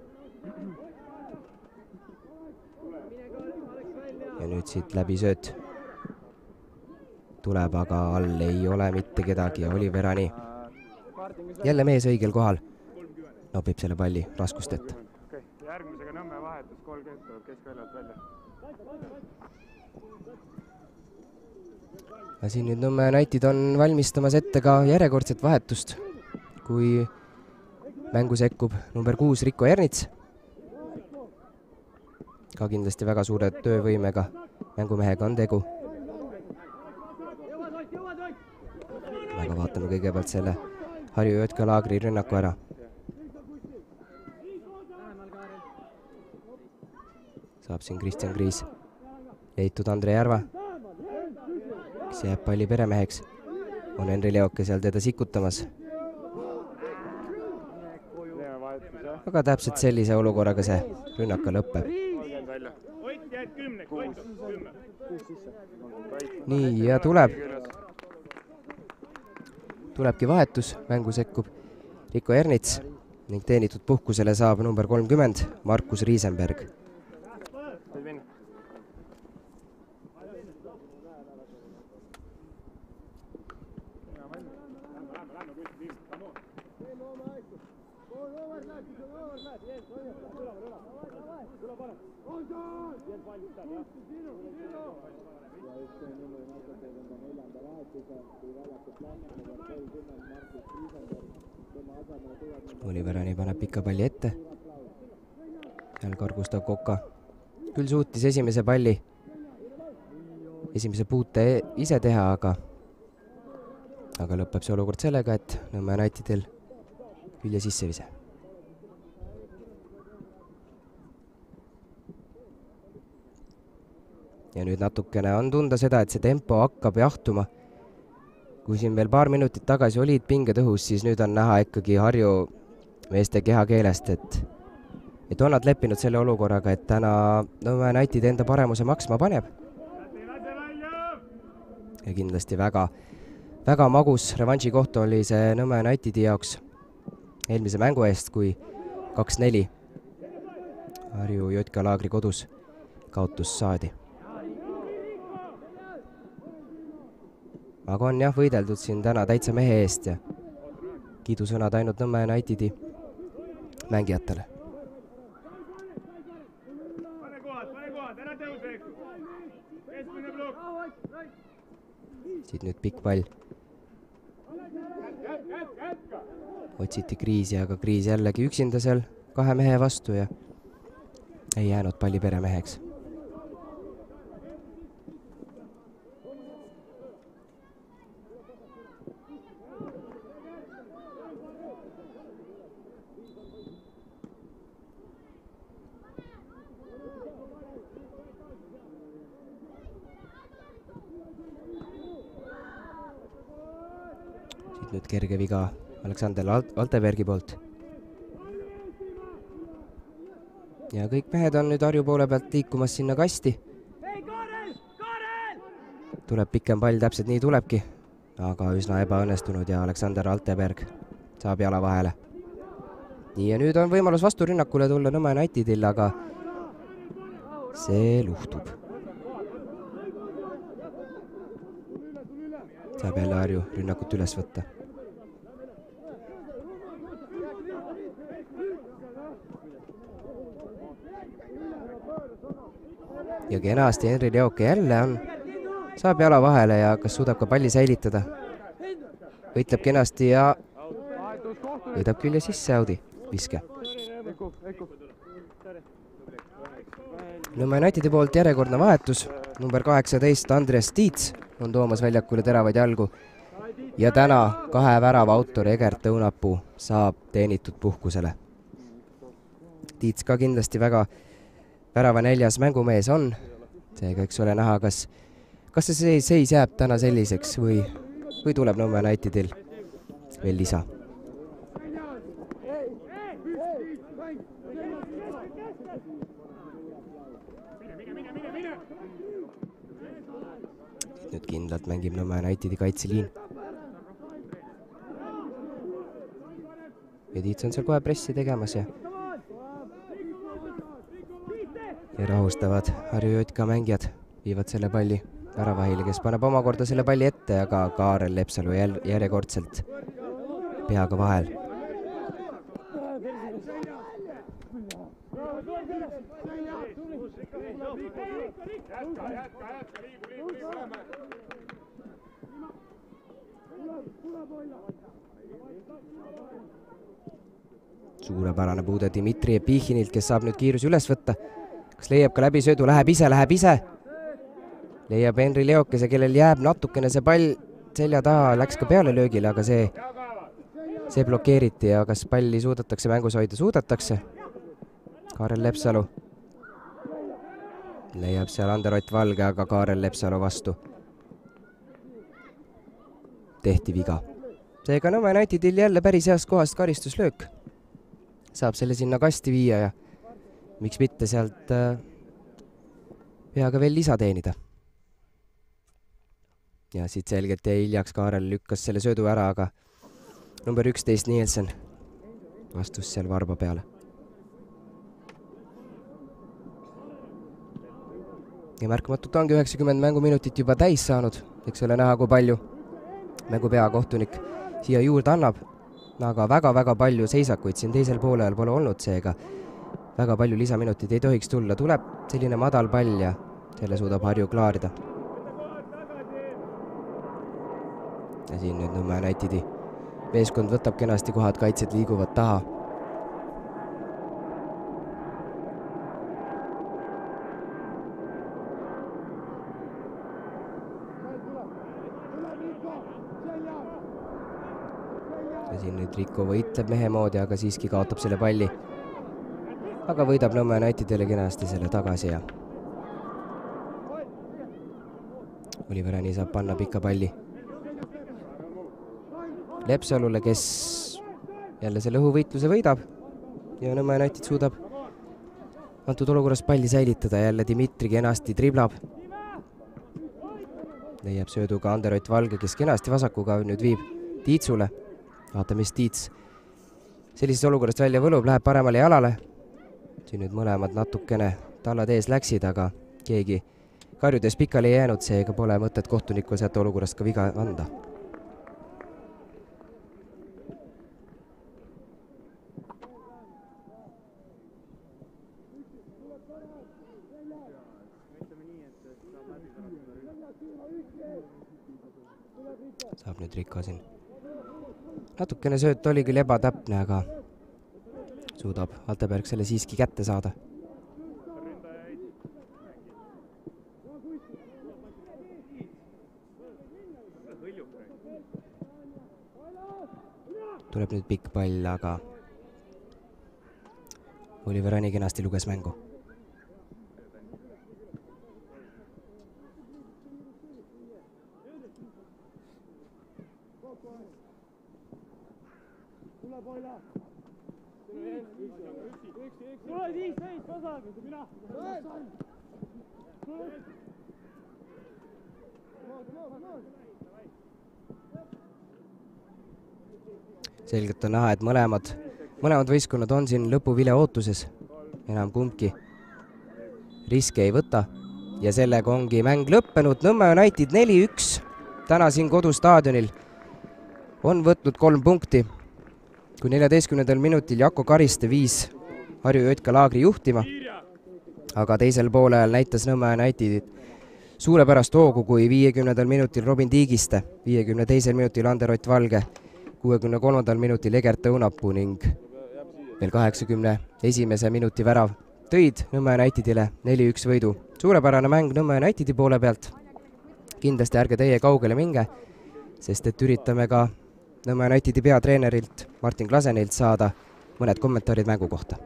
Ja nüüd siit läbi sööt. Tuleb, aga all ei ole mitte kedagi ja Oliverani jälle mees õigel kohal. Nopib selle palli raskust ette. Okay. Järgmisega Nõmme vahetus, kolmkümmend tuleb keskväljalt välja. Ja siin nüüd Nõmme United on valmistamas ette ka järjekordset vahetust, kui mängu sekkub number kuus Rico Ernits. Ka kindlasti väga suure töövõimega mängumehega on tegu. Aga vaatame kõigepealt selle Harju J K Laagri rünnaku ära. Saab siin Kristjan Kriis. Leitud Andre Järva, kes jääb palli peremeheks. On Henri Leoke seal teda sikutamas. Aga täpselt sellise olukorraga see rünnaka lõpeb. Nii, ja tuleb. Tulebki vahetus, mängu sekkub Rico Ernits ning teenitud puhkusele saab number kolmkümmend Markus Riesenberg. Oliverani paneb pika palli ette. Seal Kargustav Koka. Küll suutis esimese palli, esimese puute ise teha, aga aga lõpeb see olukord sellega, et Nõmme Unitedil külje sisse vise. Ja nüüd natukene on tunda seda, et see tempo hakkab jahtuma. Kui siin veel paar minutit tagasi olid pinged õhus, siis nüüd on näha ikkagi Harju meeste kehakeelest, et, et on nad leppinud selle olukorraga, et täna Nõmme United enda paremuse maksma paneb. Ja kindlasti väga, väga magus revanši koht oli see Nõmme Unitedi jaoks eelmise mängu eest, kui kaks neli Harju J K Laagri kodus kaotus saadi. Aga on jah võideldud siin täna täitsa mehe eest ja kiidusõnad ainult Nõmme Unitedi mängijatele. Siit nüüd pikk pall. Otsiti Kriisi, aga Kriis jällegi üksinda seal kahe mehe vastu ja ei jäänud palli peremeheks. Siit nüüd kerge viga Aleksander Altebergi poolt. Ja kõik mehed on nüüd Harju poole pealt liikumas sinna kasti. Tuleb pikem pall, täpselt nii tulebki, aga üsna ebaõnnestunud ja Aleksander Alteberg saab jala vahele. Nii ja nüüd on võimalus vasturünnakule tulla Nõmme Unitedil, aga see luhtub. Saab jälle Harju rünnakut üles võtta. Ja kenasti Henri Leoke jälle on, saab jala vahele ja kas suudab ka palli säilitada. Võitleb kenasti ja võidab külje sisse Audi viske. Nõmme Unitedi poolt järjekordne vahetus. Number kaheksateist Andres Tiits on toomas väljakule teravaid jalgu ja täna kahe värava autor Egert Õunapuu saab teenitud puhkusele. Tiits ka kindlasti väga värava neljas mängumees on, seega eks ole näha, kas, kas see seis jääb täna selliseks või, või tuleb Nõmme Unitedil veel lisa. Nüüd kindlalt mängib Nõmme Unitedi kaitseliin. Ja Tiits on seal kohe pressi tegemas ja, ja rahustavad Harju J K mängijad, viivad selle palli väravahile, kes paneb omakorda selle palli ette, aga Kaarel Lepsalu jäl järjekordselt peaga vahel. Suurepärane puude Dmitri Epihinilt, kes saab nüüd kiirus üles võtta. Kas leiab ka läbi söödu, läheb ise, läheb ise. Leiab Henri Leokese, kellel jääb natukene see pall selja taha, läks ka peale löögile, aga see, see blokeeriti ja kas palli suudetakse mängus hoida, suudetakse. Kaarel Lepsalu leiab seal Anderott Valge, aga Kaarel Lepsalu vastu tehti viga. Seega Nõmme Unitedil jälle päris heast kohast karistuslöök. Saab selle sinna kasti viia ja miks mitte sealt äh, peaga veel lisa teenida. Ja siit selgelt jäi hiljaks, Kaarel lükkas selle söödu ära, aga number üksteist Nielsen vastus seal varba peale. Ja märkamatult ongi üheksakümmend mänguminutit juba täis saanud, eks ole näha, kui palju mängu peakohtunik siia juurde annab, aga väga-väga palju seisakuid siin teisel poolel pole olnud, seega väga palju lisaminutid ei tohiks tulla. Tuleb selline madal pall ja selle suudab Harju klaarida. Ja siin nüüd Nõmme Unitedi meeskond võtab kenasti kohad, kaitsed liiguvad taha. Ja siin nüüd Rikko võitleb mehe moodi, aga siiski kaotab selle palli. Aga võidab Nõmme Unitedile kenasti selle tagasi ja Oliver Ani saab panna pika palli Lepsalule, kes jälle selle õhuvõitluse võidab ja Nõmme United suudab antud olukorras palli säilitada. Jälle Dmitri kenasti driblab. Leiab sööduga Anderott Valge, kes kenasti vasakuga nüüd viib Tiitsule. Vaata, mis Tiits sellisest olukorrast välja võlub, läheb paremale jalale. Siin nüüd mõlemad natukene tallad ees läksid, aga keegi karjudes pikali ei jäänud, seega pole mõtet kohtunikul sealt olukorrast ka viga anda. Saab nüüd Rikko siin. Natukene sööt oli küll ebatäpne, aga suudab Alteberg selle siiski kätte saada. Tuleb nüüd pikk pall, aga Oliver Ani kenasti luges mängu. Selgelt on näha, et mõlemad, mõlemad võistkonnad on siin lõpuvile ootuses. Enam kumbki riske ei võta. Ja sellega ongi mäng lõppenud. Nõmme United neli üks täna siin kodustaadionil on võtnud kolm punkti. Kui neljateistkümnendal minutil Jako Kariste viis Harju J K laagri juhtima, aga teisel poolel näitas Nõmme United suurepärast hoogu, kui viiekümnendal minutil Robin Tiigiste, viiekümne teisel minutil Anderott Valge, kuuekümne kolmandal minutil Egert Õunapuu ning veel kaheksakümne esimese minuti värav tõid Nõmme Unitedile neli üks võidu. Suurepärane mäng Nõmme Unitedi poole pealt. Kindlasti ärge teie kaugele minge. sest et üritame ka Nõmme Unitedi peatreenerilt Martin Klasenilt saada mõned kommentaarid mängu kohta.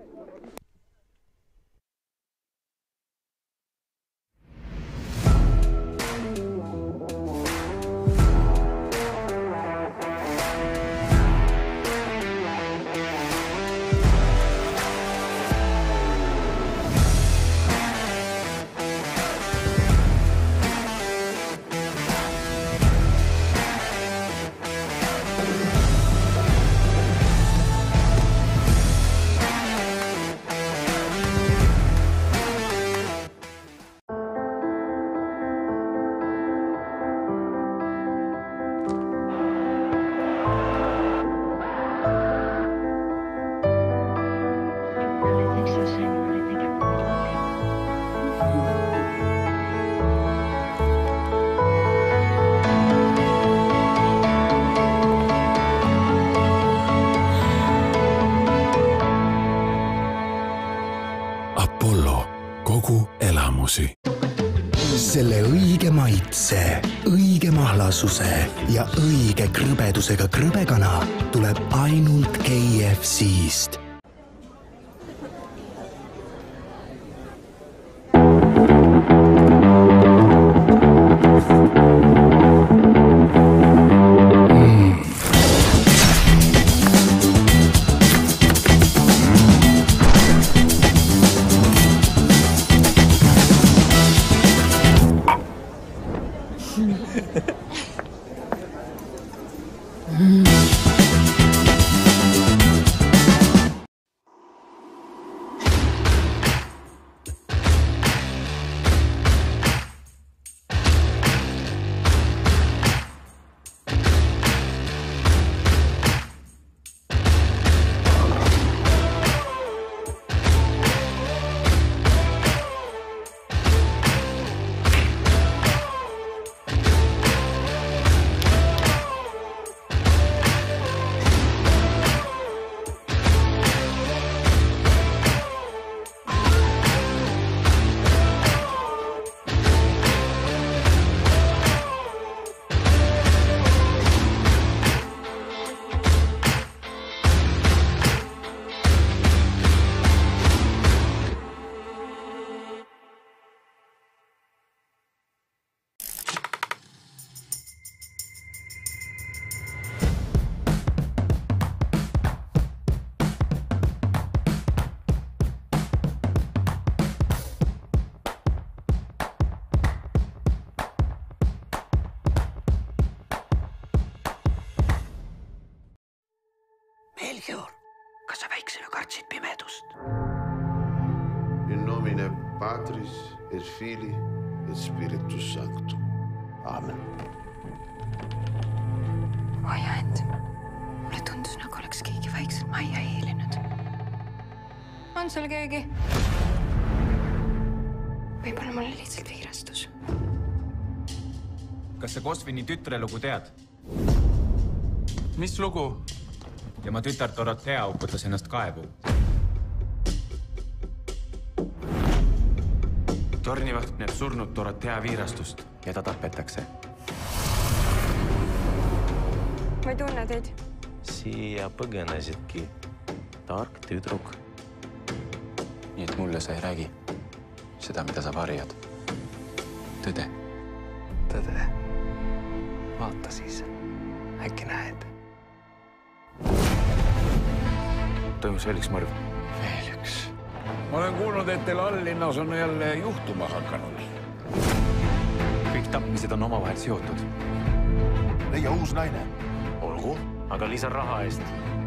Apollo, kogu elamusi. Selle õige maitse, õige mahlasuse ja õige krõbedusega krõbekana tuleb ainult K F C-st. Melchior, kas sa väiksena kartsid pimedust? In nomine Patris et Filii et Spiritus Sanctum. Amen. Oi Ant, mulle tundus nagu oleks keegi vaikselt majja hiilinud. On seal keegi? Võib-olla mulle lihtsalt viirastus. Kas sa Kosvini tütre lugu tead? Mis lugu? Tema tütar Dorothea uputas ennast kaevu. Tornivaht näeb surnud Dorothea viirastust ja ta tapetakse. Ma ei tunne teid. Siia põgenesidki. Tark tüdruk. Nii et mulle sa ei räägi seda, mida sa varjad. Tõde. Tõde. Vaata siis. Äkki näed. Toimus veel üks mõrv. Veel üks. Ma olen kuulnud, et teil alllinnas on jälle juhtuma hakanud. Kõik tapmised on omavahel seotud. Leia uus naine. Olgu, aga lisa raha eest.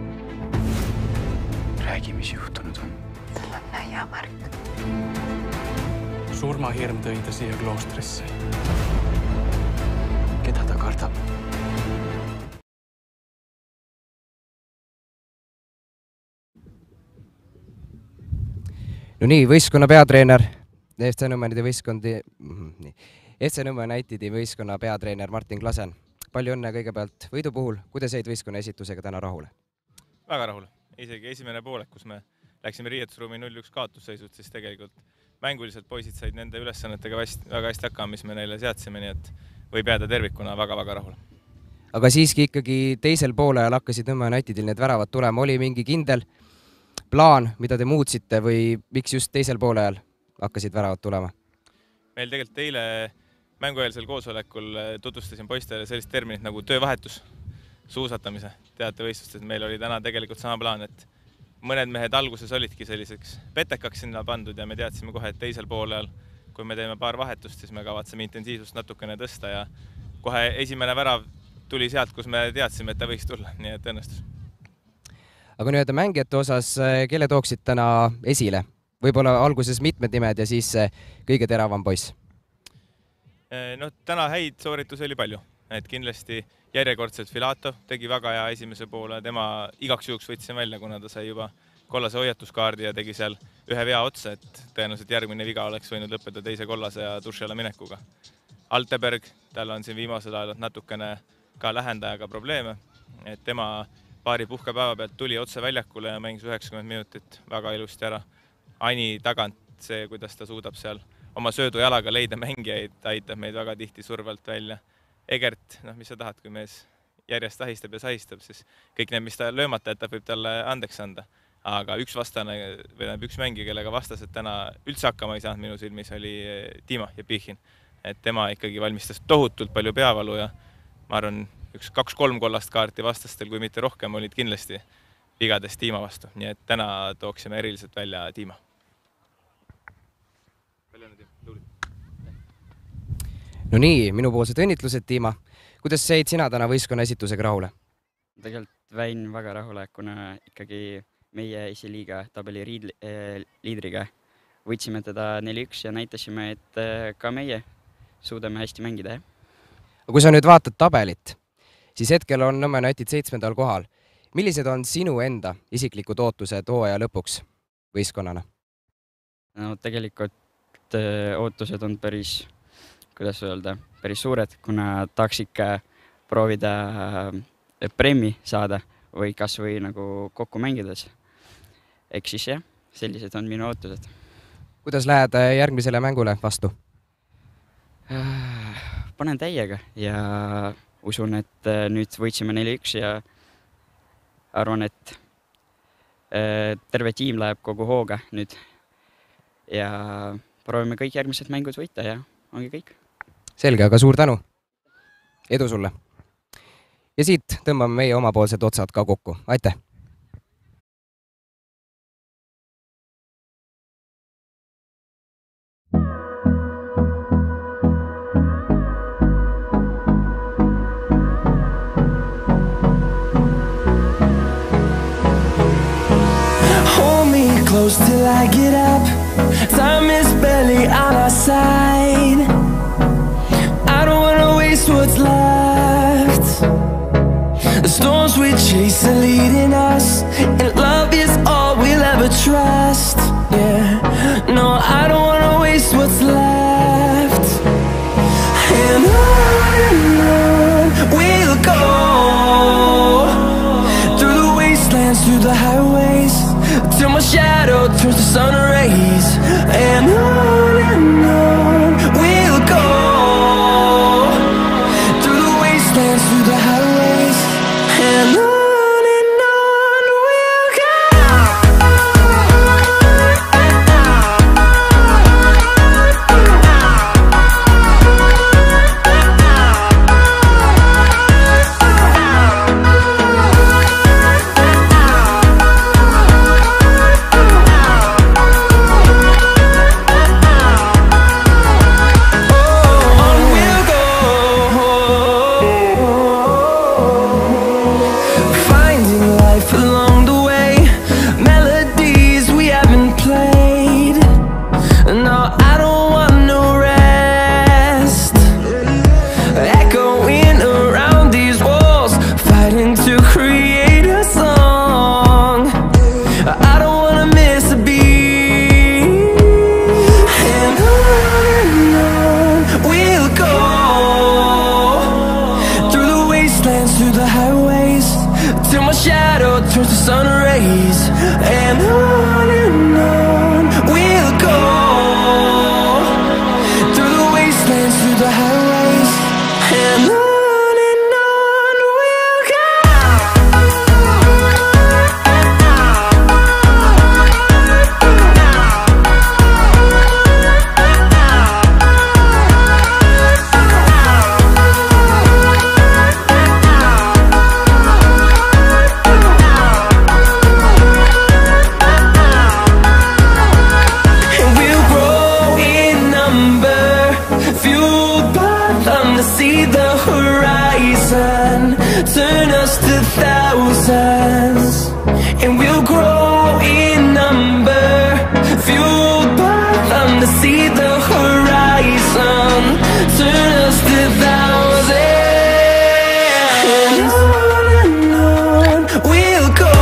Räägi, mis juhtunud on. Tal on näiamärk. Surmahirm tõi ta siia kloostrisse. Keda ta kardab? No nii, võistkonna peatreener, F C Nõmme Unitedi võistkondi, F C Nõmme Unitedi võistkonna peatreener Martin Klasen. Palju õnne kõigepealt võidu puhul, kuidas jäid võistkonna esitusega täna rahule? Väga rahule. Isegi esimene poolek, kus me läksime riietusruumi null üks kaotusseisud, siis tegelikult mänguliselt poisid said nende ülesannetega väga hästi hakkama, mis me neile seadsime, nii et võib jääda tervikuna väga-väga rahule. aga siiski ikkagi teisel poolel hakkasid Nõmme Unitedil need väravad tulema. Oli mingi kindel plaan, mida te muutsite või miks just teisel poolel hakkasid väravad tulema? Meil tegelikult eile mängueelsel koosolekul tutvustasin poistele sellist terminit nagu töövahetus, suusatamise teatevõistlustes. Meil oli täna tegelikult sama plaan, et mõned mehed alguses olidki selliseks petekaks sinna pandud ja me teadsime kohe, et teisel poolel, kui me teeme paar vahetust, siis me kavatseme intensiivsust natukene tõsta ja kohe esimene värav tuli sealt, kus me teadsime, et ta võiks tulla, nii et õnnestus. Aga nüüd mängijate osas, kelle tooksid täna esile? Võib-olla alguses mitmed nimed ja siis kõige teravam poiss? No, täna häid sooritusi oli palju, et kindlasti järjekordselt Filatov tegi väga hea esimese poole, tema igaks juhuks võtsin välja, kuna ta sai juba kollase hoiatuskaardi ja tegi seal ühe vea otsa, et tõenäoliselt järgmine viga oleks võinud lõppeda teise kollase ja duši alla minekuga. Alteberg, tal on siin viimasel ajal natukene ka lähendajaga probleeme, et tema paari puhkepäeva pealt tuli otse väljakule ja mängis üheksakümmend minutit väga ilusti ära. Ani tagant see, kuidas ta suudab seal oma söödu jalaga leida mängijaid, aitab meid väga tihti survelt välja. Egert, noh, mis sa tahad, kui mees järjest ahistab ja sahistab, siis kõik need, mis ta löömata jätab, võib talle andeks anda. Aga üks vastane, või üks mängija, kellega vastas, et täna üldse hakkama ei saanud minu silmis, oli Dima Jepichin. Et tema ikkagi valmistas tohutult palju peavalu ja ma arvan, üks kaks-kolm kollast kaarti vastastel, kui mitte rohkem, olid kindlasti vigadest Dima vastu. Nii et täna tooksime eriliselt välja Dima. No nii, minupoolsed õnnitlused, Dima. Kuidas seid sina täna võistkonna esitusega rahule? Tegelikult väin väga rahule, kuna ikkagi meie esiliiga tabeli liidriga võitsime teda neli üks ja näitasime, et ka meie suudame hästi mängida. Kui sa nüüd vaatad tabelit, siis hetkel on Nõmme United seitsmendal kohal. Millised on sinu enda isiklikud ootused hooaja lõpuks võistkonnana? No tegelikult ootused on päris kuidas öelda, päris suured, kuna tahaks ikka proovida premi saada või kas või nagu kokku mängides. Eks siis jah, sellised on minu ootused. Kuidas lähed järgmisele mängule vastu? Panen täiega ja usun, et nüüd võitsime neli üks ja arvan, et terve tiim läheb kogu hooga nüüd ja proovime kõik järgmised mängud võita ja ongi kõik. Selge, aga suur tänu. Edu sulle. Ja siit tõmbame meie omapoolsed otsad ka kokku. Aitäh! Hold me close till I get up. Time is barely on our side. I don't wanna waste what's left. The storms we chase are leading us, and love is all we'll ever trust. Yeah, no, I don't wanna waste what's left. And on and on we'll go, through the wastelands, through the highways, till my shadow turns to sun rays. And on and on we'll go, through the wastelands, through the highways, and on. And on and on turn us to thousands, and we'll grow in number, fueled by them to see the horizon. Turn us to thousands, and on and on we'll go,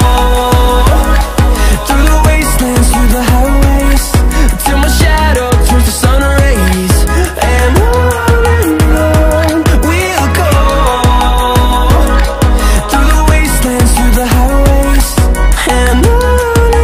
through the wastelands, through the highways, till my shadow turns to sun rays. And on and on we'll go, through the wastelands, through the highways, and on and on we'll go.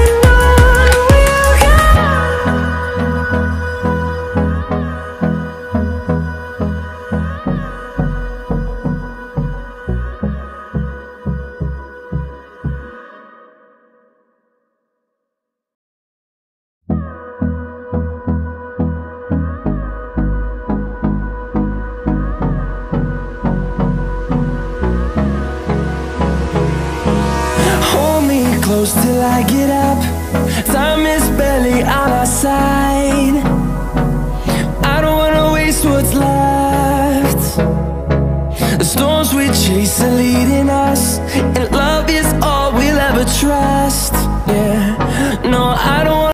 Hold me close till I get up. Time is barely on our side. I don't wanna waste what's left. The storms we chase are leading us, and love is all we'll ever trust. Yeah, no, I don't wanna